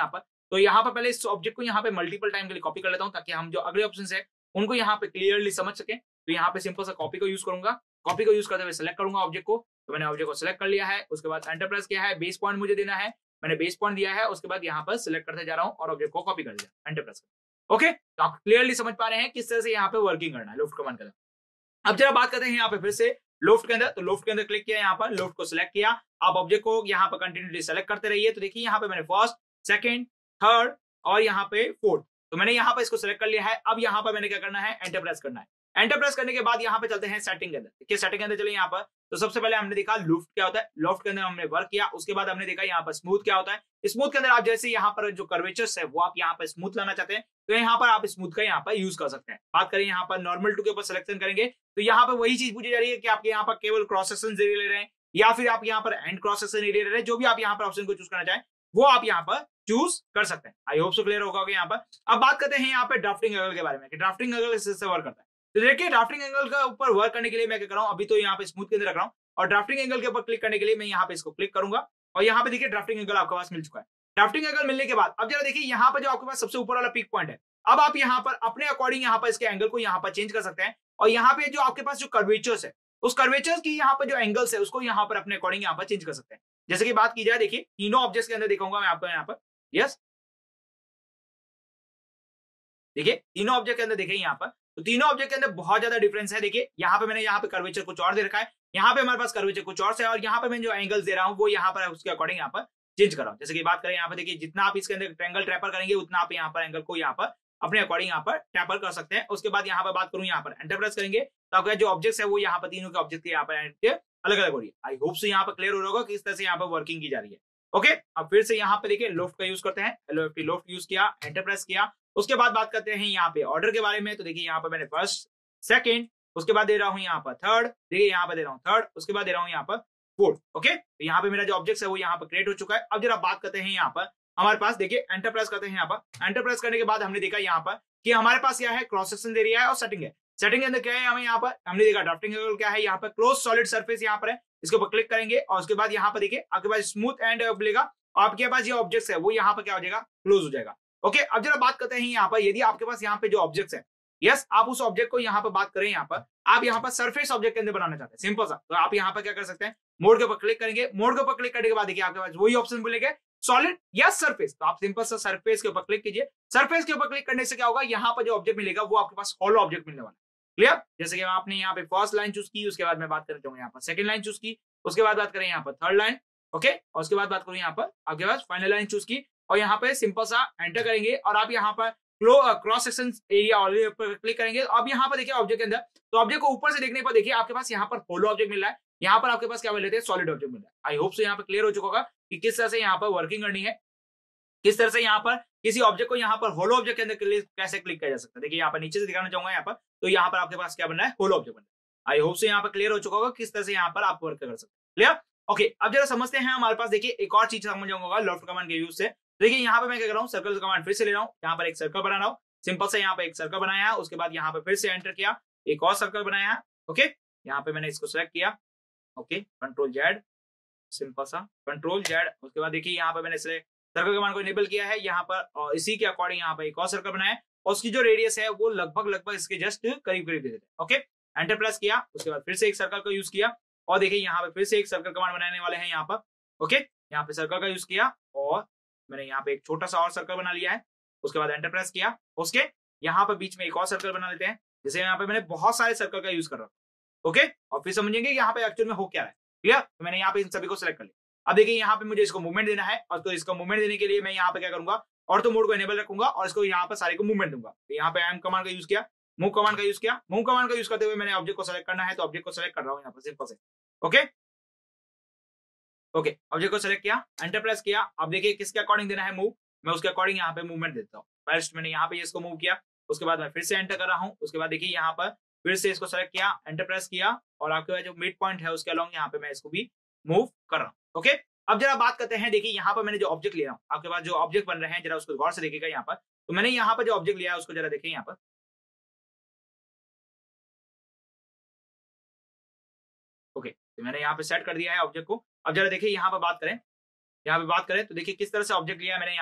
तो यहाँ पर पहले इस ऑब्जेक्ट को यहाँ पे मल्टीपल टाइम के लिए कॉपी कर लेता हूँ ताकि हम जो अगले ऑप्शन है उनको यहाँ पे क्लियरली समझ सके। तो यहाँ पे सिंपल सा कॉपी को यूज करूंगा, कॉपी को यूज करते हुए सिलेक्ट करूंगा ऑब्जेक्ट को। तो मैंने ऑब्जेक्ट को सिलेक्ट कर लिया है, उसके बाद एंटर प्रेस किया है, बेस पॉइंट मुझे देना है, मैंने बेस पॉइंट दिया है, उसके बाद यहाँ पर सिलेक्ट करते जा रहा हूँ और ऑब्जेक्ट को कॉपी कर दिया, एंटर प्रेस कर। ओके, तो आप क्लियरली समझ पा रहे हैं किस तरह से यहाँ पे वर्किंग करना है लोफ्ट कमांड का। अब जरा बात करते हैं यहाँ पे फिर से लोफ्ट के अंदर। तो लोफ्ट के अंदर क्लिक किया, यहाँ पर लोफ्ट को सिलेक्ट किया, आप ऑब्जेक्ट को यहाँ पर कंटिन्यूली सेलेक्ट करते रहिए। तो देखिए यहाँ पे मैंने फर्स्ट, सेकंड, थर्ड और यहाँ पे फोर्थ, तो मैंने यहाँ पे इसको सिलेक्ट कर लिया है। अब यहाँ पर मैंने क्या करना है, एंटर प्रेस करना है। एंटर प्रेस करने के बाद यहाँ पे चलते हैं सेटिंग के अंदर। देखिए सेटिंग के अंदर चले यहाँ पर, तो सबसे पहले हमने देखा लुफ्ट क्या होता है, लॉफ्ट के अंदर हमने वर्क किया। उसके बाद हमने देखा यहाँ पर स्मूथ क्या होता है। स्मूथ के अंदर आप जैसे यहाँ पर जो कर्वेचर्स है वो आप यहाँ पर स्मूथ लाना चाहते हैं तो यहाँ पर आप स्मूथ का यहाँ पर यूज कर सकते हैं। बात करें यहाँ पर नॉर्मल टू के ऊपर सिलेक्शन करेंगे तो यहाँ पर वही चीज पूछी जा रही है कि आपके यहाँ पर केवल क्रॉस सेक्शन एरिया ले रहे हैं या फिर आप यहाँ पर एंड क्रॉस सेक्शन एरिया ले रहे हैं। जो भी आप यहाँ पर ऑप्शन को चूज करना चाहें वो आप यहाँ पर चूज कर सकते हैं। आई होप सो क्लियर होगा यहाँ पर। अब बात करते हैं यहाँ पे ड्राफ्टिंग एंगल के बारे में कि ड्राफ्टिंग एंगल इससे वर्क करता है। तो देखिए ड्राफ्टिंग एंगल का ऊपर वर्क करने के लिए मैं क्या कर रहा हूँ, अभी तो यहाँ पे स्मूथ के अंदर रख रहा हूँ और ड्राफ्टिंग एंगल के ऊपर क्लिक करने के लिए मैं यहाँ पे इसको क्लिक करूंगा और यहाँ पे देखिए ड्राफ्टिंग एंगल आपके पास मिल चुका है। ड्राफ्टिंग एंगल मिलने के बाद अब जरा देखिए यहाँ पर जो आपके पास सबसे ऊपर वाला पिक पॉइंट है, अब आप यहाँ पर अपने अकॉर्डिंग यहाँ पर इसके एंगल को यहाँ पर चेंज कर सकते हैं और यहाँ पे जो आपके पास जो कर्वेचर्स है उस कर्वेचर्स की यहाँ पर जो एंगल्स है उसको यहाँ पर अपने अकॉर्डिंग यहाँ पर चेंज कर सकते हैं। जैसे कि बात की जाए, देखिए तीनों ऑब्जेक्ट्स के अंदर दिखाऊंगा मैं आपको यहाँ पर। यस, देखिए तीनों ऑब्जेक्ट के अंदर देखिए यहाँ पर, तो तीनों ऑब्जेक्ट के अंदर बहुत ज्यादा डिफरेंस है। देखिए यहाँ पे मैंने यहाँ पे कर्वेचर कुछ और दे रखा है, यहाँ पे हमारे पास कर्वेचर कुछ और से है और यहाँ पे मैं जो एंगल्स दे रहा हूँ वो यहाँ पर उसके अकॉर्डिंग यहाँ पर चेंज कर रहा हूँ। जैसे कि बात करें यहाँ पे, देखिए जितना आप इसके अंदर ट्रायंगल ट्रैपर करेंगे उतना आप यहाँ पर एंगल को यहाँ पर अपने अकॉर्डिंग यहाँ पर टैपर कर सकते हैं। उसके बाद यहाँ पर बात करूँ, यहाँ पर एंटर प्रेस करेंगे तो आपका जो ऑब्जेक्ट है वो यहाँ पर तीनों के ऑब्जेक्ट के यहाँ पर अलग अलग हो रही है। आई होप से यहाँ पर क्लियर हो रहा होगा कि इस तरह से यहाँ पर वर्किंग की जा रही है। ओके, अब फिर से यहाँ पे देखिए लोफ्ट का यूज करते हैं, लोफ्ट यूज किया, एंटर प्रेस किया। उसके बाद बात करते हैं यहाँ पे ऑर्डर के बारे में। तो देखिए यहाँ पर मैंने फर्स्ट, सेकंड, उसके बाद दे रहा हूँ यहाँ पर थर्ड, देखिए यहाँ पर दे रहा हूँ थर्ड, उसके बाद दे रहा हूँ यहाँ पर फोर्थ। ओके, तो यहाँ पे मेरा जो ऑब्जेक्ट है वो यहाँ पर क्रिएट हो चुका है। अब जरा बात करते हैं यहाँ पर हमारे पास, देखिए एंटर प्रेस करते हैं यहाँ पर। एंटर प्रेस करने के बाद हमने देखा यहाँ पर कि हमारे पास क्या है, क्रॉस सेक्शन एरिया है और सेटिंग है। सेटिंग के अंदर क्या है, हमें यहाँ पर हमने देखा ड्राफ्टिंग एंगल क्या है, यहाँ पर क्लोज सॉलिड सरफेस यहाँ पर है, इसके ऊपर क्लिक करेंगे और उसके बाद यहाँ पर देखिए आपके पास स्मूथ एंड मिलेगा, आपके पास ये ऑब्जेक्ट है वो यहाँ पर क्या हो जाएगा, क्लोज हो जाएगा। ओके, अब जरा बात करते हैं यहाँ पर, यदि आपके पास यहाँ पे जो ऑब्जेक्ट्स है, यस आप उस ऑब्जेक्ट को यहाँ पर बात करें, यहाँ पर आप यहाँ पर सरफेस ऑब्जेक्ट के अंदर बनाना चाहते हैं सिंपल सा, तो आप यहाँ पर क्या कर सकते हैं, मोड के ऊपर क्लिक करेंगे। मोड के ऊपर क्लिक करने के बाद देखिए आपके पास वही ऑप्शन मिलेंगे, सॉलिड या सरफेस। तो आप सिंपल सा सरफेस के ऊपर क्लिक कीजिए। सरफेस के ऊपर क्लिक करने से क्या होगा, यहाँ पर जो ऑब्जेक्ट मिलेगा वो आपके पास हॉलो ऑब्जेक्ट मिलने वाला है। क्लियर, जैसे कि आपने यहाँ पे फर्स्ट लाइन चूज की, उसके बाद मैं बात करना चाहूंगा यहाँ पर सेकंड लाइन चूज की, उसके बाद बात करें यहाँ पर थर्ड लाइन। ओके, और उसके बाद बात करूँ यहाँ पर आपके पास फाइनल लाइन चूज की और यहाँ पे सिंपल सा एंटर करेंगे और आप यहाँ पर क्रॉस सेक्शन एरिया ऑलरेडी पर क्लिक करेंगे। अब यहाँ पर देखिए ऑब्जेक्ट के अंदर, तो ऑब्जेक्ट को ऊपर से देखने पर देखिए आपके पास यहाँ पर होलो ऑब्जेक्ट मिल रहा है, यहाँ पर आपके पास क्या मिल रहे थे, सॉलिड ऑब्जेक्ट मिल रहा है। आई होप से यहाँ पर क्लियर हो चुका होगा कि किस तरह से यहाँ पर वर्किंग करनी है, किस तरह से यहाँ पर किसी ऑब्जेक्ट को यहाँ पर होलो ऑब्जेक्ट के अंदर कैसे क्लिक किया जा सकता है। देखिए यहाँ पर नीचे से दिखाना चाहूंगा यहाँ पर, तो यहाँ पर आपके पास क्या बन रहा है, होलो ऑब्जेक्ट बन रहा है। आई होप से यहाँ पर क्लियर हो चुका होगा किस तरह से यहाँ पर आप वर्क कर सकते हैं। क्लियर, ओके, अब जरा समझते हैं हमारे पास देखिए एक और चीज समझ जाऊंगा लोफ्ट कमांड के यूज से। देखिए यहाँ पे मैं क्या कर रहा हूँ, सर्कल कमांड फिर से ले रहा हूँ, यहाँ पर एक सर्कल बना रहा हूँ, सिंपल से यहाँ पे एक सर्कल बनाया, उसके बाद यहाँ पे फिर से एंटर किया, एक और सर्कल बनाया। ओके, यहाँ पे मैंने इसको सेलेक्ट किया, ओके कंट्रोल जेड, सिंपल सा कंट्रोल जेड। उसके बाद देखिए यहाँ पे मैंने सर्कल कमांड को इनेबल किया है यहाँ पर और इसी के अकॉर्डिंग यहाँ पे एक और सर्कल बनाया और उसकी जो रेडियस है वो लगभग लगभग इसके जस्ट करीब करीब दे देते हैं। ओके, एंटर प्रेस किया, उसके बाद फिर से एक सर्कल का यूज किया और देखिए यहाँ पे फिर से एक सर्कल कमांड बनाने वाले हैं यहाँ पर। ओके, यहाँ पे सर्कल का यूज किया और मैंने यहाँ पे एक छोटा सा और सर्कल बना लिया है, उसके बाद एंटर प्रेस किया। उसके यहाँ पे बीच में एक और सर्कल बना लेते हैं, जैसे यहाँ पे मैंने बहुत सारे सर्कल का यूज कर रहा हूँ। ओके, और फिर समझेंगे यहाँ पे एक्चुअल में हो क्या है। क्लियर, तो मैंने यहाँ पे इन सभी को सिलेक्ट कर लिया। अब देखिए यहाँ पे मुझे इसको मूवमेंट देना है और तो इसको मूवमेंट देने के लिए मैं यहाँ पे क्या करूंगा, ऑर्थो मोड को इनेबल रखूंगा और इसको यहाँ पर सारे को मूवमेंट दूंगा। तो यहाँ पे एम कमांड का यूज किया, मूव कमांड का यूज किया, मूव कमांड का यूज करते हुए मैंने ऑब्जेक्ट को सेलेक्ट करना है तो ऑब्जेक्ट को सेलेक्ट कर रहा हूँ यहाँ पर सिंपल से। ओके ओके, ऑब्जेक्ट को सेलेक्ट किया, एंटर प्रेस किया। अब देखिए किसके अकॉर्डिंग देना है मूव, मैं उसके अकॉर्डिंग यहाँ पे मूवमेंट देता हूँ। फर्स्ट मैंने यहाँ पे इसको मूव किया, उसके बाद मैं फिर से एंटर कर रहा हूँ, उसके बाद देखिए यहाँ पर फिर से इसको सेलेक्ट किया, एंटर प्रेस किया और आपके पास जो मिड पॉइंट है उसके अलोंग यहाँ पे मैं इसको भी मूव कर रहा हूँ। ओके, अब जरा बात करते हैं, देखिए यहाँ पर मैंने जो ऑब्जेक्ट लिया हूँ, आपके पास जो ऑब्जेक्ट बन रहे हैं जरा उसको गौर से देखिएगा यहाँ पर। तो मैंने यहाँ पर जो ऑब्जेक्ट लिया है उसको जरा देखिए यहाँ पर। ओके, तो मैंने यहाँ पे सेट कर दिया है ऑब्जेक्ट को। अब जरा देखिए यहाँ पर बात करें, यहाँ पे बात करें तो देखिए किस तरह से ऑब्जेक्ट लिया है मैंने यहाँ पर।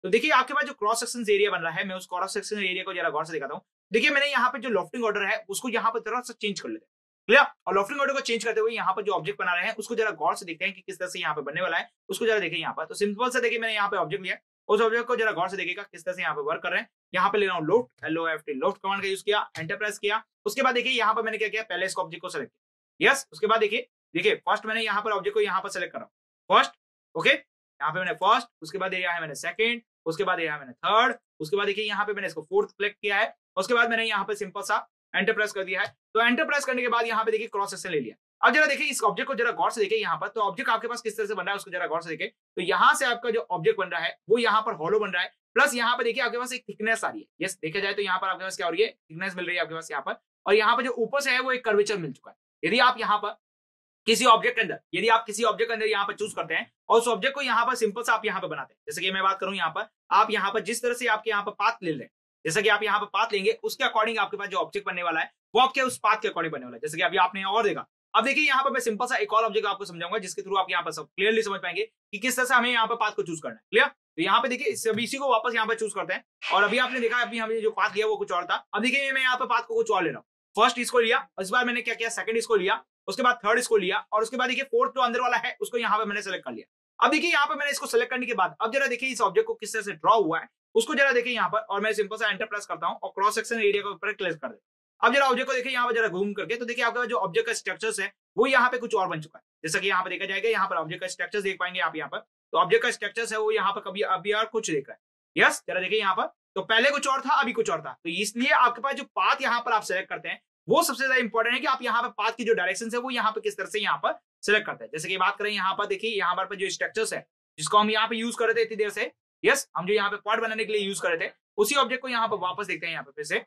तो देखिए आपके पास जो क्रॉस सेक्शन एरिया बन रहा है, मैं उस क्रॉस सेक्शन एरिया को जरा गौर से दिखाता हूँ। देखिए मैंने यहाँ पे जो लॉफ्टिंग ऑर्डर है उसको यहाँ पर थोड़ा सा चेंज कर लेते हैं, क्लियर। और लॉफ्टिंग ऑर्डर को चेंज करते हुए यहाँ पर जो ऑब्जेक्ट बना रहे हैं उसको जरा गौर से देखते हैं कि किस तरह से यहाँ पे बनने वाला है, उसको जरा देखिए यहाँ पर। तो सिंपल से देखिए मैंने यहाँ पे ऑब्जेक्ट लिया, उस ऑब्जेक्ट को जरा गौर से देखिएगा किस तरह से यहाँ पे वर्क कर रहे हैं। यहाँ पे ले रहा हूँ loft, L O F T, loft command का यूज किया, एंटर प्रेस किया। उसके बाद देखिए यहाँ पर मैंने क्या किया, पहले इस ऑब्जेक्ट को सेलेक्ट किया, यस। उसके बाद देखिए देखिए फर्स्ट मैंने यहाँ पर ऑब्जेक्ट को यहाँ पर सेलेक्ट कर रहा हूँ, फर्स्ट, ओके। यहाँ पे मैंने फर्स्ट, उसके बाद एरिया है मैंने सेकंड, उसके बाद एरिया मैंने थर्ड, उसके बाद देखिए यहाँ पे मैंने इसको फोर्थ सेलेक्ट किया है। उसके बाद मैंने यहाँ पे सिंपल सा एंटर प्रेस कर दिया है। तो एंटर प्रेस करने के बाद यहाँ पे देखिए क्रॉस सेक्शन ले लिया। अब जरा देखिए इस ऑब्जेक्ट को जरा गौर से देखिए यहाँ पर, तो ऑब्जेक्ट आपके पास किस तरह से बन रहा है उसको जरा गौर से देखिए। तो यहाँ से आपका जो ऑब्जेक्ट बन रहा है वो यहाँ पर हॉलो बन रहा है, प्लस यहाँ पे देखिए आपके पास एक थिकनेस आ रही है, यस। देखा जाए तो यहाँ पर आपके पास क्या हो रही है, थिकनेस मिल रही है आपके पास यहाँ पर। और यहाँ पर जो ऊपर से है वो एक कर्वेचर मिल चुका है। यदि आप यहाँ पर किसी ऑब्जेक्ट के अंदर यदि आप किसी ऑब्जेक्ट के अंदर यहाँ पर चूज करते हैं और उस ऑब्जेक्ट को यहाँ पर सिंपल से आप यहाँ पर बनाते हैं, जैसे कि मैं बात करूं यहाँ पर, आप यहाँ पर जिस तरह से आपके यहाँ पर पाथ ले रहे हैं, जैसा कि आप यहाँ पर पाथ लेंगे उसके अकॉर्डिंग आपके पास जो ऑब्जेक्ट बनने वाला है वो आपके उस पाथ के अकॉर्डिंग बनने वाला है, जैसे कि अभी आपने और देखा। अब देखिए यहाँ पर मैं सिंपल सा एक और ऑब्जेक्ट आपको समझाऊंगा जिसके थ्रू आप यहाँ पर सब क्लियरली समझ पाएंगे कि किस तरह से हमें यहाँ पर पाथ को चूज करना है, क्लियर। तो यहाँ पे देखिए सभी इसी को वापस यहाँ पर चूज करते हैं। और अभी आपने देखा अभी हमने जो पाथ लिया वो कुछ और था। अब देखिए मैं यहाँ पर पाथ को कुछ और ले रहा हूँ, फर्स्ट इसको लिया, इस बार मैंने क्या किया, सेकंड इसको लिया, उसके बाद थर्ड इसको लिया, और उसके बाद देखिए फोर्थ जो अंदर वाला है उसको यहाँ पे मैंने सेलेक्ट कर लिया। अब देखिए यहाँ पे मैंने इसको सेलेक्ट करने के बाद अब जरा देखिए इस ऑब्जेक्ट को किस तरह से ड्रॉ हुआ है उसको जरा देखिए यहाँ पर। और मैं सिंपल सा एंटर प्रेस करता हूँ और क्रॉस सेक्शन एरिया को ऊपर क्लिक कर देता हूँ। अब जरा ऑब्जेक्ट को देखिए यहाँ पर जरा घूम करके, तो देखिए आपका जो ऑब्जेक्ट का स्ट्रक्चर्स है वो यहाँ पे कुछ और बन चुका है, जैसा कि यहाँ पे देखा जाएगा। यहाँ पर ऑब्जेक्ट का स्ट्रक्चर्स देख पाएंगे आप यहाँ पर, तो ऑब्जेक्ट का स्ट्रक्चर्स है वो यहाँ पर कभी अभी और कुछ देख रहा है, यस। जरा देखिए यहाँ पर, तो पहले कुछ और था अभी कुछ और था। तो इसलिए आपके पास जो पाथ यहाँ पर आप सेलेक्ट करते हैं वो सबसे ज्यादा इंपॉर्टेंट है कि आप यहाँ पर पाथ की जो डायरेक्शन है वो यहाँ पे किस तरह से यहाँ पर सिलेक्ट करते हैं। जैसे कि बात करें यहाँ पर देखिए यहाँ पर जो स्ट्रक्चर्स है जिसको हम यहाँ पे यूज कर रहे थे इतनी देर से, यस, हम जो यहाँ पे पॉट बनाने के लिए यूज कर रहे थे उसी ऑब्जेक्ट को यहाँ पर वापस देखते हैं यहाँ पे फिर से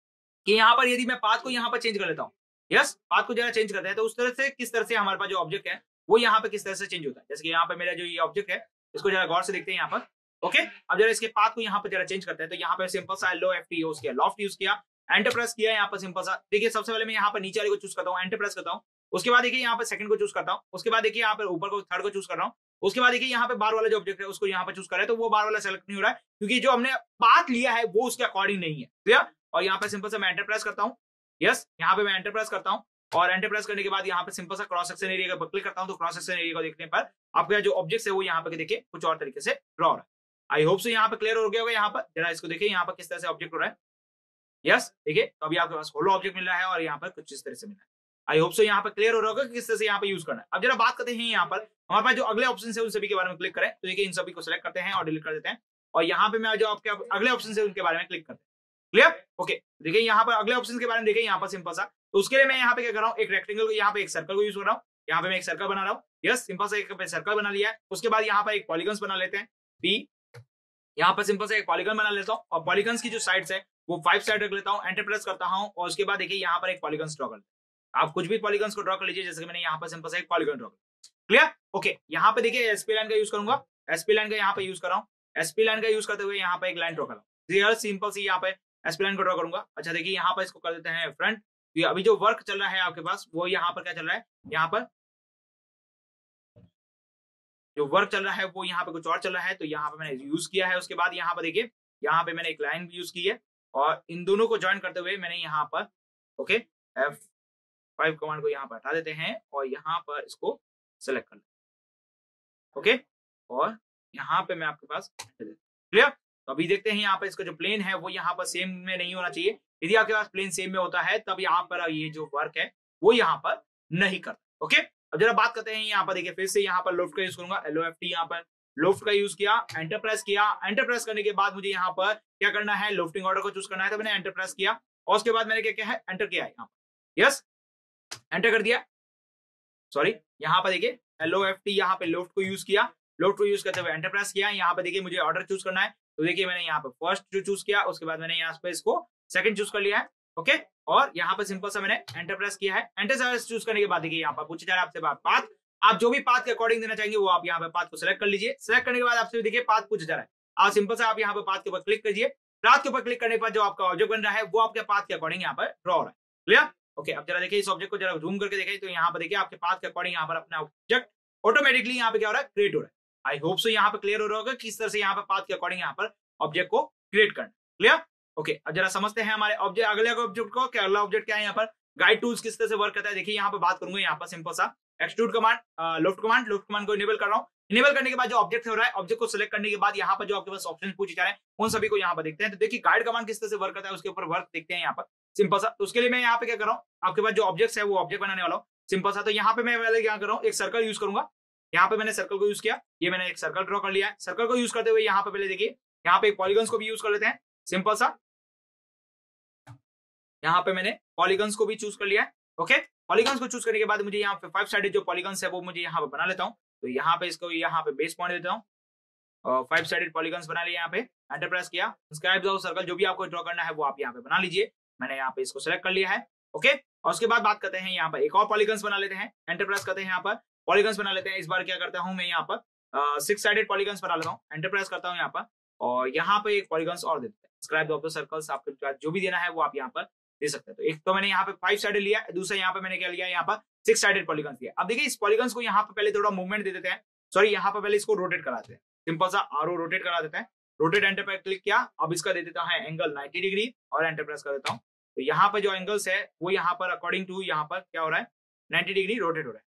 कि यहाँ पर यदि मैं पाथ को यहाँ पर चेंज कर लेता हूँ, यस, पाथ को जरा चेंज करते हैं तो उस तरह से किस तरह से हमारे पास जो ऑब्जेक्ट है वो यहाँ पे किस तरह से चेंज होता है। जैसे कि यहाँ पे मेरा जो ये ऑब्जेक्ट है इसको जरा गौर से देखते हैं यहाँ पर, ओके। अब जरा इसके पाथ को यहाँ पर जरा चेंज करते हैं, तो यहाँ पे सिंपल सा लो एफ टी यूज किया, लॉफ्ट यूज किया, एंटर प्रेस किया यहाँ पर सिंपल सा। देखिए सबसे पहले मैं यहाँ पर नीचे वाले को चूज करता हूँ, एंटर प्रेस करता हूँ। उसके बाद देखिए यहाँ पर सेकंड को चूज करता हूँ, उसके बाद देखिए यहाँ पर ऊपर को थर्ड को चूज कर रहा हूँ। उसके बाद देखिए यहाँ पे बार वाला जो ऑब्जेक्ट है उसको यहाँ पर चूज करें तो वो बार वाला सेलेक्ट नहीं हो रहा है क्योंकि जो हमने पाथ लिया है वो उसके अकॉर्डिंग नहीं है, क्लियर। और यहाँ पे सिंपल से मैं एंटर प्रेस करता हूँ, यस, यहाँ पे मैं एंटर प्रेस करता हूँ। और एंटर प्रेस करने के बाद यहाँ पे सिंपल सा क्रॉस सेक्शन एरिया पर क्लिक करता हूँ, तो क्रॉस सेक्शन एरिया को देखने पर आपका जो ऑब्जेक्ट है वो यहाँ पे देखिए कुछ और तरीके से ड्रॉ हो रहा है। आई होप सो यहाँ पे क्लियर हो गया होगा। यहाँ पर जरा इसको देखिए यहाँ पर किस तरह से ऑब्जेक्ट हो रहा है, यस। देखिए तो अभी आपके पास होलो ऑब्जेक्ट मिल रहा है और यहाँ पर कुछ इस तरह से मिल रहा है। आई होप सो यहाँ पर क्लियर हो रहा होगा कि किस तरह से यहाँ पे यूज करना है। अब जरा बात करते हैं यहाँ पर हमारे पास जो अगले ऑप्शन है उन सभी के बारे में क्लिक करें, तो देखिए इन सभी को सिलेक्ट करते हैं और डिलीट कर देते हैं। और यहाँ पे मैं जो आपके अगले ऑप्शन है उनके बारे में क्लिक करते हैं, क्लियर, ओके। देखिए यहाँ पर अगले ऑप्शन के बारे में देखिए यहाँ पर सिंपल सा, तो उसके लिए मैं यहाँ पे क्या कर रहा हूँ, एक रेक्टेंगल को यहाँ पे एक सर्कल को यूज कर रहा हूँ। यहाँ पे मैं एक सर्कल बना रहा हूँ, यस, सिंपल से एक सर्कल बना लिया है। उसके बाद यहाँ पर एक पॉलीगन्स बना लेते हैं, बी, यहाँ पर सिंपल से एक पॉलीगन बना लेता हूँ और पॉलीगन्स की जो साइड्स है वो फाइव साइड रख लेता हूँ, एंटर प्रेस करता हूँ। और उसके बाद देखिए यहाँ पर एक पॉलीगन ड्रॉ कर लेते हैं। आप कुछ भी पॉलीगन्स को ड्रॉ कर लीजिए, जैसे कि मैंने यहाँ पर सिंपल से एक पॉलीगन ड्रॉ कर, क्लियर, ओके। यहाँ पे देखिए एसपी लाइन का यूज करूंगा, एसपी लाइन का यहाँ पे यूज कर रहा हूँ। एसपी लाइन का यूज करते हुए यहाँ पे एक लाइन ड्रॉ कर रहा हूँ, सिंपल सी यहाँ पे एसपी लाइन को ड्रॉ करूंगा। अच्छा देखिए यहाँ पर इसको कर देते हैं फ्रंट। तो अभी जो वर्क चल रहा है आपके पास वो यहाँ पर क्या चल रहा है, यहाँ पर जो वर्क चल रहा है वो यहाँ पे कुछ और चल रहा है, तो यहाँ पे मैंने यूज किया है। उसके बाद यहाँ पर देखिए यहाँ पे मैंने एक लाइन भी यूज की है और इन दोनों को ज्वाइन करते हुए मैंने यहाँ पर, ओके, एफ फाइव कमांड को यहाँ पर हटा देते हैं और यहाँ पर इसको सेलेक्ट कर लेते, ओके। और यहाँ पे मैं आपके पास क्लियर। तो अभी देखते हैं यहाँ पर इसका जो प्लेन है वो यहाँ पर सेम में नहीं होना चाहिए। यदि आपके पास प्लेन सेम में होता है तब यहाँ पर ये जो वर्क है वो यहाँ पर नहीं करता, ओके। अब जरा बात करते हैं यहाँ पर देखिए फिर से यहाँ पर लोफ्ट का यूज करूंगा, एल ओ एफ टी, यहाँ पर लोफ्ट का यूज किया, एंटर प्रेस किया। एंटर प्रेस करने के बाद मुझे यहाँ पर क्या करना है, लोफ्टिंग ऑर्डर को चूज करना है, तो मैंने एंटर प्रेस किया और उसके बाद मैंने क्या किया है, एंटर किया है यहाँ पर, यस, एंटर कर दिया। सॉरी यहाँ पर देखिए एल ओ एफ टी, यहाँ पे लोफ्ट को यूज किया, लोफ्ट को यूज करते हुए एंटर प्रेस किया। यहाँ पे देखिए मुझे ऑर्डर चूज करना है, तो देखिए मैंने यहाँ पे फर्स्ट जो चूज किया, उसके बाद मैंने यहाँ पे इसको सेकंड चूज कर लिया है, ओके। और यहाँ पे सिंपल सा मैंने एंटर प्रेस किया है। एंटर चूज करने के बाद देखिए यहाँ पर पूछे जा रहा है आपसे बात पाथ, आप जो भी पाथ के अकॉर्डिंग देना चाहेंगे वो आप यहाँ पे पाथ को सिलेक्ट कर लीजिए। सिलेक्ट करने के बाद आपसे देखिए पाथ पूछा जा रहा है, आप सिंपल से आप यहाँ पे पाथ के ऊपर क्लिक कीजिए। पाथ के ऊपर क्लिक करने के बाद जो आपका ऑब्जेक्ट बन रहा है वो आपके पाथ के अकॉर्डिंग यहाँ पर ड्रॉ हो रहा है, क्लियर, ओके। अब जरा देखिए इस ऑब्जेक्ट को जरा जूम करके देखिए, तो यहाँ पर देखिए आपके पाथ के अकॉर्डिंग यहाँ पर अपना ऑब्जेक्ट ऑटोमेटिकली यहाँ पे क्या हो रहा है, क्रिएट हो रहा है। आई होप सो यहाँ पे क्लियर हो रहा होगा किस तरह से यहाँ पे पाथ के अकॉर्डिंग यहाँ पर ऑब्जेक्ट को क्रिएट करना। क्लियर? ओके, अब जरा समझते हैं हमारे ऑब्जेक्ट, अगले ऑब्जेक्ट को। क्या अगला ऑब्जेक्ट क्या है यहाँ पर? गाइड टूल्स किस तरह से वर्क करता है देखिए यहाँ पे बात करूंगा। यहाँ पर सिंपल सा extrude command, loft command, loft command को इनेबल कर रहा हूँ। इनेबल करने के बाद जो ऑब्जेक्ट हो रहा है, ऑब्जेक्ट को सिलेक्ट करने के बाद यहाँ पर जो आपके पास ऑप्शन पूछे जा रहे हैं उन सभी को यहाँ पर देखते हैं। तो देखिए गाइड कमांड किस तरह से वर्क करता है उसके ऊपर वर्क देखते हैं यहाँ पर सिंपल सा। तो उसके लिए मैं यहाँ पे क्या कर रहा हूँ, आपके पास जो ऑब्जेक्ट है वो ऑब्जेक्ट बनाने वाला हूँ सिंपल सा। तो यहाँ पे मैं पहले क्या कर रहा हूँ, एक सर्कल यूज करूंगा। यहाँ पे मैंने सर्कल को यूज किया, ये मैंने एक सर्कल ड्रॉ कर लिया है। सर्कल को यूज करते हुए यहाँ पे पहले देखिए यहाँ पे एक पॉलीगन्स को भी यूज कर लेते हैं सिंपल सा। यहाँ पे मैंने पॉलीगन्स को भी चूज कर लिया है। ओके, पॉलीगन्स को चूज करने के बाद मुझे यहाँ पे फाइव साइडेड जो पॉलीगन्स है वो मुझे यहाँ पे बना लेता हूँ। तो यहाँ पे इसको यहाँ पे बेस पॉइंट देता हूँ और फाइव साइडेड पॉलीगन्स बना लिया। यहाँ पे एंटर प्रेस किया, स्क्राइब द सर्कल जो भी आपको ड्रॉ करना है वो आप यहाँ पे बना लीजिए। मैंने यहाँ पे इसको सेलेक्ट कर लिया है। ओके, और उसके बाद बात करते हैं यहाँ पर एक और पॉलीगन्स बना लेते हैं। एंटर प्रेस करते हैं, यहाँ पर पॉलीगन्स बना लेते हैं। इस बार क्या करता हूँ मैं यहाँ पर सिक्स साइडेड पॉलीगन्स बना लेता हूँ। एंटर प्रेस करता हूँ यहाँ पर और यहाँ पे एक पॉलीगन्स और देते हैं। स्क्राइब द सर्कल्स आपको जो भी देना है वो आप यहाँ पर दे सकते हैं। तो एक तो मैंने यहाँ पे फाइव साइडेड लिया, दूसरा यहाँ पे मैंने क्या लिया, यहाँ पर सिक्स साइडेड पॉलीगन्स लिया। अब देखिए इस पॉलीगन्स को यहाँ पे पहले थोड़ा मूवमेंट दे देते हैं, सॉरी यहाँ पे पहले इसको रोटेट कराते हैं। सिंपल सा आरो रोटेट करा देते हैं। रोटेट एंटर पर क्लिक किया, अब इसका दे देता है एंगल नाइंटी डिग्री और एंटर प्रेस कर देता हूँ। तो यहाँ पर जो एंगल्स है वो यहाँ पर अकॉर्डिंग टू यहाँ पर क्या हो रहा है, नाइंटी डिग्री रोटेट हो रहा है।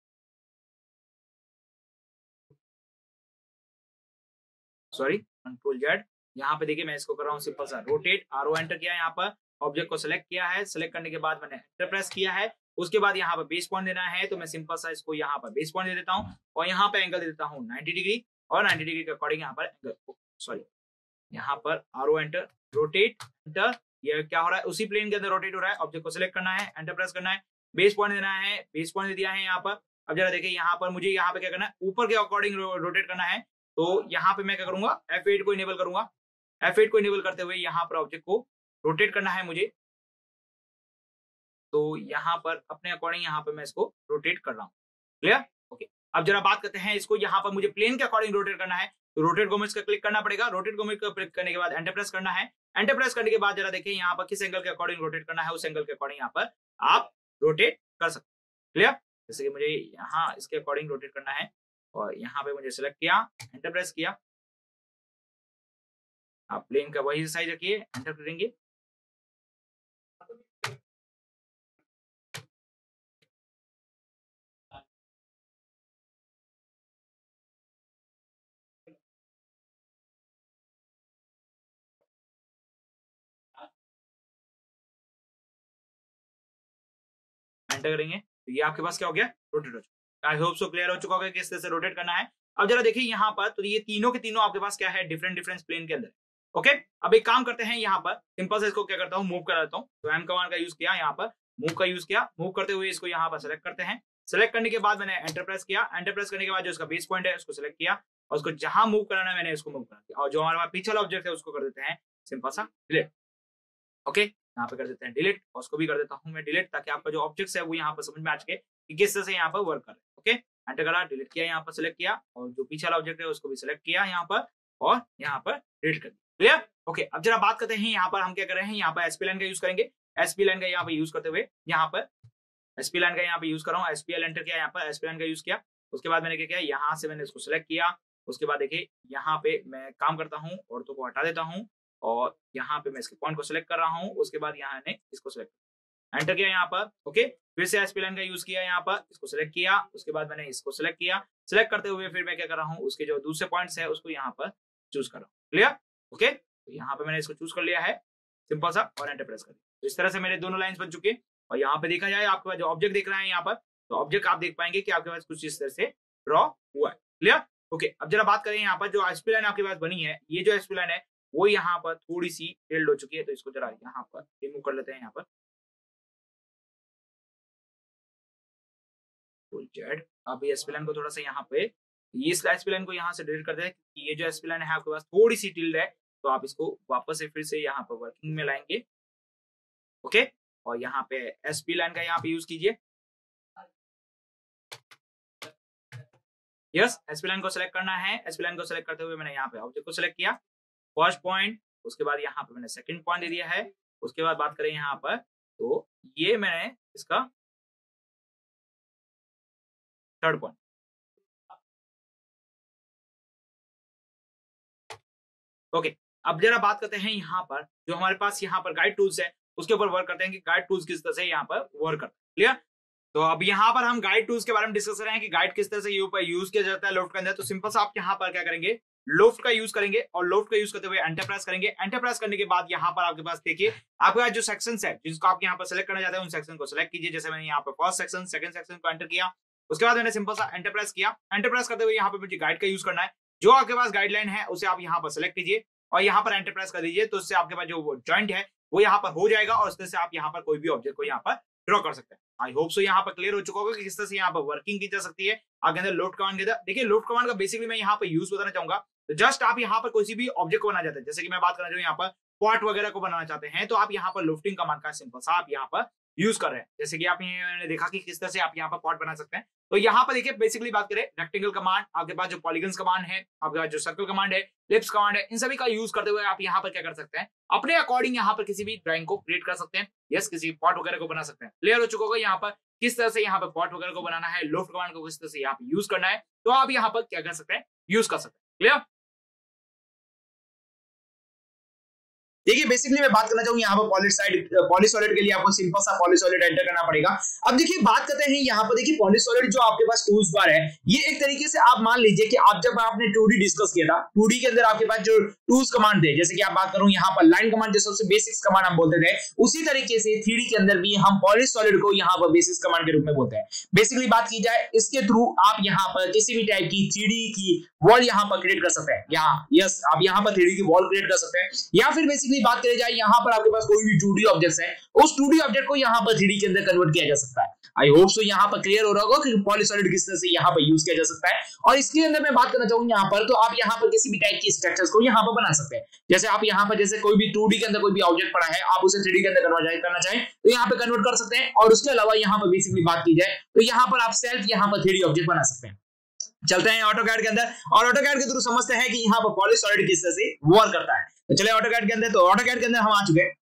Sorry, control Z. यहाँ पे देखिए मैं इसको कर रहा हूँ सिंपल सा रोटेट, आरो एंटर किया, यहाँ पर ऑब्जेक्ट को सिलेक्ट किया है। सिलेक्ट करने के बाद मैंने एंटर प्रेस किया है। उसके बाद यहाँ पर बेस पॉइंट देना है तो मैं सिंपल सा इसको यहाँ पर बेस पॉइंट दे देता हूँ और यहाँ पे एंगल दे देता हूँ नाइंटी डिग्री और नाइंटी डिग्री के अकॉर्डिंग यहाँ पर एंगल, सॉरी यहाँ पर आरो एंटर, रोटेट एंटर, ये क्या हो रहा है उसी प्लेन के अंदर रोटेट हो रहा है। ऑब्जेक्ट को सिलेक्ट करना है, एंटर प्रेस करना है, बेस पॉइंट देना है, बेस पॉइंट दे दिया है यहाँ पर। अब जरा देखिए यहाँ पर मुझे यहाँ पे क्या करना है, ऊपर के अकॉर्डिंग रोटेट करना है। तो यहाँ पे मैं क्या करूंगा, एफ एट को इनेबल करूंगा। एफ एट को इनेबल करते हुए यहाँ पर ऑब्जेक्ट को रोटेट करना है मुझे। तो यहाँ पर अपने अकॉर्डिंग यहाँ पर मैं इसको रोटेट कर रहा हूँ। क्लियर? ओके, अब जरा बात करते हैं इसको यहाँ पर मुझे प्लेन के अकॉर्डिंग रोटेट करना है तो रोटेट को मुझे क्लिक करना पड़ेगा। रोटेट को मुझे क्लिक करने के बाद एंटर प्रेस करना है। एंटर प्रेस करने के बाद जरा देखिए यहाँ पर किस एंगल के अकॉर्डिंग रोटेट करना है, उस एंगल के अकॉर्डिंग यहाँ पर आप रोटेट कर सकते हैं। क्लियर? जैसे कि मुझे यहाँ इसके अकॉर्डिंग रोटेट करना है और यहाँ पे मुझे सिलेक्ट किया, एंटर प्रेस किया। आप प्लेन का वही साइज रखिए, एंटर करेंगे। एंटर करेंगे तो ये आपके पास क्या हो गया, रोटेट हो चुका। आई होप सो क्लियर हो चुका होगा किस तरह से रोटेट करना है। अब जरा देखिए यहाँ पर तो ये तीनों के तीनों आपके पास क्या है, डिफरेंट डिफरेंट प्लेन के अंदर। ओके, अब एक काम करते हैं यहाँ पर सिंपल से इसको क्या करता हूँ, मूव करा देता हूँ। तो एम कमांड का यूज किया, यहाँ पर मूव का यूज किया। मूव करते हुए इसको यहाँ पर सेलेक्ट करते हैं। सेलेक्ट करने के बाद मैंने एंटर प्रेस किया। एंटर प्रेस करने के बाद जो इसका बेस पॉइंट है उसको सेलेक्ट किया और उसको जहां मूव कराना है मैंने इसको मूव करा दिया। और जो हमारे पास पीछे वाला ऑब्जेक्ट है उसको कर देते हैं सिंपल सा डिलीट। ओके, यहाँ पे कर देते हैं डिलीट और उसको भी कर देता हूँ मैं डिलीट, ताकि आपका जो ऑब्जेक्ट है वो यहाँ पर समझ में आ सके कि किस तरह से यहाँ पर वर्क कर रहे हैं। ओके, एंटर करा, डिलीट किया, यहाँ पर सिलेक्ट किया और जो पीछे वाला ऑब्जेक्ट है उसको भी सिलेक्ट किया यहाँ पर और यहाँ पर डिलीट कर दिया। क्लियर? ओके, अब जरा बात करते हैं यहाँ पर हम क्या कर रहे हैं, यहाँ पर एसपी लाइन का यूज करेंगे। एसपी लाइन का यहाँ पे यूज करते हुए यहाँ पर एसपी लाइन का यहाँ पे यूज कर रहा हूँ। एसपीएल एंटर किया, यहाँ पर एसपी लाइन का यूज किया। उसके बाद मैंने क्या किया, यहाँ से मैंने इसको सिलेक्ट किया। उसके बाद देखिए यहाँ पे मैं काम करता हूँ, औरतों को हटा देता हूँ और यहाँ पे मैं इसके पॉइंट को सिलेक्ट कर रहा हूँ। उसके बाद यहाँ ने इसको सिलेक्ट एंटर किया यहाँ पर। ओके, फिर से एसपी लाइन का यूज किया, यहाँ पर इसको सिलेक्ट किया। उसके बाद मैंने इसको सिलेक्ट किया। सिलेक्ट करते हुए फिर मैं क्या कर रहा हूँ, उसके जो दूसरे पॉइंट्स है उसको यहाँ पर चूज कर रहा हूँ। क्लियर? ओके, तो यहाँ पे मैंने इसको चूज कर लिया है सिंपल सा और एंटर प्रेस कर दिया। तो इस तरह से मेरे दोनों लाइंस बन चुके। और यहाँ पे देखा जाए आपके पास जो ऑब्जेक्ट दिख रहा है यहाँ पर, तो ऑब्जेक्ट आप देख पाएंगे कि आपके पास कुछ इस तरह से ड्रॉ हुआ है। क्लियर? ओके, अब जरा बात करें यहाँ पर जो एसपी लाइन आपके पास बनी है, ये जो एसपी लाइन है वो यहाँ पर थोड़ी सी टेल्ड हो चुकी है। तो इसको जरा यहाँ पर रिमूव कर लेते हैं। यहाँ पर जेड, अब ये एसपी लाइन को थोड़ा सा यहाँ पे ये एसपी लाइन को यहाँ से डिलीट कर दें। ये जो एसपी लाइन है आपके पास थोड़ी सी टिल्ड है, तो आप इसको वापस से फिर से यहाँ पर वर्किंग में लाएंगे। ओके, और यहाँ पे एसपी लाइन का यहाँ पे यूज कीजिए। यस, एसपी लाइन को सिलेक्ट करना है। एसपी लाइन को सिलेक्ट करते हुए मैंने यहाँ पे ऑब्जेक्ट को सिलेक्ट किया, फर्स्ट पॉइंट। उसके बाद यहाँ पे मैंने सेकंड पॉइंट दे दिया है। उसके बाद बात करें यहाँ पर, तो ये मैंने इसका थर्ड पॉइंट। ओके, अब जरा बात करते हैं यहाँ पर जो हमारे पास यहाँ पर गाइड टूल्स है उसके ऊपर वर्क करते हैं कि गाइड टूल्स किस तरह से यहाँ पर वर्क करते हैं। क्लियर? तो अब यहाँ पर हम गाइड टूल्स के बारे में डिस्कस कर रहे हैं कि गाइड किस तरह से यूज किया जाता है लोफ्ट के अंदर। तो सिंपल सा आप यहाँ पर क्या करेंगे, लोफ्ट का यूज करेंगे और लोफ्ट का यूज करते हुए एंटर प्रेस करेंगे। एंटर प्रेस करने के बाद यहाँ पर आपके पास देखिए आपके पास जो सेक्शंस है जिसको आप यहाँ पर सेलेक्ट करना चाहते हैं उन सेक्शन को सेलेक्ट कीजिए। जैसे मैंने यहाँ पर फर्स्ट सेक्शन, सेकंड सेक्शन को एंटर किया, उसके बाद मैंने सिंपल सा एंटर प्रेस किया। एंटर प्रेस करते हुए यहाँ पर मुझे गाइड का यूज करना है। जो आपके पास गाइडलाइन है उसे आप यहाँ पर सेलेक्ट कीजिए और यहाँ पर एंटर प्रेस कर दीजिए। तो उससे आपके पास जो जॉइंट है वो यहाँ पर हो जाएगा और उस तरह से आप यहाँ पर कोई भी ऑब्जेक्ट को यहाँ पर ड्रॉ कर सकते हैं। आई होप सो यहाँ पर क्लियर हो चुका होगा कि किस तरह से यहाँ पर वर्किंग की जा सकती है आपके अंदर लोफ्ट कमांड के अंदर। देखिए लोफ्ट कमांड का बेसिकली मैं यहाँ पर यूज बताना चाहूंगा। तो जस्ट आप यहाँ पर कोई भी ऑब्जेक्ट को बनाना चाहते हैं, जैसे कि मैं बात करना चाहूँ यहाँ पर पॉट वगैरह को बनाना चाहते हैं, तो आप यहाँ पर लोफ्टिंग कमांड का सिंपल सा आप यहाँ पर यूज कर रहे हैं। जैसे कि आप ने देखा कि किस तरह से आप यहाँ पर पॉट बना सकते हैं। तो यहाँ पर देखिए बेसिकली बात करें रेक्टेंगल कमांड, आपके पास जो पॉलीगन्स कमांड है, आपके पास जो सर्कल कमांड है, लिप्स कमांड है, इन सभी का यूज करते हुए आप यहाँ पर क्या कर सकते हैं, अपने अकॉर्डिंग यहाँ पर किसी भी ड्राइंग को क्रिएट कर सकते हैं। यस, किसी पॉट वगैरह को बना सकते हैं। क्लियर हो चुका होगा यहाँ पर किस तरह से यहाँ पर पॉट वगैरह को बनाना है, लोफ्ट कमांड को किस तरह से यहाँ पर यूज करना है, तो आप यहाँ पर क्या कर सकते हैं, यूज कर सकते हैं। क्लियर? देखिए बेसिकली मैं बात करना चाहूंगा यहाँ पर पॉलीसॉलिड पॉलीसॉलिड के लिए आपको सिंपल सा पॉलीसॉलिड एंटर करना पड़ेगा। अब देखिए बात करते हैं यहाँ पर, देखिए पॉलीसॉलिड जो आपके पास टूल्स बार है, ये एक तरीके से आप मान लीजिए कि आप जब आपने टू डी डिस्कस किया था, टू डी के अंदर आपके पास जो टूल्स कमांड थे, जैसे कि आप बात करूं यहाँ पर लाइन कमांड जो सबसे बेसिक्स कमांड हम बोलते थे, उसी तरीके से थ्री डी के अंदर भी हम पॉलीसॉलिड को यहाँ पर बेसिक्स कमांड के रूप में बोलते हैं। बेसिकली बात की जाए इसके थ्रू आप यहाँ पर किसी भी टाइप की थ्री डी की वॉल यहाँ पर क्रिएट कर सकते हैं। यहाँ यस आप यहाँ पर थ्री डी की वॉल क्रिएट कर सकते हैं, या फिर बेसिकली बात करी जाए यहाँ पर आपके पास कोई भी टू डी ऑब्जेक्ट्स है, उस टू डी ऑब्जेक्ट को यहाँ पर थ्री डी के अंदर कन्वर्ट किया जा सकता है। आई होप सो यहाँ पर क्लियर हो रहा होगा कि पॉलीसॉलिड किस तरह से यहाँ पर यूज किया जा सकता है। और इसके अंदर मैं बात करना चाहूंगा यहाँ पर, तो आप यहाँ पर किसी भी टाइप की स्ट्रक्चर्स को यहाँ पर बना सकते हैं। जैसे आप यहाँ पर जैसे कोई भी टू डी के अंदर कोई भी ऑब्जेक्ट पड़ा है, आप उसे थ्री डी के अंदर कन्वर्ट करना चाहें तो यहाँ पे कन्वर्ट कर सकते हैं। और उसके अलावा यहाँ पर बेसिकली बात की जाए तो यहाँ पर आप सेल्फ यहाँ पर थ्री डी ऑब्जेक्ट बना सकते हैं। चलते हैं ऑटोकैड के अंदर और ऑटोकैड के थ्रू समझते हैं कि यहाँ पर पॉलीसॉलिड किस तरह से वर्क करता है। तो चलिए ऑटोकैड के अंदर, तो ऑटोकैड के अंदर हम आ चुके हैं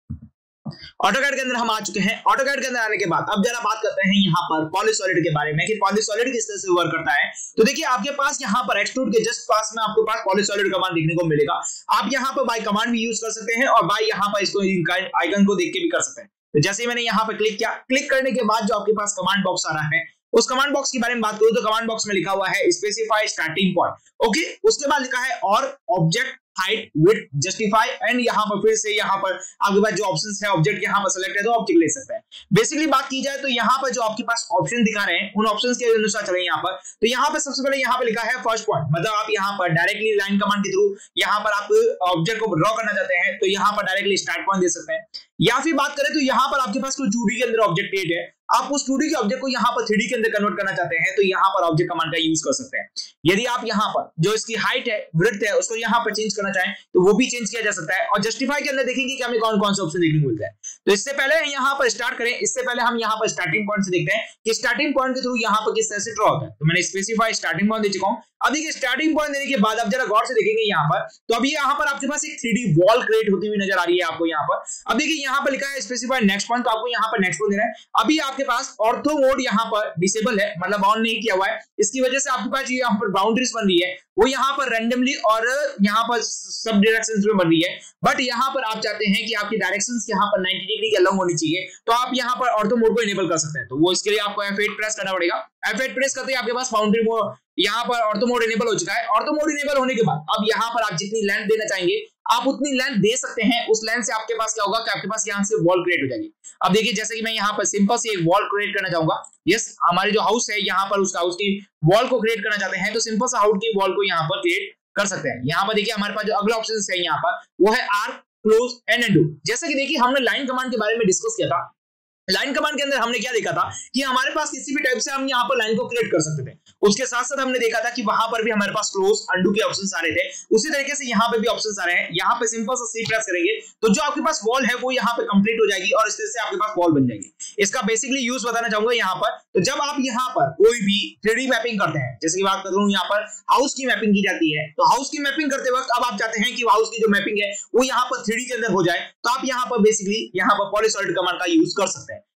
ऑटोकैड के अंदर हम आ चुके हैं ऑटोकैड के अंदर आने के बाद अब जरा बात करते हैं यहाँ पर पॉलीसॉलिड के बारे में कि पॉलीसॉलिड किस तरह से वर्क करता है। तो देखिए आपके पास यहाँ पर एक्सट्रूड के जस्ट पास में आपके पास पॉलीसॉलिड कमांड देखने को मिलेगा। आप यहाँ पर बाय कमांड भी यूज कर सकते हैं और बाय यहाँ पर इसको आइकन को देख के भी कर सकते हैं। तो जैसे ही मैंने यहाँ पर क्लिक किया, क्लिक करने के बाद जो आपके पास कमांड बॉक्स आ रहा है, उस कमांड बॉक्स के बारे में बात करूं तो कमांड बॉक्स में लिखा हुआ है स्पेसिफाई स्टार्टिंग पॉइंट। ओके, उसके बाद लिखा है और object height width justify and यहाँ पर फिर से यहाँ पर आपके पास जो ऑप्शंस है ऑब्जेक्ट यहाँ पर सेलेक्ट है तो ऑब्जेक्ट ले सकते हैं। बेसिकली बात की जाए तो यहाँ पर जो आपके पास ऑप्शन दिखा रहे हैं उन ऑप्शंस के अनुसार चलें यहाँ पर। तो यहाँ पर सबसे पहले यहाँ पर लिखा है फर्स्ट पॉइंट, मतलब आप यहाँ पर डायरेक्टली लाइन कमांड के थ्रू यहाँ पर आप ऑब्जेक्ट को ड्रॉ करना चाहते हैं तो यहाँ पर डायरेक्टली स्टार्ट पॉइंट दे सकते हैं। या फिर बात करें तो यहाँ पर आपके पास कोई टू डी के अंदर ऑब्जेक्ट क्रिएट है, आप उस टू डी के ऑब्जेक्ट को यहाँ पर थ्री डी के अंदर कन्वर्ट करना चाहते हैं तो यहाँ पर ऑब्जेक्ट कमांड का यूज कर सकते हैं। यदि आप यहाँ पर जो इसकी हाइट है विड्थ है उसको यहाँ पर चेंज करना चाहें तो वो भी चेंज किया जा सकता है। और जस्टिफाई के अंदर देखेंगे कि हमें कौन कौन से ऑप्शन देखने को मिलता है। तो इससे पहले यहाँ पर स्टार्ट करें, इससे पहले हम यहाँ पर स्टार्टिंग पॉइंट से देखते हैं कि स्टार्टिंग पॉइंट के थ्रू यहाँ पर किस तरह से ड्रॉ होता है। तो मैंने स्पेसिफाई स्टार्टिंग पॉइंट दे चुका हूँ। अब देखिए स्टार्टिंग पॉइंट देने के बाद अब जरा गौर से देखेंगे यहाँ पर, तो अभी यहाँ पर आपके पास एक थ्री डी वॉल क्रिएट होती हुई नजर आ रही है आपको यहाँ पर। अब देखिए यहाँ पर लिखा है स्पेसिफाई नेक्स्ट पॉइंट, तो आपको यहाँ पर नेक्स्ट पॉइंट देना है। अभी आपके पास ऑर्थो मोड यहाँ पर डिसेबल है, मतलब ऑन नहीं किया हुआ है, इसकी वजह से आपके पास यहाँ पर बाउंड्रीज बन रही है वो यहाँ पर रैंडमली और यहाँ पर सब डायरेक्शंस में बन रही है। बट यहाँ पर आप चाहते हैं कि आपकी डायरेक्शंस यहाँ पर नाइंटी डिग्री के अलग होनी चाहिए तो आप यहाँ पर ऑर्थो मोड को इनेबल कर सकते हैं। तो वो इसके लिए आपको एफ एट प्रेस करना पड़ेगा। एफ एट प्रेस करते ही आपके पास बाउंड्री मोड यहाँ पर ऑर्थो मोड इनेबल हो चुका है। ऑर्थो मोड इनेबल होने के बाद अब यहाँ पर आप जितनी लेंथ देना चाहेंगे आप उतनी लेंथ दे सकते हैं। उस लेंथ से आपके पास क्या होगा कि आपके पास यहाँ से वॉल क्रिएट हो जाएगी। अब देखिए जैसे कि मैं यहाँ पर सिंपल से एक वॉल क्रिएट करना चाहूंगा। यस, हमारे जो हाउस है यहाँ पर उस हाउस की वॉल को क्रिएट करना चाहते हैं तो सिंपल सा हाउस की वॉल को यहाँ पर क्रिएट कर सकते हैं। यहाँ पर देखिए हमारे पास जो अगला ऑप्शन है यहाँ पर वो है आर्क, क्लोज एंड अनडू। जैसे कि देखिए हमने लाइन कमांड के बारे में डिस्कस किया था। लाइन कमांड के अंदर हमने क्या देखा था कि हमारे पास किसी भी टाइप से हम यहाँ पर लाइन को क्रिएट कर सकते थे। उसके साथ साथ हमने देखा था कि वहां पर भी हमारे पास क्लोज, अंडू के ऑप्शंस आ रहे थे। उसी तरीके से यहाँ पे भी ऑप्शंस आ रहे हैं। यहाँ पे सिंपल सा सी प्रेस करेंगे तो जो आपके पास वॉल है वो यहाँ पे कंप्लीट हो जाएगी और इस तरह से आपके पास वॉल बन जाएगी। इसका बेसिकली यूज बताना चाहूंगा यहाँ पर। तो जब आप यहाँ पर कोई भी थ्री डी मैपिंग करते हैं, जैसे कि बात करूँ यहाँ पर हाउस की मैपिंग की जाती है, तो हाउस की मैपिंग करते वक्त अब आप चाहते हैं कि हाउस की जो मैपिंग है वो यहाँ पर थ्री डी के अंदर हो जाए तो आप यहाँ पर बेसिकली यहाँ पर पॉलीसॉलिड कमांड का यूज कर सकते हैं।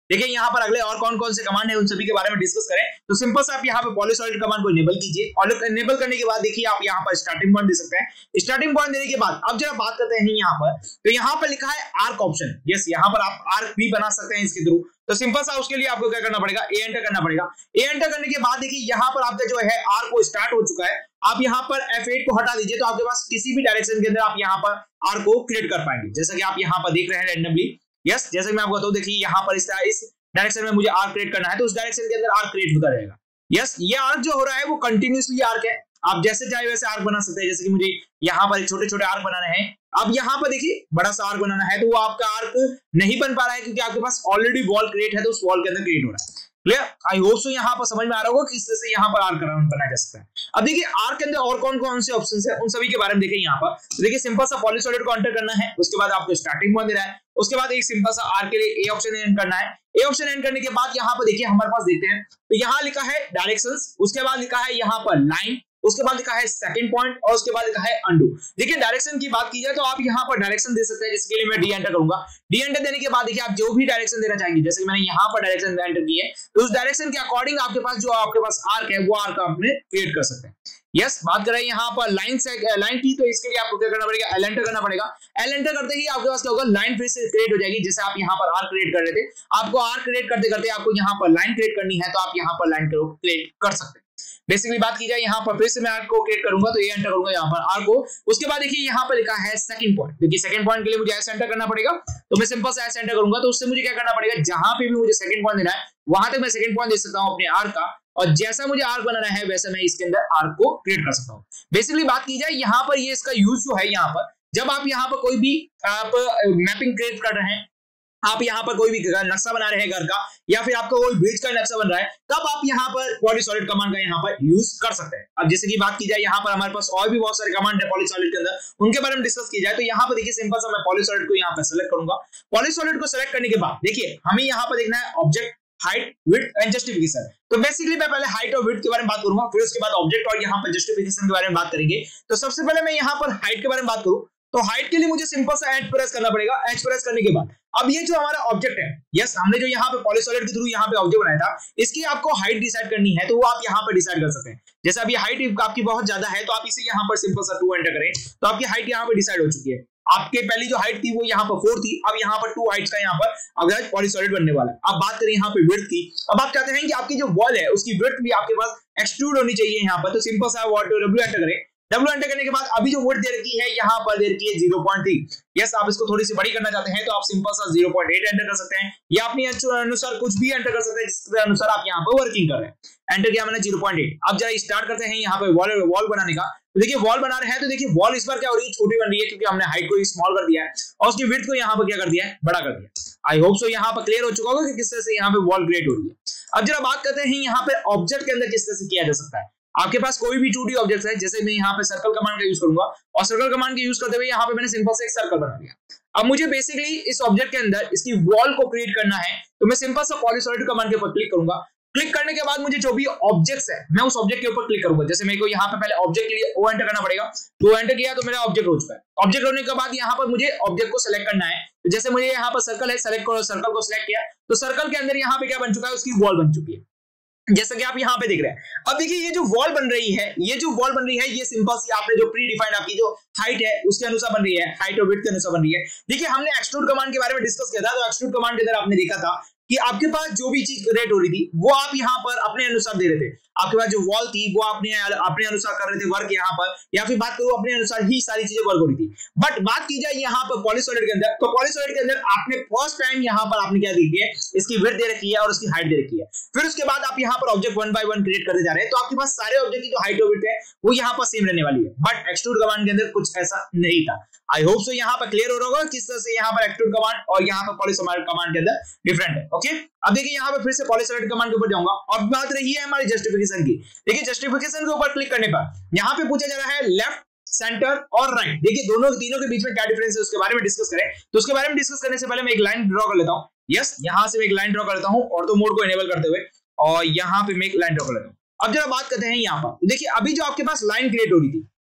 देखिए यहाँ पर अगले और कौन कौन से कमांड है उन सभी के बारे में डिस्कस करें तो सिंपल से आप यहाँ पे पॉलीसॉलिड कमांड को इनेबल कीजिए और इनेबल करने के बाद देखिए आप यहाँ पर स्टार्टिंग पॉइंट दे सकते हैं। स्टार्टिंग पॉइंट देने के बाद अब जब बात करते हैं यहाँ पर तो यहाँ पर लिखा है आर्क ऑप्शन। यस, यहाँ पर आप आर्क भी बना सकते हैं इसके थ्रू। तो सिंपल सा उसके लिए आपको क्या करना पड़ेगा, ए एंटर करना पड़ेगा। ए एंटर करने के बाद देखिए यहाँ पर आपका जो है आर्क को स्टार्ट हो चुका है। आप यहाँ पर एफ एट को हटा दीजिए तो आपके पास किसी भी डायरेक्शन के अंदर आप यहाँ पर आर्क को क्रिएट कर पाएंगे, जैसा कि आप यहाँ पर देख रहे हैं रैंडमली। यस, जैसे मैं आपको बताऊं, देखिए यहाँ पर इस इस डायरेक्शन में मुझे आर्क क्रिएट करना है तो उस डायरेक्शन के अंदर आर्क क्रिएट होता रहेगा। यस, ये आर्क जो हो रहा है वो कंटिन्यूअसली आर्क है। आप जैसे चाहे वैसे आर्क बना सकते हैं, जैसे कि मुझे यहाँ पर छोटे छोटे आर्क बनाने हैं। अब यहाँ पर देखिए बड़ा सा आर्क बनाना है तो वो आपका आर्क नहीं बन पा रहा है क्योंकि आपके पास ऑलरेडी वॉल क्रिएट है तो उस वॉल के अंदर क्रिएट हो रहा है। क्लियर? आई होप सो यहाँ पर समझ में आ रहा होगा किस तरह से यहाँ पर आर्क बनाया जा सकता है। अब देखिए आर्क के अंदर और कौन कौन से ऑप्शंस है उन सभी के बारे में देखिए यहाँ पर। तो देखिए सिंपल सा पॉलीसॉलिड को एंटर करना है, उसके बाद आपको स्टार्टिंग पॉइंट देना है, उसके बाद एक सिंपल सा आर्क के लिए ए ऑप्शन एंटर करना है। ए ऑप्शन एंटर करने के बाद यहाँ पर देखिए हमारे पास देखते हैं तो यहाँ लिखा है डायरेक्शंस, उसके बाद लिखा है यहाँ पर लाइन, उसके बाद लिखा है सेकंड पॉइंट और उसके बाद लिखा है अंडू। देखिए डायरेक्शन की बात की जाए तो आप यहाँ पर डायरेक्शन दे सकते हैं, जिसके लिए मैं डी एंटर करूंगा। डी एंटर देने के बाद देखिए आप जो भी डायरेक्शन देना चाहेंगे, जैसे कि मैंने यहाँ पर डायरेक्शन एंटर की है तो उस डायरेक्शन के अकॉर्डिंग आपके पास जो आपके पास आर्क है वो आर्क आप क्रिएट कर सकते हैं। यस, बात कर रहे हैं यहाँ पर लाइन से लाइन की, तो इसके लिए आपको क्या करना पड़ेगा, एल एंटर करना पड़ेगा। एल एंटर करते ही आपके पास क्या होगा, लाइन फिर से क्रिएट हो जाएगी। जैसे आप यहाँ पर आर्क क्रिएट कर रहे थे, आपको आर्क क्रिएट करते करते आपको यहाँ पर लाइन क्रिएट करनी है तो आप यहाँ पर लाइन क्रिएट कर सकते हैं। बेसिकली बात की जाए यहाँ पर फिर से मैं आर्क को क्रिएट करूंगा तो ये एंटर करूंगा यहाँ पर आर्क को। उसके बाद देखिए यहाँ पर लिखा है सेकंड पॉइंट। देखिए सेकंड पॉइंट के लिए मुझे एस एंटर करना पड़ेगा तो मैं सिंपल से एस एंटर करूंगा तो उससे मुझे क्या करना पड़ेगा, जहां पे भी मुझे सेकंड पॉइंट देना है वहां तक मैं सेकंड पॉइंट दे सकता हूं अपने आर्क का, और जैसा मुझे आर्क बनाना है वैसा मैं इसके अंदर आर्क को क्रिएट कर सकता हूं। बेसिकली बात की जाए यहाँ पर ये इसका यूज जो है, यहाँ पर जब आप यहाँ पर कोई भी आप मैपिंग क्रिएट कर रहे हैं, आप यहाँ पर कोई भी नक्शा बना रहे हैं घर का या फिर आपको कोई ब्रिज का नक्शा बन रहा है, तब आप यहाँ पर पॉलीसॉलिड कमांड का यहाँ पर यूज कर सकते हैं। अब जैसे कि बात की जाए यहाँ पर हमारे पास और भी बहुत सारे कमांड है पॉलीसॉलिड के अंदर, उनके बारे में डिस्कस की जाए तो यहाँ पर देखिए सिंपल सा मैं पॉलीसॉलिड को यहाँ पर सेलेक्ट करूंगा। पॉलीसॉलिड को सेलेक्ट करने के बाद देखिए हमें यहाँ पर देखना है object, height, width and justification. तो बेसिकली मैं पहले हाइट और विड्थ के बारे में बात करूंगा, फिर उसके बाद ऑब्जेक्ट और यहाँ पर जस्टिफिकेशन के बारे में बात करेंगे। तो सबसे पहले मैं यहाँ पर हाइट के बारे में बात करूं तो हाइट के लिए मुझे सिंपल सा एच प्रेस करना पड़ेगा। एच प्रेस करने के बाद अब ये जो हमारा ऑब्जेक्ट है, यस हमने जो यहाँ पे पॉलीसॉलिड के थ्रू यहाँ पे ऑब्जेक्ट बनाया था, इसकी आपको हाइट डिसाइड करनी है तो वो आप यहाँ पर डिसाइड कर सकते हैं। जैसे अभी हाइट आपकी बहुत ज्यादा है तो आप इसे यहाँ पर सिंपल सा टू एंटर करें तो आपकी हाइट यहाँ पर डिसाइड हो चुकी है। आपके पहली जो हाइट थी वो यहाँ पर फोर थी, अब यहाँ पर टू हाइट्स का यहाँ पर अगर पॉलीसॉलिड बनने वाला है। अब बात करें यहाँ पे विड्थ की, अब आप चाहते हैं कि आपकी जो वॉल है उसकी विड्थ भी आपके पास एक्सट्रूड होनी चाहिए यहाँ पर, तो सिंपल सा डब्ल्यू एंटर करें। डब्ल्यू एंटर करने के बाद अभी जो विड्थ दे रखी है यहाँ पर दे रखी है ज़ीरो पॉइंट थ्री। यस, आप इसको थोड़ी सी बड़ी करना चाहते हैं तो आप सिंपल सा ज़ीरो पॉइंट एट एंटर कर सकते हैं या अपने अनुसार कुछ भी एंटर कर सकते हैं जिसके अनुसार आप यहाँ पर वर्किंग कर रहे हैं। एंटर किया मैंने ज़ीरो पॉइंट एट। अब जरा स्टार्ट करते हैं यहाँ पे वॉल वॉल बनाने का। तो देखिए वॉल बना रहे हैं तो देखिए वॉल इस बार क्या हो रही है, छोटी बन रही है क्योंकि हमने हाइट को स्मॉल कर दिया है और उसकी विड्थ को यहाँ पर क्या कर दिया है, बड़ा कर दिया। आई होप सो यहाँ पर क्लियर हो चुका होगा कि किस तरह से यहाँ पे वॉल क्रिएट हो रही है। अब जरा बात करते हैं यहाँ पे ऑब्जेक्ट के अंदर किस तरह से किया जा सकता है। आपके पास कोई भी टू डी ऑब्जेक्ट है, जैसे मैं यहाँ पे सर्कल कमांड का यूज करूंगा और सर्कल कमांड के यूज करते हुए यहाँ पे मैंने सिंपल से एक सर्कल बना दिया। अब मुझे बेसिकली इस ऑब्जेक्ट के अंदर इसकी वॉल को क्रिएट करना है तो मैं सिंपल सा पॉलीसॉलिड कमांड के ऊपर क्लिक करूंगा। क्लिक करने के बाद मुझे जो भी ऑब्जेक्ट्स है मैं उस ऑब्जेक्ट के ऊपर क्लिक करूंगा। जैसे मेरे को यहाँ पे पहले ऑब्जेक्ट के लिए ओ एंटर करना पड़ेगा, तो एंटर किया तो मेरा ऑब्जेक्ट हो चुका है। ऑब्जेक्ट होने के बाद यहाँ पर मुझे ऑब्जेक्ट को सिलेक्ट करना है, तो जैसे मुझे यहाँ पर सर्कल है, सेलेक्ट करो, सर्कल को सिलेक्ट किया तो सर्कल के अंदर यहाँ पे क्या बन चुका है, उसकी वॉल बन चुकी है जैसा कि आप यहाँ पे देख रहे हैं। अब देखिए ये जो वॉल बन रही है, ये जो वॉल बन रही है ये सिंपल सी आपने जो प्री डिफाइंड आपकी जो हाइट है उसके अनुसार बन रही है, हाइट और विड्थ के अनुसार बन रही है। देखिए हमने एक्सट्रूड कमांड के बारे में डिस्कस किया था, तो एक्सट्रूड कमांड के अंदर आपने देखा था कि आपके पास जो भी चीज क्रिएट हो रही थी वो आप यहाँ पर अपने अनुसार दे रहे थे। आपके पास जो वॉल थी वो अपने अपने अनुसार कर रहे थे वर्क यहाँ पर, या फिर बात करूं अपने अनुसार ही सारी चीजें वर्क हो रही थी। बट बात की जाए यहाँ पर पॉलीसॉलिड के अंदर, तो पॉलीसॉलिड के अंदर आपने फर्स्ट टाइम यहाँ पर आपने क्या देखी है, इसकी विड्थ दे रखी है और उसकी हाइट दे रखी है। फिर उसके बाद आप यहाँ पर object one by one create करते जा रहे हैं तो आपके पास सारे ऑब्जेक्ट की जो हाइट और विड्थ है वो यहाँ पर सेम रहने वाली है। बट एक्सट्रूड कमांड के अंदर कुछ ऐसा नहीं था। आई होप सो यहाँ पर क्लियर हो रहा होगा किस तरह से यहाँ पर एक्सट्रूड कमांड और यहाँ पर पॉलीसॉलिड कमांड के अंदर डिफरेंट है। ओके, अब देखिए यहाँ पर फिर से पॉलीसॉलिड कमांड के ऊपर जाऊंगा और बात रही है हमारी जस्टिफिकेशन की। देखिए जस्टिफिकेशन के ऊपर क्लिक करने पर यहाँ पे पूछा जा रहा है लेफ्ट, सेंटर और राइट। देखिए दोनों तीनों के बीच में क्या डिफरेंस है उसके बारे में डिस्कस करें। तो उसके बारे में डिस्कस करने से पहले मैं एक लाइन ड्रॉ कर लेता हूँ। यस, यहाँ से मैं एक लाइन ड्रॉ कर लेता हूँ ऑर्थो मोड को इनेबल करते हुए, और यहाँ पे मैं एक लाइन ड्रॉ कर लेता हूँ। अब जरा बात करते हैं यहाँ पर, देखिए अभी जो आपके पास लाइन क्रिएट हो रही थी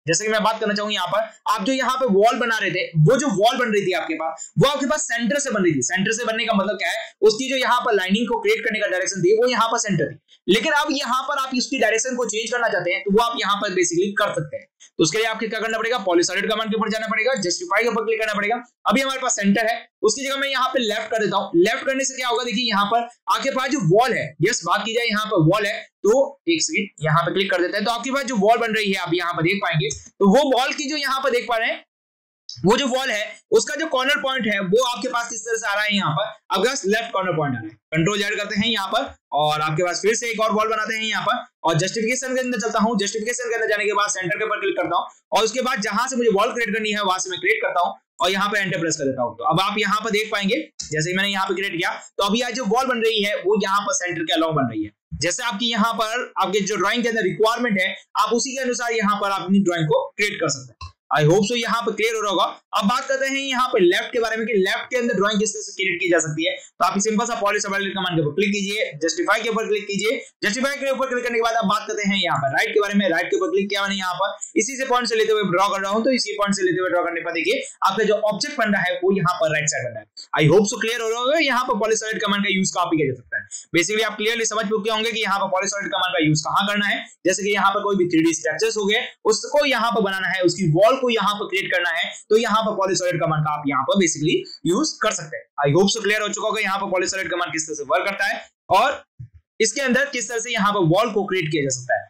जैसे कि मैं बात करना चाहूँ यहाँ पर, आप जो यहाँ पे वॉल बना रहे थे, वो जो वॉल बन रही थी आपके पास, वो आपके पास सेंटर से बन रही थी। सेंटर से बनने का मतलब क्या है, उसकी जो यहाँ पर लाइनिंग को क्रिएट करने का डायरेक्शन थी वो यहाँ पर सेंटर थी। लेकिन अब यहाँ पर आप इसकी डायरेक्शन को चेंज करना चाहते हैं तो वो आप यहाँ पर बेसिकली कर सकते हैं। तो उसके लिए आपको क्या करना पड़ेगा, पॉलीसॉलिड कमांड के ऊपर जाना पड़ेगा, जस्टिफाई के ऊपर क्लिक करना पड़ेगा। अभी हमारे पास सेंटर है, उसकी जगह मैं यहाँ पे लेफ्ट कर देता हूँ। लेफ्ट करने से क्या होगा, देखिए यहाँ पर आपके पास जो वॉल है, यस बात की जाए यहाँ पर वॉल है, तो एक सेकंड यहाँ पे क्लिक कर देते हैं, तो आपके पास जो वॉल बन रही है आप यहाँ पर देख पाएंगे। तो वो वॉल की जो यहाँ पर देख पा रहे हैं, वो जो वॉल है उसका जो कॉर्नर पॉइंट है वो आपके पास किस तरह से आ रहा है, यहाँ पर आपके पास लेफ्ट कॉर्नर पॉइंट आ रहा है। कंट्रोल जेड करते हैं यहाँ पर और आपके पास फिर से एक और वॉल बनाते हैं यहाँ पर, और जस्टिफिकेशन के अंदर चलता हूँ। जस्टिफिकेशन के अंदर जाने के बाद सेंटर के ऊपर क्लिक करता हूँ और उसके बाद जहां से मुझे वॉल क्रिएट करनी है वहां से मैं क्रिएट करता हूँ और यहाँ पे एंटर प्रेस कर देता हूँ। तो अब आप यहाँ पर देख पाएंगे, जैसे मैंने यहाँ पे क्रिएट किया तो अभी आज जो वॉल बन रही है वो यहाँ पर सेंटर के अलाउ बन रही है। जैसे आपकी यहाँ पर आपके जो ड्राइंग के अंदर रिक्वायरमेंट है, आप उसी के अनुसार यहाँ पर अपनी ड्राइंग को क्रिएट कर सकते हैं। आई होप सो यहाँ पे क्लियर हो रहा होगा। अब बात करते हैं यहाँ पे लेफ्ट के बारे में कि लेफ्ट के अंदर ड्राइंग किस तरह से क्रिएट की जा सकती है। तो आप सिंपल सा पॉलीसॉलिड कमांड के ऊपर क्लिक कीजिए, जस्टिफाई के ऊपर क्लिक कीजिए। जस्टिफाई के ऊपर क्लिक करने के बाद आप बात करते हैं यहाँ पर राइट के बारे में। राइट के ऊपर क्लिक किया मैंने यहाँ पर, इसी से पॉइंट से लेते हुए ड्रॉ कर रहा हूँ, तो इसी पॉइंट से लेते हुए ड्रॉ करने पर देखिए आपका जो ऑब्जेक्ट बन रहा है वो यहाँ पर राइट साइड बन रहा है। आई होप सो क्लियर हो रहा होगा। यहाँ पर पॉलीसॉलिड कमांड का यूज कहाँ किया जा सकता है, बेसिकली आप क्लियरली समझ चुके होंगे कि यहाँ पर पॉलीसॉलिड कमांड का यूज कहाँ करना है। जैसे कि यहाँ पर कोई भी थ्री डी स्ट्रक्चर्स हो गए उसको यहाँ पर बनाना है, उसकी वॉल को यहाँ पर क्रिएट करना है, तो यहाँ पर पॉलीसॉलिड कमांड का आप यहाँ पर बेसिकली यूज कर सकते हैं। आई होप सो क्लियर हो चुका होगा यहाँ पर पॉलीसॉलिड कमांड किस तरह से वर्क करता है और इसके अंदर किस तरह से यहाँ पर वॉल को क्रिएट किया जा सकता है।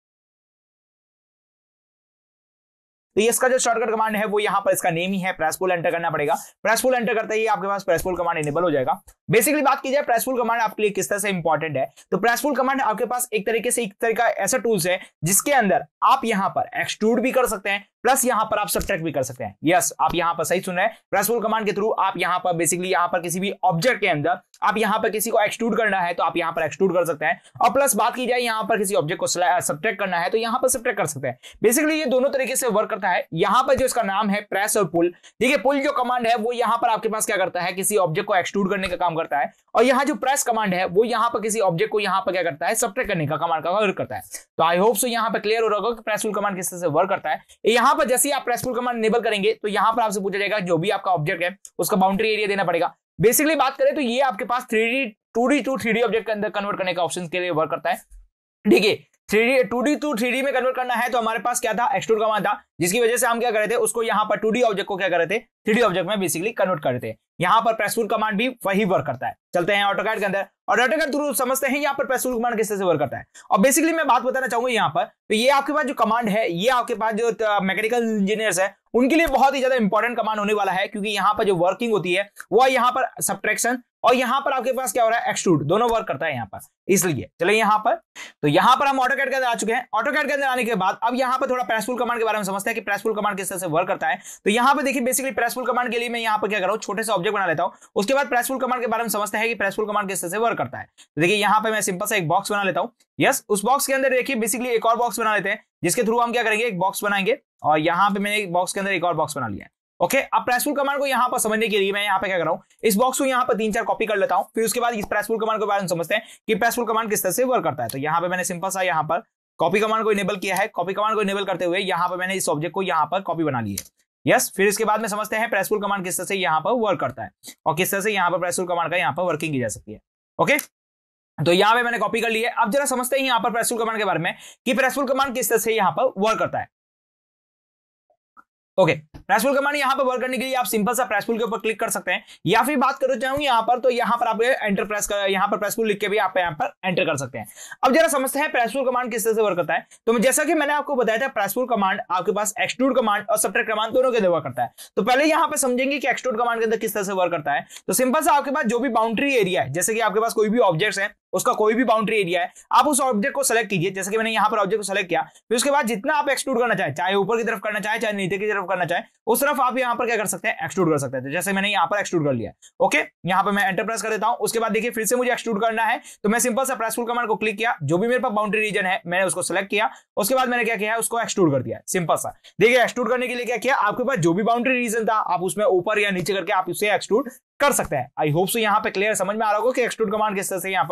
तो इसका जो शॉर्टकट कमांड है वो यहाँ पर इसका नेम ही है, प्रेस पुल एंटर करना पड़ेगा। प्रेस पुल एंटर करते ही आपके पास प्रेस पुल कमांड इनेबल हो जाएगा। बेसिकली बात की जाए प्रेस पुल कमांड आपके लिए किस तरह से इंपॉर्टेंट है, तो प्रेस पुल कमांड आपके पास एक तरीके से एक तरीका ऐसा टूल्स है जिसके अंदर आप यहाँ पर एक्सट्रूड भी कर सकते हैं, प्लस यहाँ पर आप सब्ट्रैक्ट भी कर सकते हैं। यस आप यहाँ पर सही सुन रहे हैं, प्रेस पुल कमांड के थ्रू आप यहाँ पर बेसिकली यहाँ पर किसी भी ऑब्जेक्ट के अंदर आप यहाँ पर किसी को एक्सट्रूड करना है तो आप यहाँ पर एक्सट्रूड कर सकते हैं, और प्लस बात की जाए यहाँ पर किसी ऑब्जेक्ट को सब्ट्रैक्ट करना है तो यहाँ पर सब्ट्रैक्ट कर सकते हैं। बेसिकली ये दोनों तरीके से वर्क करता है। यहाँ पर जो इसका नाम है प्रेस और पुल, देखिए पुल जो कमांड है वो यहाँ पर आपके पास क्या करता है, किसी ऑब्जेक्ट को एक्सट्रूड करने का काम करता है, और यहाँ जो प्रेस कमांड है वो यहाँ पर किसी ऑब्जेक्ट को यहाँ पर क्या करता है, सब्ट्रैक्ट करने का कमांड का वर्क करता है। तो आई होप सो यहाँ पर क्लियर हो रहा होगा कि प्रेस पुल कमांड किस तरह से वर्क करता है। यहाँ पर जैसे आप प्रेस पुल कमांड इनेबल करेंगे तो यहाँ पर आपसे पूछा जाएगा जो भी आपका ऑब्जेक्ट है उसका बाउंड्री एरिया देना पड़ेगा। बेसिकली बात करें तो ये आपके पास three D two D to three D object के अंदर कन्वर्ट करने का ऑप्शन के लिए वर्क करता है। देखिए three D two D to three D में कन्वर्ट करना है तो हमारे पास क्या था, एक्सट्रूड कमांड था, जिसकी वजह से हम क्या कर रहे थे, उसको यहाँ पर टू डी ऑब्जेक्ट को क्या कर रहे थे, थ्री डी ऑब्जेक्ट में बेसिकली कन्वर्ट कर रहे थे। यहाँ पर प्रेस पुल कमांड भी वही वर्क करता है। चलते हैं ऑटोकैड के अंदर और ऑटोकैड थ्रू समझते हैं यहाँ पर प्रेस पुल कमांड किस तरह से वर्क करता है। और बेसिकली मैं बात बताना चाहूंगा यहाँ पर, तो ये आपके पास जो कमांड है ये आपके पास जो मैकेनिकल इंजीनियर्स है उनके लिए बहुत ही ज्यादा इंपॉर्टेंट कमांड होने वाला है, क्योंकि यहाँ पर जो वर्किंग होती है वो यहाँ पर सब्ट्रैक्शन और यहाँ पर आपके पास क्या हो रहा है, एक्सट्रूड, दोनों वर्क करता है यहाँ पर। इसलिए चलिए यहाँ पर, तो यहाँ पर हम ऑटोकैड के अंदर आ चुके हैं। ऑटोकैड के अंदर आने के बाद अब यहाँ पर थोड़ा प्रेस पुल कमांड के बारे में समझते हैं कि प्रेस पुल कमांड किस तरह से वर्क करता है। तो यहाँ पे देखिए बेसिकली प्रेस पुल कमांड के लिए मैं यहाँ पर क्या कर रहा हूँ, छोटे से ऑब्जेक्ट बना लेता हूँ। उसके बाद प्रेस पुल कमांड के बारे में समझते हैं कि प्रेस पुल कमांड किस तरह से वर्क करता है। तो देखिए यहाँ पे मैं सिंपल सा एक बॉक्स बना लेता हूँ। यस उस बॉक्स के अंदर देखिए बेसिकली एक और बॉक्स बना लेते हैं, जिसके थ्रू हम क्या करेंगे, एक बॉक्स बनाएंगे, और यहाँ पे मैंने एक बॉक्स के अंदर एक और बॉक्स बना लिया है। ओके okay, अब प्रेस पुल कमांड को यहाँ पर समझने के लिए मैं यहाँ पे क्या कर रहा हूँ, इस बॉक्स को यहाँ पर तीन चार कॉपी कर लेता हूँ, फिर उसके बाद इस प्रेस पुल कमांड के बारे में समझते हैं कि प्रेस पुल कमांड किस तरह से वर्क करता है। तो यहाँ पे मैंने सिंपल सा यहाँ पर कॉपी कमांड को इनेबल किया है। कॉपी कमांड को इनेबल करते हुए यहाँ पर मैंने इस ऑब्जेक्ट को यहाँ पर कॉपी बना ली है। यस फिर इसके बाद में समझते हैं प्रेस पुल कमांड किस तरह से यहाँ पर वर्क करता है और किस तरह से यहाँ पर प्रेस पुल कमांड का यहाँ पर वर्किंग की जा सकती है। ओके तो यहाँ पे मैंने कॉपी कर ली है। अब जरा समझते हैं यहाँ पर प्रेस पुल कमांड के बारे में कि प्रेस पुल कमांड किस तरह से यहाँ पर वर्क करता है। ओके प्रेस पुल कमांड यहाँ पर वर्क करने के लिए आप सिंपल सा प्रेस पुल के ऊपर क्लिक कर सकते हैं, या फिर बात करो चाहूंगी यहाँ पर, तो यहाँ पर आप एंटर प्रेस कर, यहाँ पर प्रेस पुल लिख के भी आप यहाँ पर एंटर कर सकते हैं। अब जरा समझते हैं प्रेस पुल कमांड किस तरह से वर्क करता है। तो जैसा कि मैंने आपको बताया था प्रेस पुल कमांड आपके पास एक्सट्रूड कमांड और सब्ट्रैक्ट कमांड दोनों के अंदर वर्क करता है। तो पहले यहाँ पे समझेंगे कि एक्सट्रूड कमांड के अंदर किस तरह से वर्क करता है। तो सिंपल सा आपके पास जो भी बाउंड्री एरिया है, जैसे कि आपके पास कोई भी ऑब्जेक्ट है उसका कोई भी बाउंड्री एरिया है, आप उस ऑब्जेक्ट को सेलेक्ट कीजिए। जैसे कि मैंने यहाँ पर ऑब्जेक्ट को सेलेक्ट किया, फिर उसके बाद जितना आप एक्सट्रूड करना चाहे, चाहे ऊपर की तरफ करना चाहे चाहे नीचे की तरफ करना चाहे, उस तरफ आप यहाँ पर क्या कर सकते हैं, एक्सट्रूड कर सकते हैं। तो जैसे मैंने यहाँ पर एक्सट्रूड कर लिया। ओके यहाँ पर मैं एंटर प्रेस कर देता हूँ। उसके बाद देखिए फिर से मुझे एक्सट्रूड करना है, तो मैं सिंपल सा प्रेस पुल कमांड को क्लिक किया, जो भी मेरे पास बाउंड्री रीजन है मैंने उसको सेलेक्ट किया। उसके बाद मैंने क्या किया, उसको एक्सट्रूड कर दिया। सिंपल सा देखिए एक्सट्रूड करने के लिए क्या किया, आपके पास जो भी बाउंड्री रीजन था आप उसमें ऊपर या नीचे करके आप उसे एक्सट्रूड कर सकते हैं। आई होप सो यहाँ पे क्लियर समझ में आ रहा होगा कि एक्सट्रूड कमांड किस तरह से यहाँ पर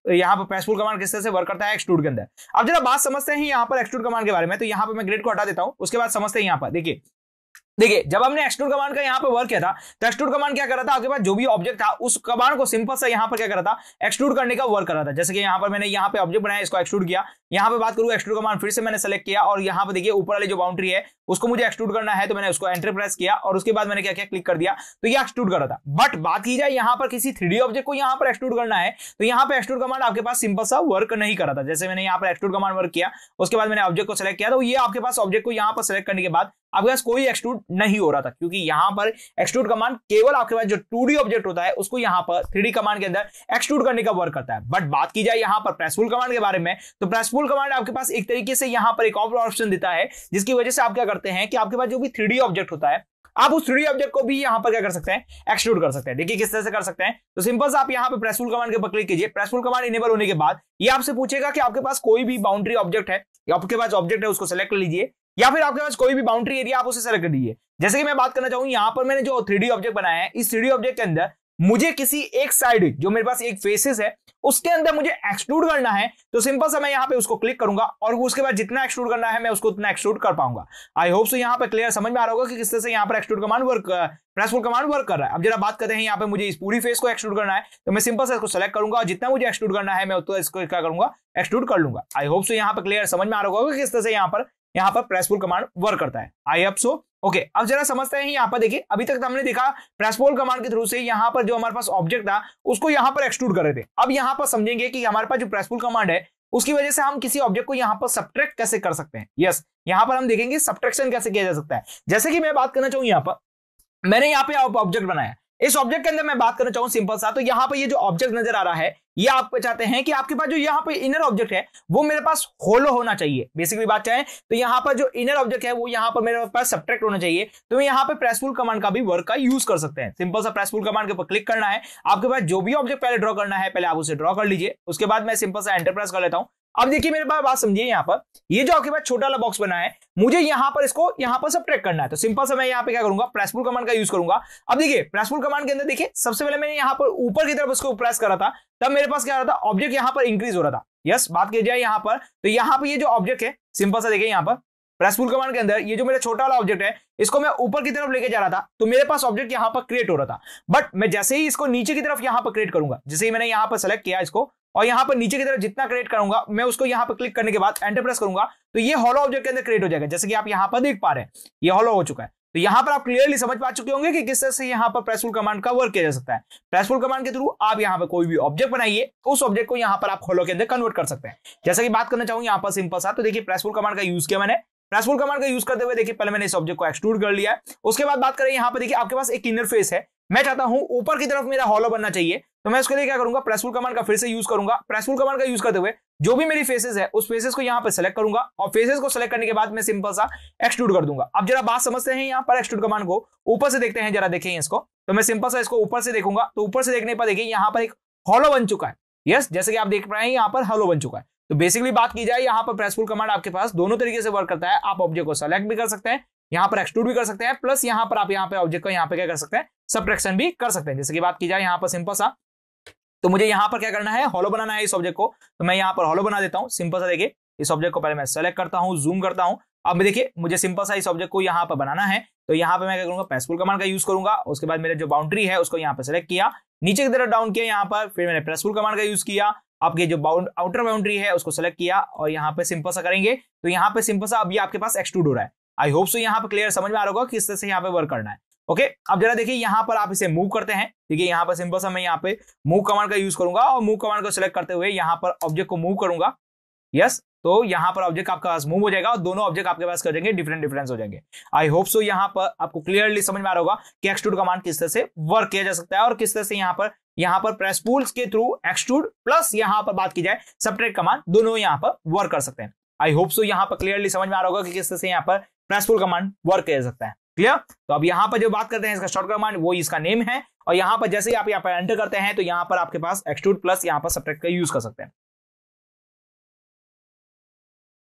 यहाँ पर प्रेसफुल कमांड किस तरह से वर्क करता है एक्सट्रूड के अंदर। अब जरा बात समझते हैं यहाँ पर एक्सट्रूड कमांड के बारे में। तो यहाँ पर मैं ग्रिड को हटा देता हूं, उसके बाद समझते हैं यहाँ पर। देखिए देखिए जब हमने एक्सट्रूड कमांड का यहाँ पे वर्क किया था तो एक्सट्रूड कमांड क्या कर रहा था, आपके पास जो भी ऑब्जेक्ट था उस कमांड को सिंपल सा यहाँ पर क्या कर रहा था, एक्सट्रूड करने का वर्क कर रहा था। जैसे कि यहाँ पर मैंने यहाँ पे ऑब्जेक्ट बनाया, इसको एक्सट्रूड किया। यहाँ पे बात करूँ एक्सट्रूड कमांड, फिर से मैंने सेलेक्ट किया और यहाँ पे देखिए ऊपर वाली जो बाउंड्री है उसको मुझे एक्सट्रूड करना है, तो मैंने उसको एंटर प्रेस किया और उसके बाद मैंने क्या किया, क्लिक कर दिया, तो ये एक्सट्रूड कर रहा था। बट बात की जाए यहाँ पर किसी थ्री डी ऑब्जेक्ट को यहाँ पर एक्सट्रूड करना है, तो यहाँ पे एक्सट्रूड कमांड आपके पास सिंपल सा वर्क नहीं कर रहा था। जैसे मैंने यहाँ पर एक्सट्रूड कमांड वर्क किया, उसके बाद मैंने ऑब्जेक्ट को सिलेक्ट किया, तो ये आपके पास ऑब्जेक्ट को यहाँ पर सिलेक्ट करने के बाद आपके पास कोई एक्सट्रूड नहीं हो रहा था, क्योंकि यहाँ पर एक्सट्रूड कमांड केवल आपके पास जो टू डी ऑब्जेक्ट होता है उसको यहाँ पर थ्री डी कमांड के अंदर एक्सट्रूड करने का वर्क करता है। बट बात की जाए यहाँ पर प्रेसफुल कमांड के बारे में, तो प्रेसफुल कमांड आपके पास एक तरीके से यहाँ पर एक और ऑप्शन देता है, जिसकी वजह से आप क्या करते हैं कि आपके पास जो भी थ्री डी ऑब्जेक्ट होता है आप उस थ्री डी ऑब्जेक्ट को भी यहाँ पर क्या कर सकते हैं, एक्सट्रूड कर सकते हैं। देखिए किस तरह से कर सकते हैं। तो सिंपल से आप यहाँ पे प्रेसफुल कमांड के ऊपर क्लिक कीजिए। प्रेसफुल कमांड इनेबल होने के बाद ये आपसे पूछेगा कि आपके पास कोई भी बाउंड्री ऑब्जेक्ट है, आपके पास ऑब्जेक्ट है उसको सेलेक्ट कर लीजिए, या फिर आपके पास कोई भी बाउंड्री एरिया आप उसे सेलेक्ट कर दीजिए। जैसे कि मैं बात करना चाहूँ, यहाँ पर मैंने जो थ्री डी ऑब्जेक्ट बनाया है, इस थ्री डी ऑब्जेक्ट के अंदर मुझे किसी एक साइड जो मेरे पास एक फेसेस है उसके अंदर मुझे एक्सट्रूड करना है, तो सिंपल सा मैं यहाँ पे उसको क्लिक करूंगा और उसके बाद जितना एक्सट्रूड करना है मैं उसको उतना एक्सट्रूड कर पाऊंगा। आई होप सो यहाँ पे क्लियर समझ में आ रहा होगा कि किस तरह से यहाँ पर extrude command work, press pull command work कर रहा है। अब जरा बात करते हैं यहाँ पे मुझे इस पूरी फेस को एक्सट्रूड करना है, तो मैं सिंपल से इसको सेलेक्ट करूंगा और जितना मुझे एक्सट्रूड करना है मैं उतना इसको क्या करूंगा, एक्सट्रूड कर लूंगा। आई होप सो यहाँ पे क्लियर समझ में आ रहा होगा कि किस तरह से यहाँ पर यहाँ पर प्रेसफुल कमांड वर्क करता है। I hope so okay okay, अब जरा समझते हैं यहाँ पर। देखिए अभी तक हमने देखा प्रेसफुल कमांड के थ्रू से यहाँ पर जो हमारे पास ऑब्जेक्ट था उसको यहाँ पर एक्सट्रूड कर रहे थे। अब यहाँ पर समझेंगे कि हमारे पास जो प्रेसफुल कमांड है उसकी वजह से हम किसी ऑब्जेक्ट को यहाँ पर सब्ट्रैक्ट कैसे कर सकते हैं। यस, यहाँ पर हम देखेंगे सब्ट्रैक्शन कैसे किया जा सकता है। जैसे कि मैं बात करना चाहूँ, यहाँ पर मैंने यहाँ पे ऑब्जेक्ट बनाया, इस ऑब्जेक्ट के अंदर मैं बात करना चाहूँ सिंपल सा, तो यहाँ पे ये जो ऑब्जेक्ट नजर आ रहा है ये आप चाहते हैं कि आपके पास जो यहाँ पे इनर ऑब्जेक्ट है वो मेरे पास होलो होना चाहिए। बेसिकली बात चाहें तो यहाँ पर जो इनर ऑब्जेक्ट है वो यहाँ पर मेरे पास सब्ट्रैक्ट होना चाहिए, तो मैं यहाँ पे प्रेसफुल कमांड का भी वर्क का यूज कर सकते हैं। सिंपल सा प्रेसफुल कमांड के ऊपर क्लिक करना है, आपके पास जो भी ऑब्जेक्ट पहले ड्रॉ करना है पहले आप उसे ड्रॉ कर लीजिए, उसके बाद मैं सिंपल सा एंटर प्रेस कर लेता हूँ। अब देखिए मेरे पास बात समझिए, यहाँ पर ये जो आपके पास छोटा वाला बॉक्स बना है मुझे यहाँ पर इसको यहाँ पर सब्ट्रैक्ट करना है, तो सिंपल से मैं यहाँ पे क्या करूंगा, प्रेसफुल कमांड का यूज करूंगा। अब देखिए प्रेसफुल कमांड के अंदर देखिए सबसे पहले मैंने यहाँ पर ऊपर की तरफ उसको प्रेस करा था, तब मेरे पास क्या हो रहा था, ऑब्जेक्ट यहाँ पर इंक्रीज हो रहा था। यस, बात की जाए यहाँ पर तो यहाँ पर ये जो ऑब्जेक्ट है सिंपल सा देखिए यहाँ पर प्रेसफुल कमांड के अंदर ये जो मेरा छोटा वाला ऑब्जेक्ट है इसको मैं ऊपर की तरफ लेके जा रहा था, तो मेरे पास ऑब्जेक्ट यहाँ पर क्रिएट हो रहा था। बट मैं जैसे ही इसको नीचे की तरफ यहाँ पर क्रिएट करूंगा, जैसे ही मैंने यहाँ पर सेलेक्ट किया इसको और यहाँ पर नीचे की तरफ जितना क्रिएट करूंगा मैं उसको यहाँ पर क्लिक करने के बाद एंटर प्रेस करूंगा, तो ये हॉलो ऑब्जेक्ट के अंदर क्रिएट हो जाएगा। जैसे कि आप यहाँ पर देख पा रहे हैं ये हॉलो हो चुका है। तो यहाँ पर आप क्लियरली समझ पा चुके होंगे कि किस तरह से यहाँ पर प्रेसफुल कमांड का वर्क किया जा सकता है। प्रेसफुल कमांड के थ्रू आप यहाँ पर कोई भी ऑब्जेक्ट बनाइए, उस ऑब्जेक्ट को यहाँ पर आप हॉलो के अंदर कन्वर्ट कर सकते हैं। जैसे कि बात करना चाहूँ यहाँ पर सिंपल सा, तो देखिए प्रेसफुल कमांड का यूज किया मैंने। प्रेसफुल कमांड का यूज करते हुए देखिए पहले मैंने इस ऑब्जेक्ट को एक्सट्रूड कर लिया है, उसके बाद बात करें यहाँ पर देखिए आपके पास एक इनर फेस है, मैं चाहता हूं ऊपर की तरफ मेरा हॉलो बनना चाहिए, तो मैं उसके लिए क्या करूंगा, प्रेसफुल कमांड का फिर से यूज करूंगा। प्रेसफुल कमांड का यूज करते हुए जो भी मेरी फेसेस है उस फेसेस को यहाँ पे सेलेक्ट करूंगा और फेसेस को सेलेक्ट करने के बाद मैं सिंपल सा एक्सट्रूड कर दूंगा। अब जरा बात समझते हैं यहाँ पर एक्सट्रूड कमांड को ऊपर से देखते हैं, जरा देखें इसको। तो मैं सिंपल सा इसको ऊपर से देखूंगा, तो ऊपर से देखने पर देखिए यहाँ पर एक हॉलो बन चुका है। यस, जैसे कि आप देख रहे हैं यहाँ पर हॉलो बन चुका है। तो बेसिकली बात की जाए यहाँ पर प्रेसफुल कमांड आपके पास दोनों तरीके से वर्क करता है। आप ऑब्जेक्ट को सेलेक्ट भी कर सकते हैं, यहाँ पर एक्सट्रूड भी कर सकते हैं, प्लस यहाँ पर आप यहाँ पे ऑब्जेक्ट को यहाँ पे क्या कर सकते हैं, सब्ट्रैक्शन भी कर सकते हैं। जैसे कि बात की जाए यहाँ पर सिंपल सा, तो मुझे यहाँ पर क्या करना है, हॉलो बनाना है इस ऑब्जेक्ट को, तो मैं यहाँ पर हॉलो बना देता हूँ। सिंपल सा देखिए इस ऑब्जेक्ट को पहले मैं सेलेक्ट करता हूँ, जूम करता हूँ। अब देखिए मुझे सिंपल सा इस ऑब्जेक्ट को यहाँ पर बनाना है, तो यहाँ पे मैं क्या करूंगा, प्रेसफुल कमांड का यूज करूंगा। उसके बाद मेरे जो बाउंड्री है उसको यहाँ पे सेलेक्ट किया, नीचे की तरफ डाउन किया यहाँ पर, फिर मैंने प्रेसफुल कमांड का यूज किया। आपके जो बाउंड आउटर बाउंड्री है उसको सेलेक्ट किया और यहाँ पे सिंपल सा करेंगे, तो यहाँ पे सिंपल सा अभी आपके पास एक्सट्रूड हो रहा है। आई होप सो यहाँ पे क्लियर समझ में आ रहा होगा किस तरह से यहाँ पे वर्क करना है। ओके okay, अब जरा देखिए यहाँ पर आप इसे मूव करते हैं। ठीक है, यहाँ पर सिंपल सा मैं यहाँ पे मूव कमांड का यूज करूंगा और मूव कमांड को सिलेक्ट करते हुए यहाँ पर ऑब्जेक्ट को मूव करूंगा। यस, तो यहाँ पर ऑब्जेक्ट आपका पास मूव हो जाएगा और दोनों ऑब्जेक्ट आपके पास कर जाएंगे डिफरेंट डिफरेंस हो जाएंगे। आई होप सो यहाँ पर आपको क्लियरली समझ में आ रहा होगा कि एक्सट्रूड कमांड किस तरह से वर्क किया जा सकता है और किस तरह से यहाँ पर यहाँ पर प्रेसफुल के थ्रू एक्सट्रूड प्लस यहाँ पर बात की जाए सब्ट्रैक्ट कमांड दोनों यहाँ पर वर्क कर सकते हैं। आई होप सो यहाँ पर क्लियरली समझ में आ रहा होगा कि किस तरह से यहाँ पर प्रेसफुल कमांड वर्क किया जा सकता है। क्लियर? तो अब यहाँ पर जो बात करते हैं इसका शॉर्ट कमांड वो इसका नेम है और यहाँ पर जैसे ही आप यहाँ पर एंटर करते हैं तो यहाँ पर आपके पास एक्सट्रूड प्लस यहाँ पर सब्ट्रैक्ट का यूज कर सकते हैं।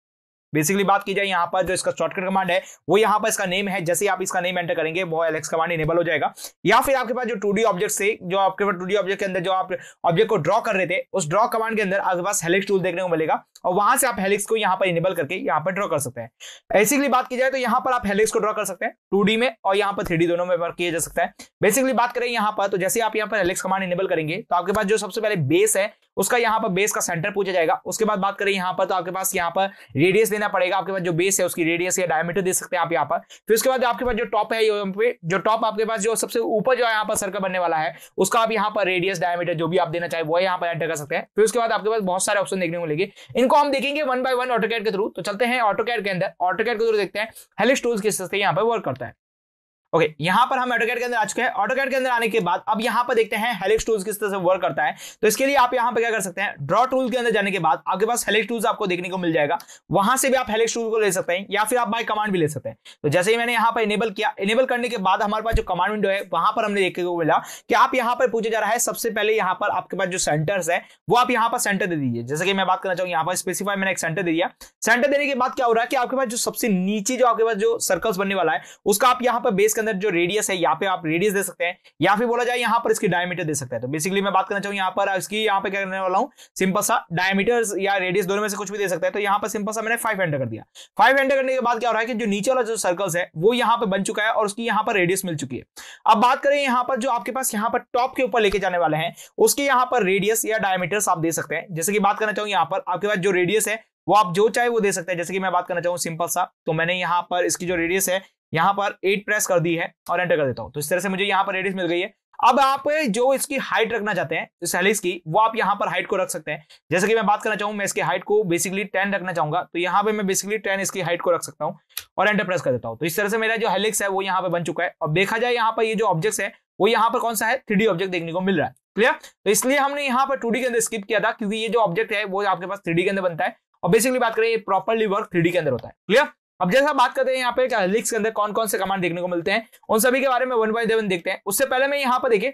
बेसिकली बात की जाए यहाँ पर जो इसका शॉर्टकट कमांड है वो यहाँ पर इसका नेम है, जैसे आप इसका नेम एंटर करेंगे वो एलेक्स कमांड इनेबल हो जाएगा। या फिर आपके पास जो टू डी ऑब्जेक्ट से जो आपके पास टू डी ऑब्जेक्ट के अंदर जो आप ऑब्जेक्ट को ड्रॉ कर रहे थे उस ड्रॉ कमांड के अंदर आपके पास हेलिक्स टूल देखने को मिलेगा और वहां से आप हेलिक्स को यहाँ पर इनेबल करके यहाँ पर ड्रॉ कर सकते हैं। बेसिकली बात की जाए तो यहाँ पर आप हेलिक्स को ड्रॉ कर सकते हैं टू डी में और यहाँ पर थ्री डी दोनों में वर्क किया जा सकता है। बेसिकली बात करें यहाँ पर तो जैसे आप यहाँ पर हेलिक्स कमांड इनेबल करेंगे तो आपके पास जो सबसे पहले बेस है उसका यहाँ पर बेस का सेंटर पूछा जाएगा। उसके बाद बात करें यहाँ पर तो आपके पास यहाँ पर रेडियस देना पड़ेगा, आपके पास जो बेस है उसकी रेडियस या डायमीटर दे सकते हैं आप यहाँ पर। फिर उसके बाद आपके पास जो टॉप है यहाँ पे जो टॉप आपके पास जो सबसे ऊपर जो यहाँ पर सर्कल बनने वाला है उसका आप यहाँ पर रेडियस डायमीटर जो भी आप देना चाहे वो यहाँ पर एंटर कर सकते हैं। फिर उसके बाद आपके पास बहुत सारे ऑप्शन देखने को मिलेंगे, इनको हम देखेंगे वन बाय वन ऑटोकैड के थ्रू। तो चलते हैं ऑटोकैड के अंदर, ऑटोकैड के थ्रू देखते हैं हेलिक्स टूल्स किस तरह से यहाँ पर वर्क करता है। ओके okay, यहाँ पर हम ऑटोकैड के अंदर आ चुके हैं। ऑटोकैड के अंदर आने के बाद अब यहाँ पर देखते हैं हेलिक्स टूल्स किस तरह से वर्क करता है। तो इसके लिए आप यहाँ पे क्या कर सकते हैं, ड्रॉ टूल के अंदर जाने के बाद आपके पास हेलिक्स टूल्स आपको देखने को मिल जाएगा, वहां से भी आप हेलिक्स टूल को ले सकते हैं या फिर आप बाय कमांड भी ले सकते हैं। तो जैसे ही मैंने यहाँ पर इनेबल किया, इनेबल करने के बाद हमारे पास जो कमांड विंडो है वहां पर हमने देखने को मिला कि आप यहाँ पर पूछा जा रहा है सबसे पहले यहाँ पर आपके पास जो सेंटर्स है वो आप यहाँ पर सेंटर दे दीजिए। जैसे कि मैं बात करना चाहूँ यहाँ पर स्पेसिफाई मैंने एक सेंटर दे दिया। सेंटर देने के बाद क्या हो रहा है कि आपके पास जो सबसे नीचे जो आपके पास जो सर्कल्स बनने वाला है उसका आप यहाँ पर बेस के अंदर जो रेडियस है यहाँ पे आप रेडियस दे सकते हैं या फिर बोला जाए यहाँ पर इसकी डायमीटर दे सकते हैं। तो बेसिकली मैं बात करना चाहूँ यहाँ पर इसकी यहाँ पे क्या करने वाला हूँ, सिंपल सा डायमीटर या रेडियस दोनों में से कुछ भी दे सकता है। तो यहाँ पर सिंपल सा मैंने फाइव एंटर कर दिया। फाइव एंटर करने के बाद क्या हो रहा है कि जो नीचे वाला जो सर्कल्स है वो यहाँ पे बन चुका है और उसकी यहाँ पर रेडियस मिल चुकी है। अब बात करें यहाँ पर जो आपके पास यहाँ पर टॉप के ऊपर लेके जाने वाले हैं उसकी यहाँ पर रेडियस या डायमीटर्स आप दे सकते हैं। जैसे कि बात करना चाहूँ यहाँ पर आपके पास जो रेडियस है वो आप जो चाहे वो दे सकते हैं। जैसे कि मैं बात करना चाहूँ सिंपल सा, तो मैंने यहाँ पर इसकी जो रेडियस है यहाँ पर एट प्रेस कर दी है और एंटर कर देता हूं। तो इस तरह से मुझे यहाँ पर रेडियस मिल गई है। अब आप जो इसकी हाइट रखना चाहते हैं इस हेलिक्स की वो आप यहाँ पर हाइट को रख सकते हैं। जैसे कि मैं बात करना चाहूँ मैं इसकी हाइट को बेसिकली टेन रखना चाहूंगा तो यहाँ पे मैं बेसिकली टेन इसकी हाइट को रख सकता हूँ और एंटर प्रेस कर देता हूँ। तो इस तरह से मेरा जो हेलिक्स है वो यहाँ पे बन चुका है। अब देखा जाए यहाँ पर ये जो ऑब्जेक्ट है वो यहाँ पर कौन सा है, थ्री डी ऑब्जेक्ट देखने को मिल रहा है। क्लियर? तो इसलिए हमने यहाँ पर टू डी के अंदर स्किप किया था क्योंकि ये जो ऑब्जेक्ट है वो आपके पास थ्री डी के अंदर बनता है और बेसिकली बात करें ये प्रॉपरली वर्क थ्री डी के अंदर होता है। क्लियर? अब जैसा बात करते हैं यहाँ पे हेलिक्स के अंदर कौन कौन से कमांड देखने को मिलते हैं उन सभी के बारे में वन बाय वन देखते हैं। उससे पहले मैं यहाँ पर देखिए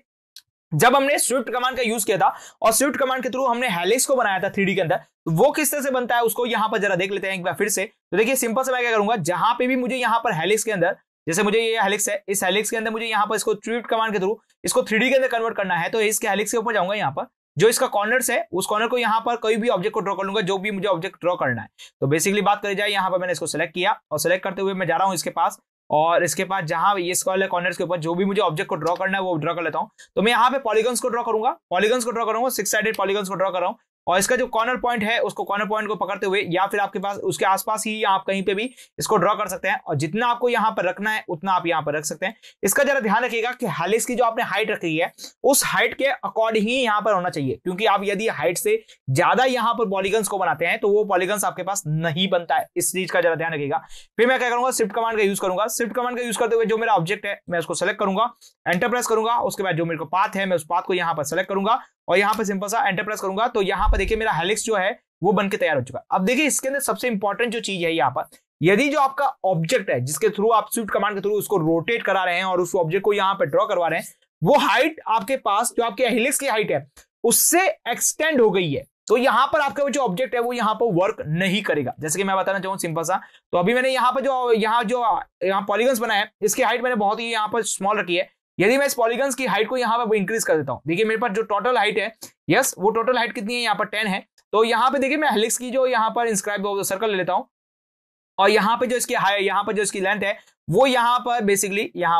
जब हमने स्विफ्ट कमांड का यूज किया था और स्विफ्ट कमांड के थ्रू हमने हेलिक्स को बनाया था थ्री डी के अंदर, तो वो किस तरह से बनता है उसको यहाँ पर जरा देख लेते हैं एक बार फिर से। तो देखिए सिंपल से मैं क्या करूंगा, जहां पे भी मुझे यहाँ पर हेलिक्स के अंदर जैसे मुझे ये हेलिक्स है, इस हेलिक्स के अंदर मुझे यहाँ पर इसको स्विफ्ट कमांड के थ्रू इसको थ्री डी के अंदर कन्वर्ट करना है तो इसके हेलिक्स के ऊपर जाऊंगा, यहाँ पर जो इसका कॉर्नर्स है उस कॉर्नर को यहाँ पर कोई भी ऑब्जेक्ट को ड्रॉ कर लूंगा जो भी मुझे ऑब्जेक्ट ड्रॉ करना है। तो बेसिकली बात करी जाए यहाँ पर मैंने इसको सेलेक्ट किया और सेलेक्ट करते हुए मैं जा रहा हूँ इसके पास और इसके पास जहां ये वाले कॉर्नर्स के ऊपर जो भी मुझे ऑब्जेक्ट को ड्रॉ करना है वो ड्रॉ कर लेता हूं। तो मैं यहाँ पे पॉलीगन्स को ड्रॉ करूंगा, पॉलीगन्स को ड्रॉ करूंगा, सिक्स साइडेड पॉलीगन्स को ड्रॉ कर रहा हूं और इसका जो कॉर्नर पॉइंट है उसको कॉर्नर पॉइंट को पकड़ते हुए या फिर आपके पास उसके आसपास ही आप कहीं पे भी इसको ड्रॉ कर सकते हैं और जितना आपको यहाँ पर रखना है उतना आप यहाँ पर रख सकते हैं। इसका जरा ध्यान रखिएगा कि हेलिक्स की जो आपने हाइट रखी है उस हाइट के अकॉर्डिंग ही यहाँ पर होना चाहिए, क्योंकि आप यदि हाइट से ज्यादा यहाँ पर पॉलीगन्स को बनाते हैं तो वो पॉलीगन्स आपके पास नहीं बनता है। इस चीज का जरा ध्यान रखिएगा। फिर मैं क्या करूंगा, शिफ्ट कमांड का यूज करूंगा। शिफ्ट कमांड का यूज करते हुए जो मेरा ऑब्जेक्ट है मैं उसको सेलेक्ट करूंगा, एंटर प्रेस करूंगा। उसके बाद जो मेरे को पाथ है मैं उस पाथ को यहाँ पर सेलेक्ट करूंगा और यहाँ पे सिंपल सा एंटर प्रेस करूंगा। तो यहाँ पर देखिए मेरा हेलिक्स जो है वो बनके तैयार हो चुका है। अब देखिए इसके अंदर सबसे इंपॉर्टेंट जो चीज है यहाँ पर, यदि जो आपका ऑब्जेक्ट है जिसके थ्रू आप स्विफ्ट कमांड के थ्रू उसको रोटेट करा रहे हैं और उस ऑब्जेक्ट को यहाँ पे ड्रॉ करवा रहे हैं, वो हाइट आपके पास जो आपके हेलिक्स की हाइट है उससे एक्सटेंड हो गई है, तो यहाँ पर आपका जो ऑब्जेक्ट है वो यहाँ पर वर्क नहीं करेगा। जैसे कि मैं बताना चाहूँ सिंपल सा, तो अभी मैंने यहाँ पर जो यहाँ जो यहाँ पॉलीगन्स बनाया है इसकी हाइट मैंने बहुत ही यहाँ पर स्मॉल रखी है। यदि मैं इस पॉलीगन्स की हाइट को यहाँ पर इंक्रीज कर देता हूँ, देखिए मेरे पास जो टोटल हाइट है, यस वो टोटल हाइट कितनी है यहाँ पर टेन है। तो यहाँ पे देखिए मैं हेलिक्स की जो यहाँ पर इंस्क्राइब सर्कल ले लेता हूँ और यहाँ पे जो इसकी हाइट यहाँ पर जो इसकी लेंथ है वो यहाँ पर बेसिकली यहाँ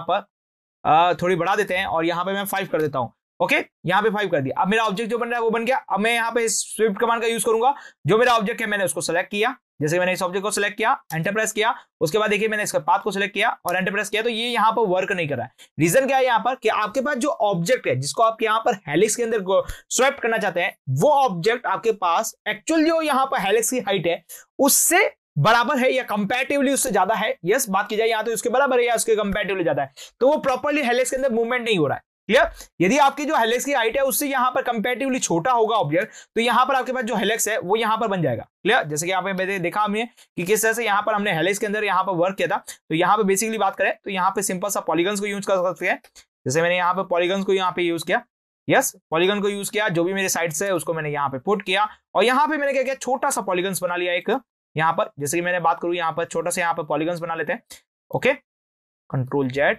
पर थोड़ी बढ़ा देते हैं और यहाँ पे मैं फाइव कर देता हूँ। ओके okay, यहाँ पे फाइव कर दिया। अब मेरा ऑब्जेक्ट जो बन रहा है वो बन गया। अब मैं यहाँ पे स्विफ्ट कमांड का यूज करूंगा। जो मेरा ऑब्जेक्ट है मैंने उसको सेलेक्ट किया, जैसे मैंने इस ऑब्जेक्ट को सेलेक्ट किया, एंटर प्रेस किया, उसके बाद देखिए मैंने इसका पाथ को सेलेक्ट किया और एंटर प्रेस किया, तो ये यहाँ पर वर्क नहीं कर रहा है। रीजन क्या है यहाँ पर कि आपके पास जो ऑब्जेक्ट है जिसको आप यहाँ पर हेलिक्स के अंदर स्वैप करना चाहते हैं वो ऑब्जेक्ट आपके पास एक्चुअल जो यहाँ पर हेलिक्स की हाइट है उससे बराबर है या कंपैरेटिवली उससे ज्यादा है। यस बात की जाए यहाँ तो उसके बराबर है या उसके कंपैरेटिवली ज्यादा है, तो वो प्रॉपर्ली हेलिक्स के अंदर मूवमेंट नहीं हो रहा है। क्लियर? यदि आपकी जो हेलिक्स की हाइट है उससे यहाँ पर कंपैरेटिवली छोटा होगा ऑब्जेक्ट, तो यहाँ पर आपके पास जो हेलिक्स है वो यहाँ पर बन जाएगा। क्लियर? जैसे कि यहाँ पे देखा हमने कि किस तरह से यहाँ पर हमने हेलिक्स के अंदर यहाँ पर वर्क किया था। तो यहाँ पे बेसिकली बात करें तो यहाँ पे सिंपल सा पॉलीगन्स को यूज कर सकते हैं। जैसे मैंने यहाँ पे पॉलीगन्स को यहाँ पे यूज किया, यस पॉलीगन को यूज किया, जो भी मेरे साइड से उसको मैंने यहाँ पे पुट किया और यहाँ पे मैंने क्या किया, छोटा सा पॉलीगन्स बना लिया एक यहाँ पर जैसे कि मैंने बात करूँ यहाँ पर छोटा सा यहाँ पर पॉलीगन्स बना लेते हैं। ओके, कंट्रोल जेड,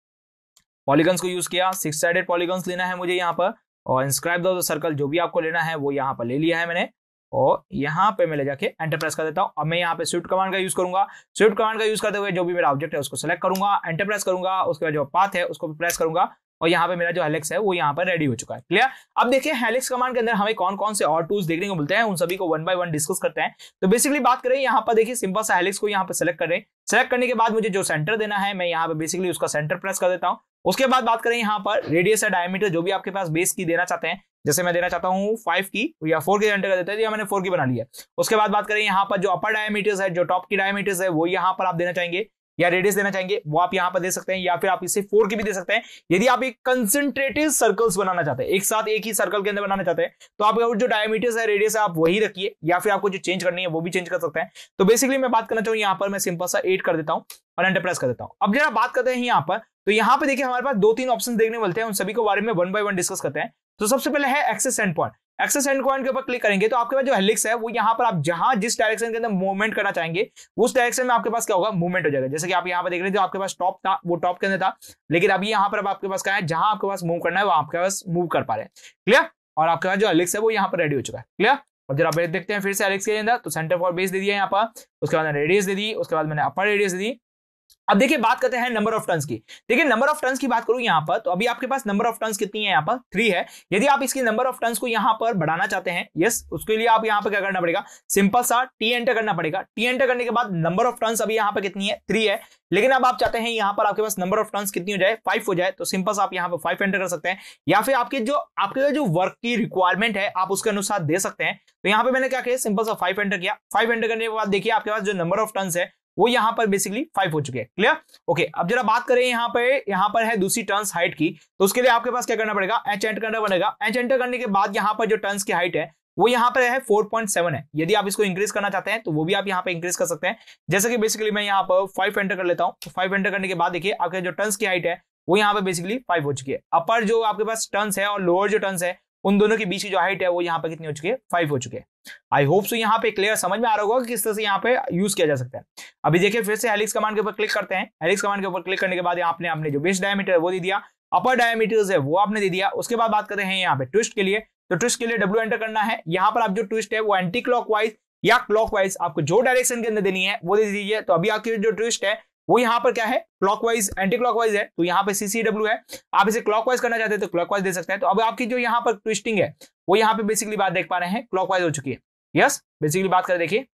पॉलीगन्स को यूज किया, सिक्स साइडेड पॉलीगन्स लेना है मुझे यहाँ पर, और इंस्क्राइब द सर्कल जो भी आपको लेना है वो यहाँ पर ले लिया है मैंने, और यहाँ पे मैं ले जाके एंटर प्रेस कर देता हूँ। अब मैं यहाँ पे स्विफ्ट कमांड का यूज करूंगा। स्विफ्ट कमांड का यूज करते हुए जो भी मेरा ऑब्जेक्ट है उसको सेलेक्ट करूंगा, एंटर प्रेस करूंगा, उसके बाद जो पाथ है उसको भी प्रेस करूंगा, और यहाँ पे मेरा जो हेलिक्स है वो यहाँ पर रेडी हो चुका है। क्लियर। अब देखिए हेलिक्स कमांड के अंदर हमें कौन कौन से और टूल्स देखने को मिलते हैं, उन सभी को वन बाय वन डिस्कस करते हैं। तो बेसिकली बात करें यहाँ पर देखिए सिंपल सा हेलिक्स को यहाँ पे सेलेक्ट करें। सेलेक्ट करने के बाद मुझे जो सेंटर देना है मैं यहाँ पे बेसिकली उसका सेंटर प्रेस कर देता हूँ। उसके बाद बात करें यहाँ पर रेडियस या डायमीटर जो भी आपके पास बेस की देना चाहते हैं, जैसे मैं देना चाहता हूँ फाइव की या फोर की एंटर कर देते हैं, या मैंने फोर की बना लिया। उसके बाद बात करें यहाँ पर जो अपर डायमीटर्स है, जो टॉप की डायमीटर्स है वो यहाँ पर आप देना चाहेंगे, या रेडियस देना चाहेंगे वो आप यहाँ पर दे सकते हैं, या फिर आप इसे फोर की भी दे सकते हैं। यदि आप एक कंसंट्रेटेड सर्कल्स बनाना चाहते हैं, एक साथ एक ही सर्कल के अंदर बनाना चाहते हैं, तो आप जो डायमीटर्स है, रेडियस है, आप वही रखिए, या फिर आपको जो चेंज करनी है वो भी चेंज कर सकते हैं। तो बेसिकली मैं बात करना चाहूँ यहाँ पर मैं सिंपल सा एट कर देता हूँ और एंटर प्रेस कर देता हूँ। अब जरा बात करते हैं यहाँ पर, तो यहाँ पे देखिए हमारे पास दो तीन ऑप्शन देखने मिलते हैं, उन सभी को बारे में वन बाय वन डिस्कस करते हैं। तो सबसे पहले है axis end point. Axis end point के ऊपर क्लिक करेंगे तो आपके पास जो हेलिक्स है वो यहाँ पर आप जहां जिस डायरेक्शन के अंदर मूवमेंट करना चाहेंगे उस डायरेक्शन में आपके पास क्या होगा, मूवमेंट हो जाएगा। जैसे कि आप यहाँ पर देख रहे थे आपके पास टॉप था, वो टॉप के अंदर था, लेकिन अभी यहाँ पर अब आपके पास क्या है, जहां आपके पास मूव करना है वो आपके पास मूव कर पा रहे हैं। क्लियर। और आपके पास जो हेलिक्स है वो यहाँ पर रेडी हो चुका है। क्लियर। अब जरा बेस देखते हैं फिर से हेलिक्स के अंदर, तो सेंटर फॉर बेस दे दिया यहाँ पर, उसके बाद रेडियस दे दी, उसके बाद मैंने अपर रेडियस दे दी। अब देखिए बात करते हैं नंबर ऑफ टर्न्स की। देखिए नंबर ऑफ टर्न्स की बात करूं यहाँ पर, तो अभी आपके पास नंबर ऑफ टर्न्स कितनी है, यहाँ पर थ्री है। यदि आप इसकी नंबर ऑफ टर्न्स को यहाँ पर बढ़ाना चाहते हैं, यस, उसके लिए आप यहाँ पर क्या करना पड़ेगा, सिंपल सा टी एंटर करना पड़ेगा। टी एंटर करने के बाद नंबर ऑफ टर्न्स अभी यहाँ पर कितनी है, थ्री है, लेकिन अब आप चाहते हैं यहाँ पर आपके पास नंबर ऑफ टर्न्स कितनी हो जाए, फाइव हो जाए, तो सिंपल आप यहाँ पर फाइव एंटर कर सकते हैं, या फिर आपके जो आपके जो वर्क की रिक्वायरमेंट है आप उसके अनुसार दे सकते हैं। तो यहाँ पे मैंने क्या किया, सिंपल सा फाइव एंटर किया। फाइव एंटर करने के बाद देखिए आपके पास जो नंबर ऑफ टर्न्स है वो यहाँ पर बेसिकली फाइव हो चुके हैं। क्लियर। ओके, अब जरा बात करें यहाँ पे, यहाँ पर है दूसरी टर्न्स हाइट की, तो उसके लिए आपके पास क्या करना पड़ेगा, एच एंटर करना पड़ेगा। एच एंटर करने के बाद यहाँ पर जो टर्न्स की हाइट है वो यहाँ पर है फोर पॉइंट सेवन है। यदि आप इसको इंक्रीज करना चाहते हैं तो वो भी आप यहाँ पे इंक्रीज कर सकते हैं। जैसे कि बेसिकली मैं यहाँ पर फाइव एंटर कर लेता हूँ। तो फाइव एंटर करने के बाद देखिए आपके जो टर्न्स की हाइट है वो यहाँ पे बेसिकली फाइव हो चुकी है। अपर जो आपके पास टर्न्स है और लोअर जो टर्न्स है उन दोनों के बीच की जो हाइट है वो यहाँ पे कितनी हो चुकी है, फाइव हो चुके हैं। आई होप सो यहाँ पे क्लियर समझ में आ रहा होगा कि किस तरह से यहाँ पे यूज किया जा सकता है। अभी देखिए फिर से हेलिक्स कमांड के ऊपर क्लिक करते हैं। हेलिक्स कमांड के ऊपर क्लिक करने के बाद आपने अपने जो बेस डायमीटर है वो दे दिया, अपर डायमीटर्स है वो आपने दे दिया। उसके बाद बात करते हैं यहाँ पे ट्विस्ट के लिए, तो ट्विस्ट के लिए डब्ल्यू एंटर करना है। यहाँ पर आप जो ट्विस्ट है वो एंटी क्लॉकवाइज या क्लॉकवाइज आपको जो डायरेक्शन के अंदर देनी है वो दे दीजिए। तो अभी आपकी जो ट्विस्ट है वो यहाँ पर क्या है, क्लॉकवाइज एंटी क्लॉकवाइज है, तो यहाँ पे सीसीडब्ल्यू है। आप इसे क्लॉकवाइज करना चाहते हैं तो क्लॉकवाइज दे सकते हैं। तो अब आपकी जो यहाँ पर ट्विस्टिंग है वो यहाँ पे बेसिकली बात देख पा रहे हैं क्लॉकवाइज हो चुकी है। यस, बेसिकली बात करें देखिए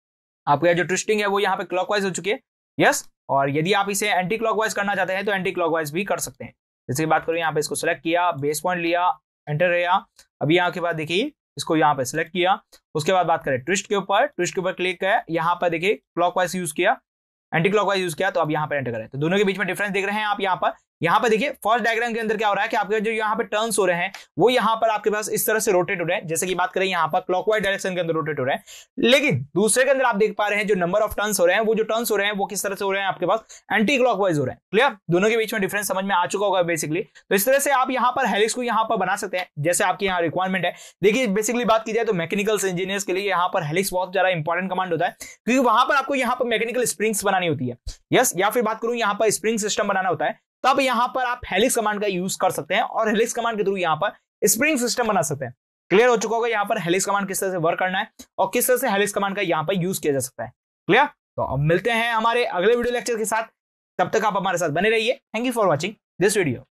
आपका जो ट्विस्टिंग है वो यहाँ पे क्लॉकवाइज हो चुकी है। यस, और यदि आप इसे एंटी क्लॉकवाइज करना चाहते हैं तो एंटी क्लॉकवाइज भी कर सकते हैं। जैसे बात करूँ यहाँ पे इसको सिलेक्ट किया, बेस पॉइंट लिया, एंटर किया। अभी यहाँ के बाद देखिए इसको यहाँ पे सिलेक्ट किया। उसके बाद बात करें ट्विस्ट के ऊपर, ट्विस्ट के ऊपर क्लिक किया, यहाँ पर देखिए क्लॉकवाइज यूज किया, एंटी क्लॉकवाइज यूज किया, तो अब यहाँ पर एंटर करें। तो दोनों के बीच में डिफरेंस देख रहे हैं आप यहाँ पर। यहाँ पर देखिए फर्स्ट डायग्राम के अंदर क्या हो रहा है कि आपके जो यहाँ पे टर्न्स हो रहे हैं वो यहाँ पर आपके पास इस तरह से रोटेट हो रहे हैं। जैसे कि बात करें यहाँ पर क्लॉकवाइज डायरेक्शन के अंदर रोटेट हो रहे हैं, लेकिन दूसरे के अंदर आप देख पा रहे हैं जो नंबर ऑफ टर्न्स हो रहे हैं वो जो टर्न्स हो रहे हैं वो किस तरह से हो रहे हैं, आपके पास एंटी क्लॉकवाइज हो रहे हैं। क्लियर। दोनों के बीच में डिफरेंस समझ में आ चुका होगा बेसिकली। तो इस तरह से आप यहाँ पर हेलिक्स को यहाँ पर बना सकते हैं जैसे आपकी यहाँ रिक्वायरमेंट है। देखिए बेसिकली बात की जाए तो मैकेनिकल इंजीनियर्स के लिए यहाँ पर हेलिक्स बहुत ज्यादा इंपॉर्टेंट कमांड होता है, क्योंकि वहां पर आपको यहाँ पर मैकेनिकल स्प्रिंग्स बनानी होती है। यस, या फिर बात करूं यहाँ पर स्प्रिंग सिस्टम बनाना होता है, तब यहाँ पर आप हेलिक्स कमांड का यूज कर सकते हैं और हेलिक्स कमांड के थ्रू यहाँ पर स्प्रिंग सिस्टम बना सकते हैं। क्लियर हो चुका होगा यहाँ पर हेलिक्स कमांड किस तरह से वर्क करना है और किस तरह से हेलिक्स कमांड का यहाँ पर यूज किया जा सकता है। क्लियर। तो अब मिलते हैं हमारे अगले वीडियो लेक्चर के साथ, तब तक आप हमारे साथ बने रहिए। Thank you for watching this video.